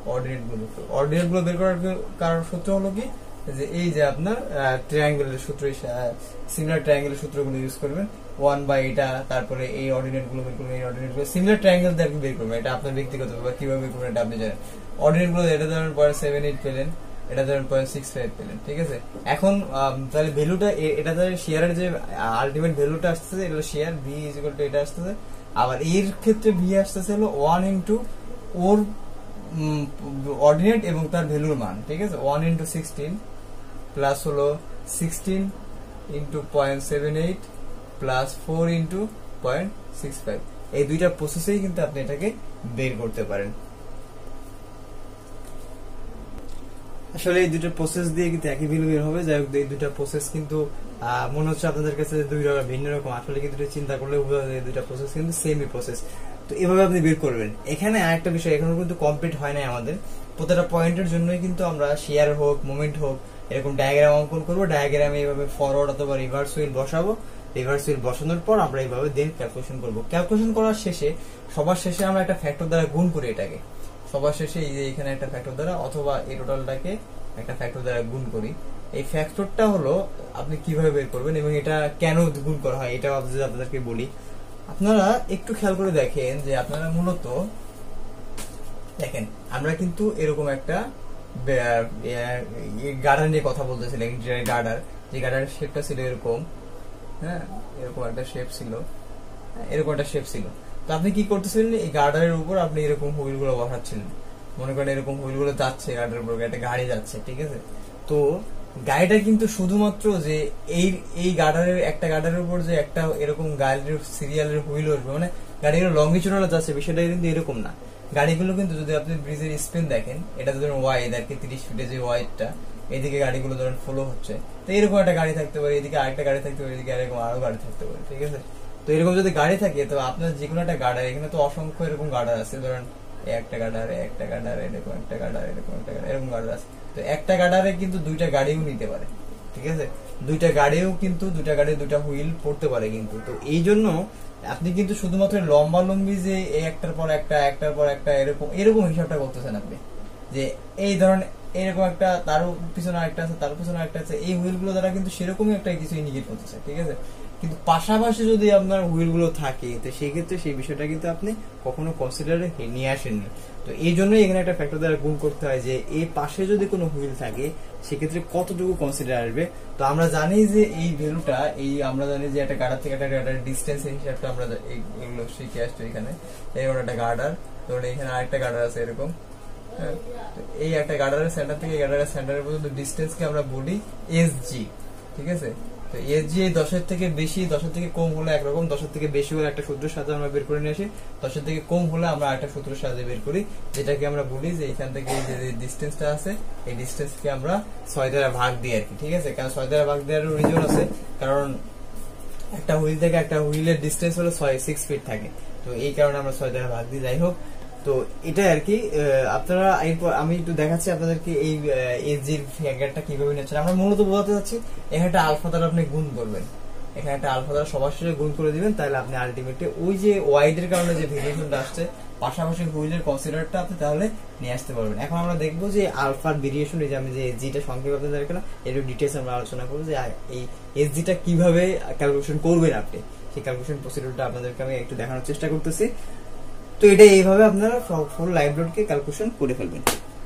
অর্ডিনেট গুলো বের করার কারণ সূত্র হলো কি, যে এই যে আপনার ট্রায়াঙ্গেলের সূত্র, সিমিলার ট্রায়াঙ্গেলের সূত্রগুলো ইউজ করবেন। 1 বাই এটা, তারপরে এই অর্ডিনেট গুলো বের করবেন, এই অর্ডিনেট গুলো সিমিলার ট্রায়াঙ্গেল দিয়ে বের করবেন। এটা আপনার ব্যক্তিগত ব্যাপার, কিভাবে বের করবেন এটা আপনি জানেন। অর্ডিনেট গুলো এটা ধরেন 0.78 পেলেন, এটা ধরেন 0.65 পেলেন, ঠিক আছে। এখন তাহলে ভ্যালুটা, এটা ধরেন শেয়ারের যে আলটিমেট ভ্যালুটা আসতেছে, এটা shear V is equal to এটা আসতেছে। আবার এর ক্ষেত্রে ভি আসতেছে হলো 1 ইন্টু ওর অর্ডিনেট এবং তার ভ্যালুর মান, ঠিক আছে। 1 ইন্টু 16 প্লাস হলো 16 ইন্টু 0.78 প্লাস 4 ইন্টু 0.65। এই দুইটা প্রসেসেই কিন্তু আপনি এটাকে বের করতে পারেন। আসলে এই দুটো প্রসেস দিয়ে কিন্তু একই ভ্যালু বের হবে। যাই হোক, এই দুটো প্রসেস কিন্তু মনে হচ্ছে আপনাদের কাছে দুই রকম ভিন্ন রকম, আসলে কিন্তু চিন্তা করলে এই দুটো প্রসেস কিন্তু সেমই প্রসেস। তো এভাবে আপনি বের করবেন। এখানে আরেকটা বিষয়, এখনো কিন্তু কমপ্লিট হয় নাই আমাদের। প্রতিটা পয়েন্টের জন্যই কিন্তু আমরা শেয়ার হোক, মোমেন্ট হোক, এরকম ডায়াগ্রাম অঙ্কন করবো, ডায়াগ্রামে এইভাবে ফরওয়ার্ড অথবা রিভার্স হুইল বসাবো, রিভার্স হুইল বসানোর পর আমরা এইভাবে দেন ক্যালকুলেশন করবো। ক্যালকুলেশন করার শেষে সবার শেষে আমরা একটা ফ্যাক্টর দ্বারা গুণ করি এটাকে, সবার শেষে এই যে এখানে একটা ফ্যাক্টর দ্বারা অথবা এই টোটালটাকে একটা ফ্যাক্টর দ্বারা গুণ করি। এই ফ্যাক্টরটা হলো আপনি কিভাবে বের করবেন এবং এটা কেন গুণ করা হয় এটা আপনাদেরকে বলি। আপনারা একটু খেয়াল করে দেখেন যে আপনারা মূলত দেখেন আমরা কিন্তু এরকম একটা গার্ডার নিয়ে কথা বলতেছিলাম, ইন্টেরিয়র গার্ডার, যে গার্ডারের শেপটা ছিল এরকম, হ্যাঁ এরকম একটা শেপ ছিল, এরকম একটা শেপ ছিল। তো আপনি কি করতেছিলেন, এই গার্ডারের উপর আপনি এরকম হুইল গুলো বসাচ্ছিলেন, মনে করেন এরকম হুইল গুলো যাচ্ছে গার্ডারের উপর, একটা গাড়ি যাচ্ছে, ঠিক আছে। তো গাড়িটা কিন্তু শুধুমাত্র যে এই গার্ডারের একটা গার্ডারের উপর যে একটা এরকম গাড়ির সিরিয়ালের হুইল উঠবে, মানে গাড়িগুলো লঙ্গিচুরাল যাচ্ছে বিষয়টা কিন্তু এরকম না। গাড়িগুলো কিন্তু যদি আপনি ব্রিজের স্পিন দেখেন, এটা ধরেন ওয়াইড আর কি 30 ফিটে যে ওয়াইডটা, এদিকে গাড়িগুলো ধরেন ফলো হচ্ছে, তো এরকম একটা গাড়ি থাকতে পারে, এদিকে আরেকটা গাড়ি থাকতে পারে, এদিকে এরকম আরো গাড়ি থাকতে পারে, ঠিক আছে। তো এরকম যদি গাড়ি থাকে তো আপনার যে কোনো একটা গার্ডার, এখানে তো অসংখ্য এরকম গার্ডার আছে, ধরেন একটা গার্ডার, একটা গার্ডার, এরকম একটা গার্ডার, এরকম একটা গার্ডার, এরকম গার্ডার আছে। তো একটা গার্ডারে কিন্তু দুইটা গাড়িও নিতে পারে, ঠিক আছে, দুইটা গাড়িও কিন্তু দুইটা গাড়ি দুইটা হুইল পড়তে পারে কিন্তু। তো এই জন্য আপনি কিন্তু শুধুমাত্র লম্বা লম্বি যে একটার পর একটা একটার পর একটা এরকম এরকম হিসাবটা করতেছেন আপনি, যে এই ধরনের এরকম একটা তার পিছনে একটা আছে, তার পিছনে একটা আছে, এই হুইল গুলো দ্বারা কিন্তু সেরকমই একটা কিছু ইন্ডিকেট করতেছে, ঠিক আছে। কিন্তু পাশাপাশি যদি আপনার হুইল গুলো থাকে তো সেই ক্ষেত্রে সেই বিষয়টা কিন্তু আপনি কখনো কনসিডারে নিয়ে আসেননি। তো এই জন্যই এখানে একটা ফ্যাক্টর দ্বারা গুণ করতে হয় যে এই পাশে যদি কোনো হুইল থাকে সেক্ষেত্রে কতটুকু কনসিডার আসবে। তো আমরা জানি যে এই ভ্যালুটা, এই আমরা জানি যে একটা গার্ডার থেকে একটা গার্ডার ডিস্টেন্স হিসাবটা আমরা এগুলো শিখে আসছি এখানে। এরকম একটা গার্ডার, ধরুন এখানে আরেকটা গার্ডার আছে এরকম, এই একটা গার্ডারের সেন্টার থেকে গার্ডারের সেন্টারের পর্যন্ত ডিস্টেন্সকে আমরা বলি এসজি, ঠিক আছে। তো এসজি 10-এর থেকে বেশি 10-এর থেকে কম হলে একরকম, 10-এর থেকে বেশি হলে একটা সূত্রের সাথে আমরা বের করে নিয়ে আসি, 10-এর থেকে কম হলে আমরা একটা সূত্রের সাথে বের করি, যেটাকে আমরা বলি যে এখান থেকে যে ডিস্টেন্সটা আছে এই ডিস্টেন্সকে আমরা 6 দ্বারা ভাগ দিই আর কি, ঠিক আছে। কারণ 6 দ্বারা ভাগ দেওয়ার রিজন আছে, কারণ একটা হুইল থেকে একটা হুইলের ডিস্টেন্স হলো 6 ফিট থাকে, তো এই কারণে আমরা 6 দ্বারা ভাগ দিই। যাই হোক, তো এটা আর কি আপনারা আমি একটু দেখাচ্ছি আপনাদেরকে এই এসজির ফিগারটা কিভাবে নিচ্ছেন। আমরা মূলত বোঝাতে যাচ্ছি এখানে একটা আলফা দ্বারা আপনি গুণ করবেন, এখানে একটা আলফা দ্বারা সবার সাথে গুণ করে দিবেন, তাহলে আপনি আলটিমেটলি ওই যে ওয়াইডের কারণে যে ভেরিয়েশনটা আসছে পাশাপাশি হুইলের কনসিডারটা আপনি তাহলে নিয়ে আসতে পারবেন। এখন আমরা দেখবো যে আলফার ভেরিয়েশন, এই যে আমি যে এসজিটা সংক্ষেপে আপনাদের এখানে একটু ডিটেইলস আমরা আলোচনা করবো যে এই এসজিটা কিভাবে ক্যালকুলেশন করবেন আপনি, সেই ক্যালকুলেশন প্রসিডিউরটা আপনাদেরকে আমি একটু দেখানোর চেষ্টা করতেছি। তো এটা এইভাবে আপনারা ফুল লাইভ লোডকে ক্যালকুলেশন করে ফেলবেন।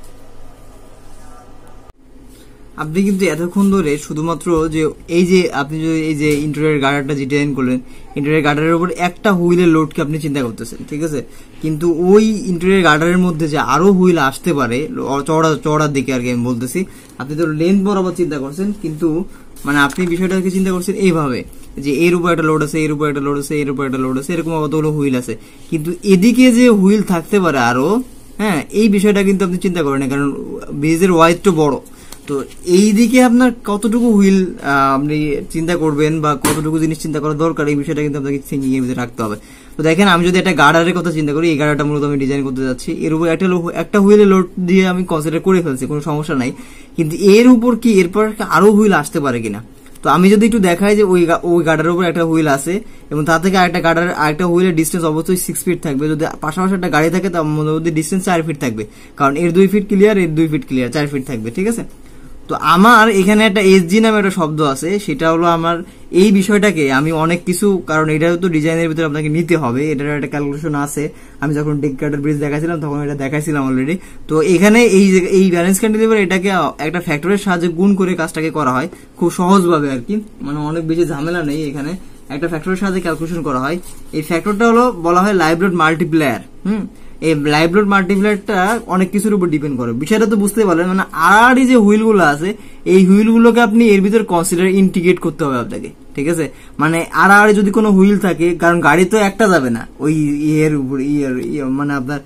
আপনি কিন্তু এতক্ষণ ধরে শুধুমাত্র যে এই যে আপনি যদি এই যে ইন্টেরিয়র গার্ডারটা যে ডিজাইন করলেন, ইন্টেরিয়র গার্ডারের উপর একটা হুইলের লোডকে আপনি চিন্তা করতেছেন, ঠিক আছে। কিন্তু ওই ইন্টেরিয়র গার্ডারের মধ্যে যে আরো হুইল আসতে পারে চওড়ার দিকে আর কি আমি বলতেছি, আপনি তো লেন্থ বরাবর চিন্তা করছেন, কিন্তু মানে আপনি বিষয়টাকে চিন্তা করছেন এইভাবে যে এর উপর একটা লোড আছে, এর উপর একটা লোড আছে, এর উপর একটা লোড আছে, এরকম কতগুলো হুইল আছে, কিন্তু এদিকে যে হুইল থাকতে পারে আরো, হ্যাঁ এই বিষয়টা কিন্তু আপনি চিন্তা করেন না, কারণ বেজের ওয়াইডটা বড়। তো এই দিকে আপনার কতটুকু হুইল আপনি চিন্তা করবেন বা কতটুকু জিনিস চিন্তা করা দরকার, এই বিষয়টা কিন্তু আপনাকে থিঙ্কিং এর ভিতরে রাখতে হবে। তো দেখেন আমি যদি একটা গার্ডারের কথা চিন্তা করি, এই গার্ডারটা মূলত আমি ডিজাইন করতে যাচ্ছি, এর উপর একটা হুইলের লোড দিয়ে আমি কনসিডার করে ফেলছি, কোনো সমস্যা নাই, কিন্তু এর উপর কি এরপর আরো হুইল আসতে পারে কিনা। তো আমি যদি একটু দেখাই যে ওই গার্ডারের উপর একটা হুইল আছে এবং তার থেকে আরেকটা হুইলের ডিস্টেন্স অবশ্যই 6 ফিট থাকবে, যদি পাশাপাশি একটা গাড়ি থাকে তার মধ্যে ডিস্টেন্স 4 ফিট থাকবে, কারণ এর 2 ফিট ক্লিয়ার, এর 2 ফিট ক্লিয়ার, 4 ফিট থাকবে, ঠিক আছে। তো আমার এখানে একটা এসজি নামে একটা শব্দ আছে, সেটা হলো আমার এই বিষয়টাকে আমি অনেক কিছু, কারণ এটা তো ডিজাইনের ভিতরে আপনাকে নিতে হবে, এটার একটা ক্যালকুলেশন আছে, আমি যখন ডেক গার্ডার ব্রিজ দেখাইছিলাম তখন এটা দেখাইছিলাম অলরেডি। তো এখানে এই ব্যালেন্স ক্যান্টিলিভার এটাকে একটা ফ্যাক্টরের সাহায্যে গুণ করে কাজটাকে করা হয় খুব সহজভাবে আর কি, মানে অনেক বেশি ঝামেলা নেই, এখানে একটা ফ্যাক্টরের সাহায্যে ক্যালকুলেশন করা হয়। এই ফ্যাক্টরটা হলো বলা হয় লাইভ লোড মাল্টিপ্লায়ার। এই লাইভ লোড মাল্টিপ্লায়ারটা অনেক কিছুর উপর ডিপেন্ড করে, বিষয়টা তো বুঝতে পারলেন। মানে আর যে হুইল গুলো আছে এই হুইল গুলোকে আপনি এর ভিতরে কনসিডার ইন্টিগ্রেট করতে হবে আপনাকে, ঠিক আছে। মানে আর যদি কোনো হুইল থাকে, কারণ গাড়ি তো একটা যাবে না ওই ইয়ের উপর, মানে আপনার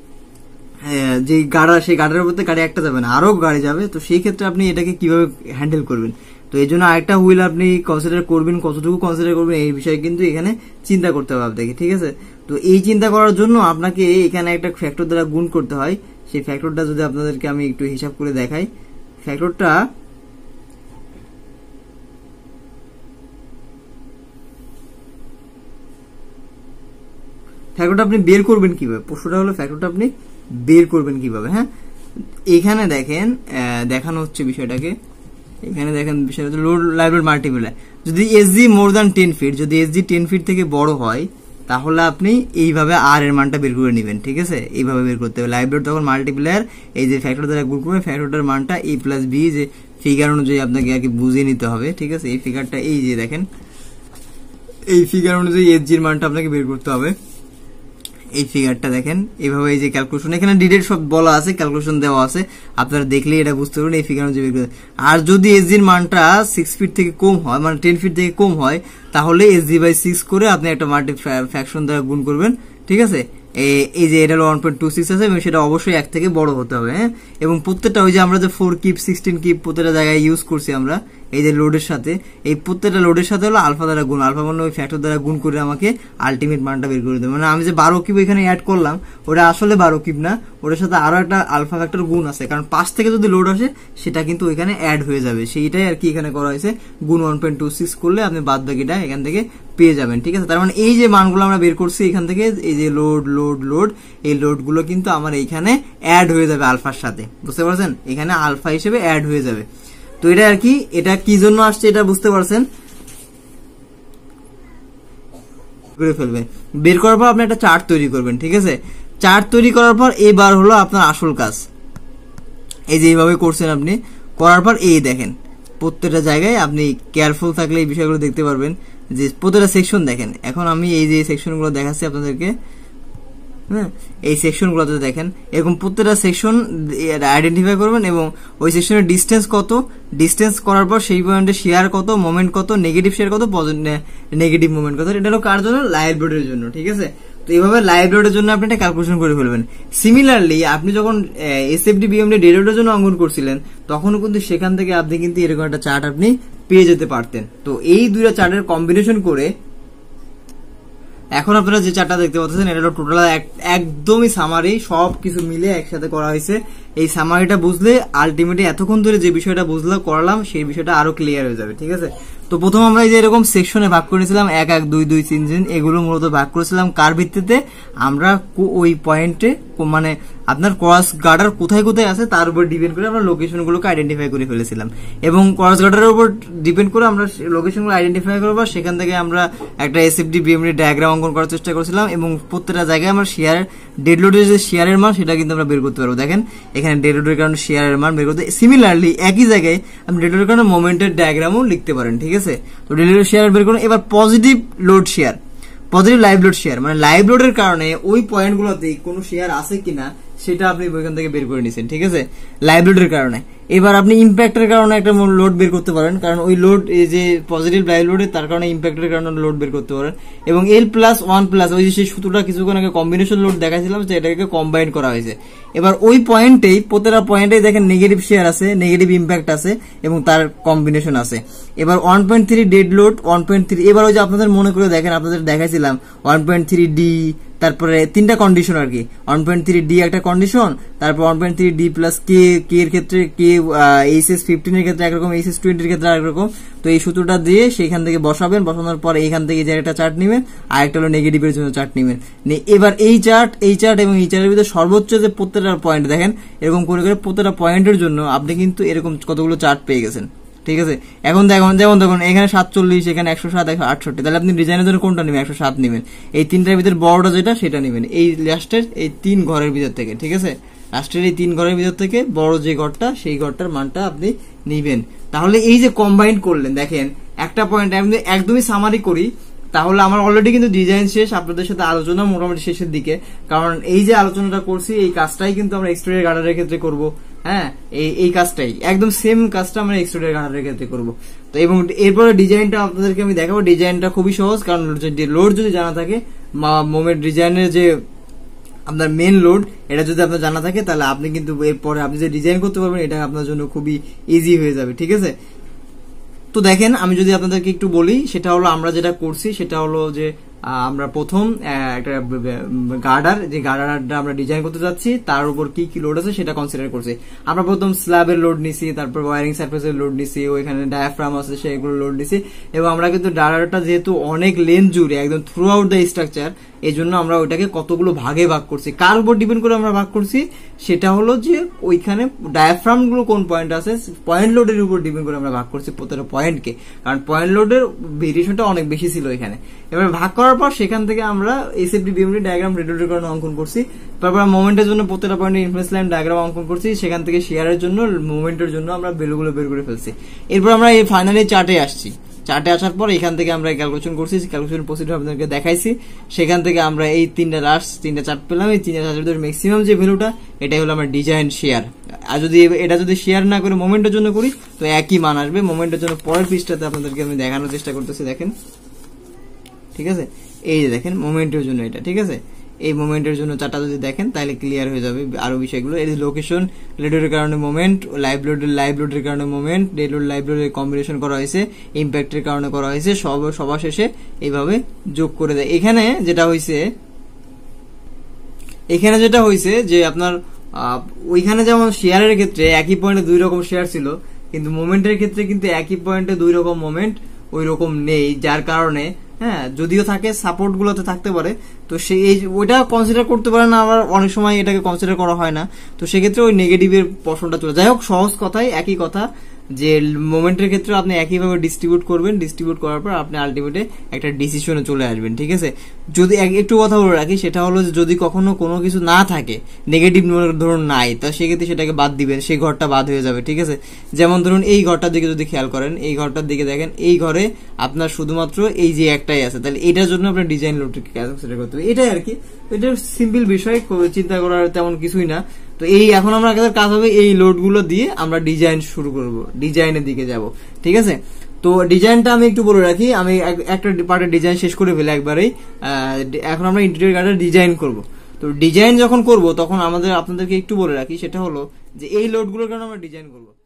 যে গাড়া, সেই গাড়ার উপর গাড়ি একটা যাবে না, আরো গাড়ি যাবে। তো সেই ক্ষেত্রে আপনি এটাকে কিভাবে হ্যান্ডেল করবেন, তো এই জন্য আরেকটা হুইল আপনি কনসিডার করবেন, কতটুকু কনসিডার করবেন এই বিষয়ে কিন্তু এখানে চিন্তা করতে হবে আপনাকে, ঠিক আছে। তো এই চিন্তা করার জন্য আপনাকে এখানে একটা ফ্যাক্টর দ্বারা গুণ করতে হয়। সেই ফ্যাক্টরটা যদি আপনাদেরকে আমি একটু হিসাব করে দেখাই, ফ্যাক্টরটা ফ্যাক্টরটা আপনি বের করবেন কিভাবে, প্রশ্নটা হলো ফ্যাক্টরটা আপনি বের করবেন কিভাবে। হ্যাঁ, এখানে দেখেন দেখানো হচ্ছে বিষয়টাকে, এখানে দেখেন বিষয়টা লোড লাইভ লোড মাল্টিপ্লাই, যদি এসজি মোর দ্যান 10 ফিট, যদি এসজি 10 ফিট থেকে বড় হয় তাহলে আপনি এইভাবে আর এর মানটা বের করে নেবেন, ঠিক আছে, এইভাবে বের করতে হবে। লাইভ লোড তখন মাল্টিপ্লায়ার এই যে ফ্যাক্টর দ্বারা গুণ করবে, ফ্যাক্টরটার মানটা এ প্লাস বি যে ফিগার অনুযায়ী আপনাকে আর কি বুঝিয়ে নিতে হবে, ঠিক আছে। এই ফিগারটা এই যে দেখেন, এই ফিগার অনুযায়ী এসজির মানটা আপনাকে বের করতে হবে। এই ফিগারটা দেখেন এইভাবে, এই যে ক্যালকুলেশন এখানে ডিটেল সব বলা আছে, ক্যালকুলেশন দেওয়া আছে, আপনারা দেখলেই এটা বুঝতে পারবেন এই ফিগার অনুযায়ী বের করতে। আর যদি এসজির মানটা 6 ফিট থেকে কম হয়, মানে 10 ফিট থেকে কম হয়, তাহলে এসজি বাই 6 করে আপনি একটা মাল্টি ফ্র্যাকশন দ্বারা গুণ করবেন, ঠিক আছে। এই যে এটা হলো 1.26 আছে এবং সেটা অবশ্যই 1 থেকে বড় হতে হবে। হ্যাঁ, এবং প্রত্যেকটা ওই যে আমরা যে 4 কিপ 16 কিপ প্রত্যেকটা জায়গায় ইউজ করছি আমরা এই যে লোডের সাথে, এই প্রত্যেকটা লোডের সাথে হলো আলফা দ্বারা গুণ, আলফা মানে ওই ফ্যাক্টর দ্বারা গুণ করে আমাকে আলটিমেট মানটা বের করে দেবে। মানে আমি যে 12 কিপ এখানে অ্যাড করলাম ওটা আসলে 12 কিপ না, ওটার সাথে আরো একটা আলফা ফ্যাক্টর গুণ আছে, কারণ 5 থেকে যদি লোড আসে সেটা কিন্তু ওইখানে অ্যাড হয়ে যাবে, সেইটাই আর কি এখানে করা হয়েছে। গুণ 1.26 করলে আপনি বাদ বাকিটা এখান থেকে পেয়ে যাবেন, ঠিক আছে। তার মানে এই যে মানগুলো আমরা বের করছি এখান থেকে, এই যে লোড লোড লোড, এই লোড গুলো কিন্তু আমার এইখানে অ্যাড হয়ে যাবে আলফার সাথে, বুঝতে পারছেন, এখানে আলফা হিসেবে অ্যাড হয়ে যাবে। তো এটা আর কি, এটা কি জন্য আসছে এটা বুঝতে পারছেন, করে ফেলবেন। বের করার পর আপনি একটা চার্ট তৈরি করবেন, ঠিক আছে। চার্ট তৈরি করার পর এবার হলো আপনার আসল কাজ, এই যে এইভাবে করছেন আপনি, করার পর এই দেখেন প্রত্যেকটা জায়গায় আপনি কেয়ারফুল থাকলে এই বিষয়গুলো দেখতে পারবেন যে প্রত্যেকটা সেকশন দেখেন। এখন আমি এই যে সেকশনগুলো দেখাচ্ছি আপনাদেরকে, হ্যাঁ, এই সেকশনগুলোতে দেখেন এরকম প্রত্যেকটা সেকশন আইডেন্টিফাই করবেন এবং ওই সেকশনের ডিস্টেন্স কত, ডিস্টেন্স করার পর সেই পয়েন্টে শেয়ার কত, মোমেন্ট কত, নেগেটিভ শেয়ার কত, নেগেটিভ মোমেন্ট কত, এটা হলো কার জন্য, লাইভ লোডের জন্য, ঠিক আছে। তো এইভাবে লাইভ লোডের জন্য আপনি একটা ক্যালকুলেশন করে ফেলবেন। সিমিলারলি আপনি যখন এসএফডি বিএমডি ডে লোডের জন্য অঙ্কন করছিলেন তখনও কিন্তু সেখান থেকে আপনি কিন্তু এরকম একটা চার্ট আপনি পেয়ে যেতে পারতেন। তো এই দুইটা চার্টের কম্বিনেশন করে এখন আপনারা যে চার্টটা দেখতে পাচ্ছেন এটা হলো টোটাল একদমই সামারি, সব কিছু মিলে একসাথে করা হয়েছে। এই সামারিটা বুঝলে আলটিমেটলি এতক্ষণ ধরে যে বিষয়টা বুঝলাম করালাম সেই বিষয়টা আরো ক্লিয়ার হয়ে যাবে, ঠিক আছে। তো প্রথম আমরা এই যে এরকম সেকশনে ভাগ করেছিলাম 1 1 2 2 3 3, এগুলো মূলত ভাগ করেছিলাম কার ভিত্তিতে, আমরা ওই পয়েন্টে মানে আপনার ক্রস গার্ডার কোথায় কোথায় আছে তার উপর ডিপেন্ড করে আমরা লোকেশনগুলোকে আইডেন্টিফাই করে ফেলেছিলাম এবং ক্রস গার্ডারের উপর ডিপেন্ড করে আমরা লোকেশনগুলো আইডেন্টিফাই করবো, সেখান থেকে আমরা একটা এসএফডি বিএমডি ডায়াগ্রাম অঙ্কন করার চেষ্টা করেছিলাম এবং প্রত্যেকটা জায়গায় আমরা শেয়ার ডেড লোডের যে শেয়ারের মান সেটা কিন্তু আমরা বের করতে পারবো। দেখেন এখানে ডেড লোডের কারণে শেয়ারের মান বের করতে, সিমিলারলি একই জায়গায় আপনি ডেড লোডের কারণে মোমেন্টের ডায়াগ্রামও লিখতে পারেন, ঠিক আছে। তো ডেড লোডের শেয়ার বের করুন। এবার positive load shear, positive live load shear, মানে লাইভ লোডের কারণে ওই পয়েন্টগুলোতে কোনো শেয়ার আছে কিনা সেটা আপনি ওইখান থেকে বের করে নিছেন, ঠিক আছে, লাইভ লোডের কারণে। এবার আপনি ইম্প্যাক্টের কারণে একটা লোড বের করতে পারেন, কারণ ওই লোড এই যে পজিটিভ লাইভ লোডে তার কারণে ইম্প্যাক্টের কারণে লোড বের করতে পারেন। এবং L+1+ ওই যে সেই সূত্রটা কিছুক্ষণ আগে কম্বিনেশন লোড দেখাছিলাম যে এটাকে কম্বাইন করা হয়েছে। এবার ওই পয়েন্টেই প্রত্যেকটা পয়েন্টেই দেখেন নেগেটিভ শেয়ার আছে, নেগেটিভ ইম্প্যাক্ট আছে এবং তার কম্বিনেশন আছে। এবার 1.3 ডেড লোড 1.3, এবার ওই যে আপনাদের মনে করে দেখেন আপনাদের দেখাইছিলাম 1.3 ডি, তারপরে তিনটা কন্ডিশন আর কি, 1.3 ডি একটা কন্ডিশন, তারপর 1.3 ডি প্লাস কে, কে এর ক্ষেত্রে কে HS15 এর ক্ষেত্রে একরকম, HS20 এর ক্ষেত্রে আরেকরকম। তো এই সূত্রটা দিয়ে সেখান থেকে বসাবেন, বসানোর পর এইখান থেকে যে একটা চার্ট নেবেন আর একটা হলো নেগেটিভের জন্য চার্ট নেবেন। এবার এই চার্ট এবং এই চার্টের ভিতরে সর্বোচ্চ যে প্রত্যেকটা পয়েন্ট দেখেন এরকম করে করে প্রত্যেকটা পয়েন্টের জন্য আপনি কিন্তু এরকম কতগুলো চার্ট পেয়ে গেছেন, ঠিক আছে। এখন দেখুন, যেমন দেখুন এখানে 47, এখানে 107, 168, তাহলে আপনি ডিজাইনের জন্য কোনটা নেবেন, 107 নেবেন। এই তিনটার ভিতরে বড়টা যেটা সেটা নেবেন, এই লাস্টের এই 3 ঘরের ভিতর থেকে, ঠিক আছে, লাস্টের এই 3 ঘরের ভিতর থেকে বড় যে ঘরটা সেই ঘরটার মানটা আপনি নিবেন। তাহলে এই যে কম্বাইন করলেন, দেখেন একটা পয়েন্ট আমি একদমই সামারি করি, তাহলে আমার অলরেডি কিন্তু ডিজাইন শেষ, আপনাদের সাথে আলোচনা মোটামুটি শেষের দিকে, কারণ এই যে আলোচনাটা করছি এই কাজটাই কিন্তু আমরা এক্সট্রুডেড গার্ডারের ক্ষেত্রে করব। হ্যাঁ, এই কাজটাই একদম সেম কাজটা আমরা এক্সট্রুডেড গার্ডারের ক্ষেত্রে করব। তো এবং এরপরে ডিজাইনটা আপনাদেরকে আমি দেখাবো। ডিজাইনটা খুবই সহজ, কারণ লোড যদি জানা থাকে, মোমের ডিজাইনের যে আপনার মেন লোড এটা যদি আপনার জানা থাকে তাহলে আপনি কিন্তু এরপরে আপনি যে ডিজাইন করতে পারবেন এটা আপনার জন্য খুবই ইজি হয়ে যাবে, ঠিক আছে। তো দেখেন আমি যদি আপনাদেরকে একটু বলি, সেটা হলো আমরা যেটা করছি সেটা হলো যে আমরা প্রথম একটা গার্ডার, যে গার্ডারটা আমরা ডিজাইন করতে যাচ্ছি তার উপর কি কি লোড আছে সেটা কনসিডার করছি। আমরা প্রথম স্ল্যাবের লোড নিছি, তারপর ওয়ারিং সারফেসের লোড নিছি, ওইখানে ডায়াফ্রাম আছে সেগুলো লোড নিছি এবং আমরা কিন্তু গার্ডারটা যেহেতু অনেক লেন্থ জুড়ে একদম থ্রু আউট দ্য স্ট্রাকচার এই জন্য আমরা ওইটাকে কতগুলো ভাগে ভাগ করছি। কার উপর ডিপেন্ড করে আমরা ভাগ করছি সেটা হলো যে ওইখানে ডায়াফ্রাম গুলো কোন পয়েন্ট আছে, পয়েন্ট লোডের উপর ডিপেন্ড করে আমরা ভাগ করছি প্রত্যেকটা পয়েন্টকে, কারণ পয়েন্ট লোডের ভেরিয়েশনটা অনেক বেশি ছিল এখানে। এবার ভাগ করার পর সেখান থেকে আমরা এসএফডি বিএমডি ডায়াগ্রাম রেডিওর কারণে অঙ্কন করছি, তারপর মোমেন্টের জন্য প্রত্যেকটা পয়েন্টে ইনফ্লুয়েন্স লাইন ডায়াগ্রাম অঙ্কন করছি, সেখান থেকে শেয়ারের জন্য মুভমেন্টের জন্য আমরা ভ্যালুগুলো বের করে ফেলছি। এরপর আমরা এই ফাইনালি চার্টে আসছি। চার্টে আসার পর এখান থেকে আমরা ক্যালকুলেশন করছি, ক্যালকুলেশন প্রসিডিউর আপনাদেরকে দেখাইছি। সেখান থেকে আমরা এই তিনটা চার্ট পেলাম। এই তিনটা চার্টের ভিতরে ম্যাক্সিমাম যে ভ্যালুটা এটাই হলো আমার ডিজাইন শেয়ার। আর যদি এটা যদি শেয়ার না করে মোমেন্টের জন্য করি তো একই মান আসবে। মোমেন্টের জন্য পরের পৃষ্ঠাতে আপনাদেরকে আমি দেখানোর চেষ্টা করতেছি, দেখেন ঠিক আছে, এই যে দেখেন মোমেন্টের জন্য এটা, ঠিক আছে, এই মোমেন্টের জন্য চারটা যদি দেখেন তাহলে ক্লিয়ার হয়ে যাবে আরো বিষয়গুলো। এই লোকেশন লোডের কারণে মোমেন্ট, লাইভ লোডের কারণে মোমেন্ট, ডেড লোড লাইভ লোডের কম্বিনেশন করা হয়েছে, ইম্প্যাক্টের কারণে করা হয়েছে, সবার শেষে এইভাবে যোগ করে দেয়। এখানে যেটা হয়েছে যে আপনার ওইখানে যেমন শেয়ারের ক্ষেত্রে একই পয়েন্টে দুই রকম শেয়ার ছিল, কিন্তু মোমেন্টের ক্ষেত্রে কিন্তু একই পয়েন্টে দুই রকম মোমেন্ট ওই রকম নেই, যার কারণে হ্যাঁ যদিও থাকে সাপোর্ট গুলোতে থাকতে পারে, তো ওইটা কনসিডার করতে পারে না, আবার অনেক সময় এটাকে কনসিডার করা হয় না, তো সেক্ষেত্রে ওই নেগেটিভের পোর্শনটা চলে। যাই হোক, সহজ কথাই একই কথা যে মোমেন্টের ক্ষেত্রে আপনি একইভাবে ডিস্ট্রিবিউট করবেন, ডিস্ট্রিবিউট করার পর আপনি আলটিমেটে একটা ডিসিশনে চলে আসবেন, ঠিক আছে। যদি একটু কথা বলে রাখি, সেটা হলো যে যদি কখনো কোনো কিছু না থাকে, নেগেটিভ ধরুন নাই, তা সেক্ষেত্রে সেটাকে বাদ দিবেন, সেই ঘরটা বাদ হয়ে যাবে, ঠিক আছে। যেমন ধরুন এই ঘরটার দিকে যদি খেয়াল করেন, এই ঘরটার দিকে দেখেন, এই ঘরে আপনার শুধুমাত্র এই যে একটাই আছে, তাহলে এটার জন্য আপনার ডিজাইন লোডকে কনসিডার করতে হবে, এটাই আর কি। এটা সিম্পল বিষয়, চিন্তা করার তেমন কিছুই না। তো এখন আমরা কাজ হবে এই লোড গুলো দিয়ে আমরা ডিজাইন শুরু করব, ডিজাইনের দিকে যাব, ঠিক আছে। তো ডিজাইনটা আমি একটু বলে রাখি, আমি একটা পার্টের ডিজাইন শেষ করে ফেলে একবারেই। এখন আমরা ইন্টেরিয়র গার্ডের ডিজাইন করব। তো ডিজাইন যখন করব তখন আপনাদেরকে একটু বলে রাখি, সেটা হলো যে এই লোড গুলোর কারণে আমরা ডিজাইন করব।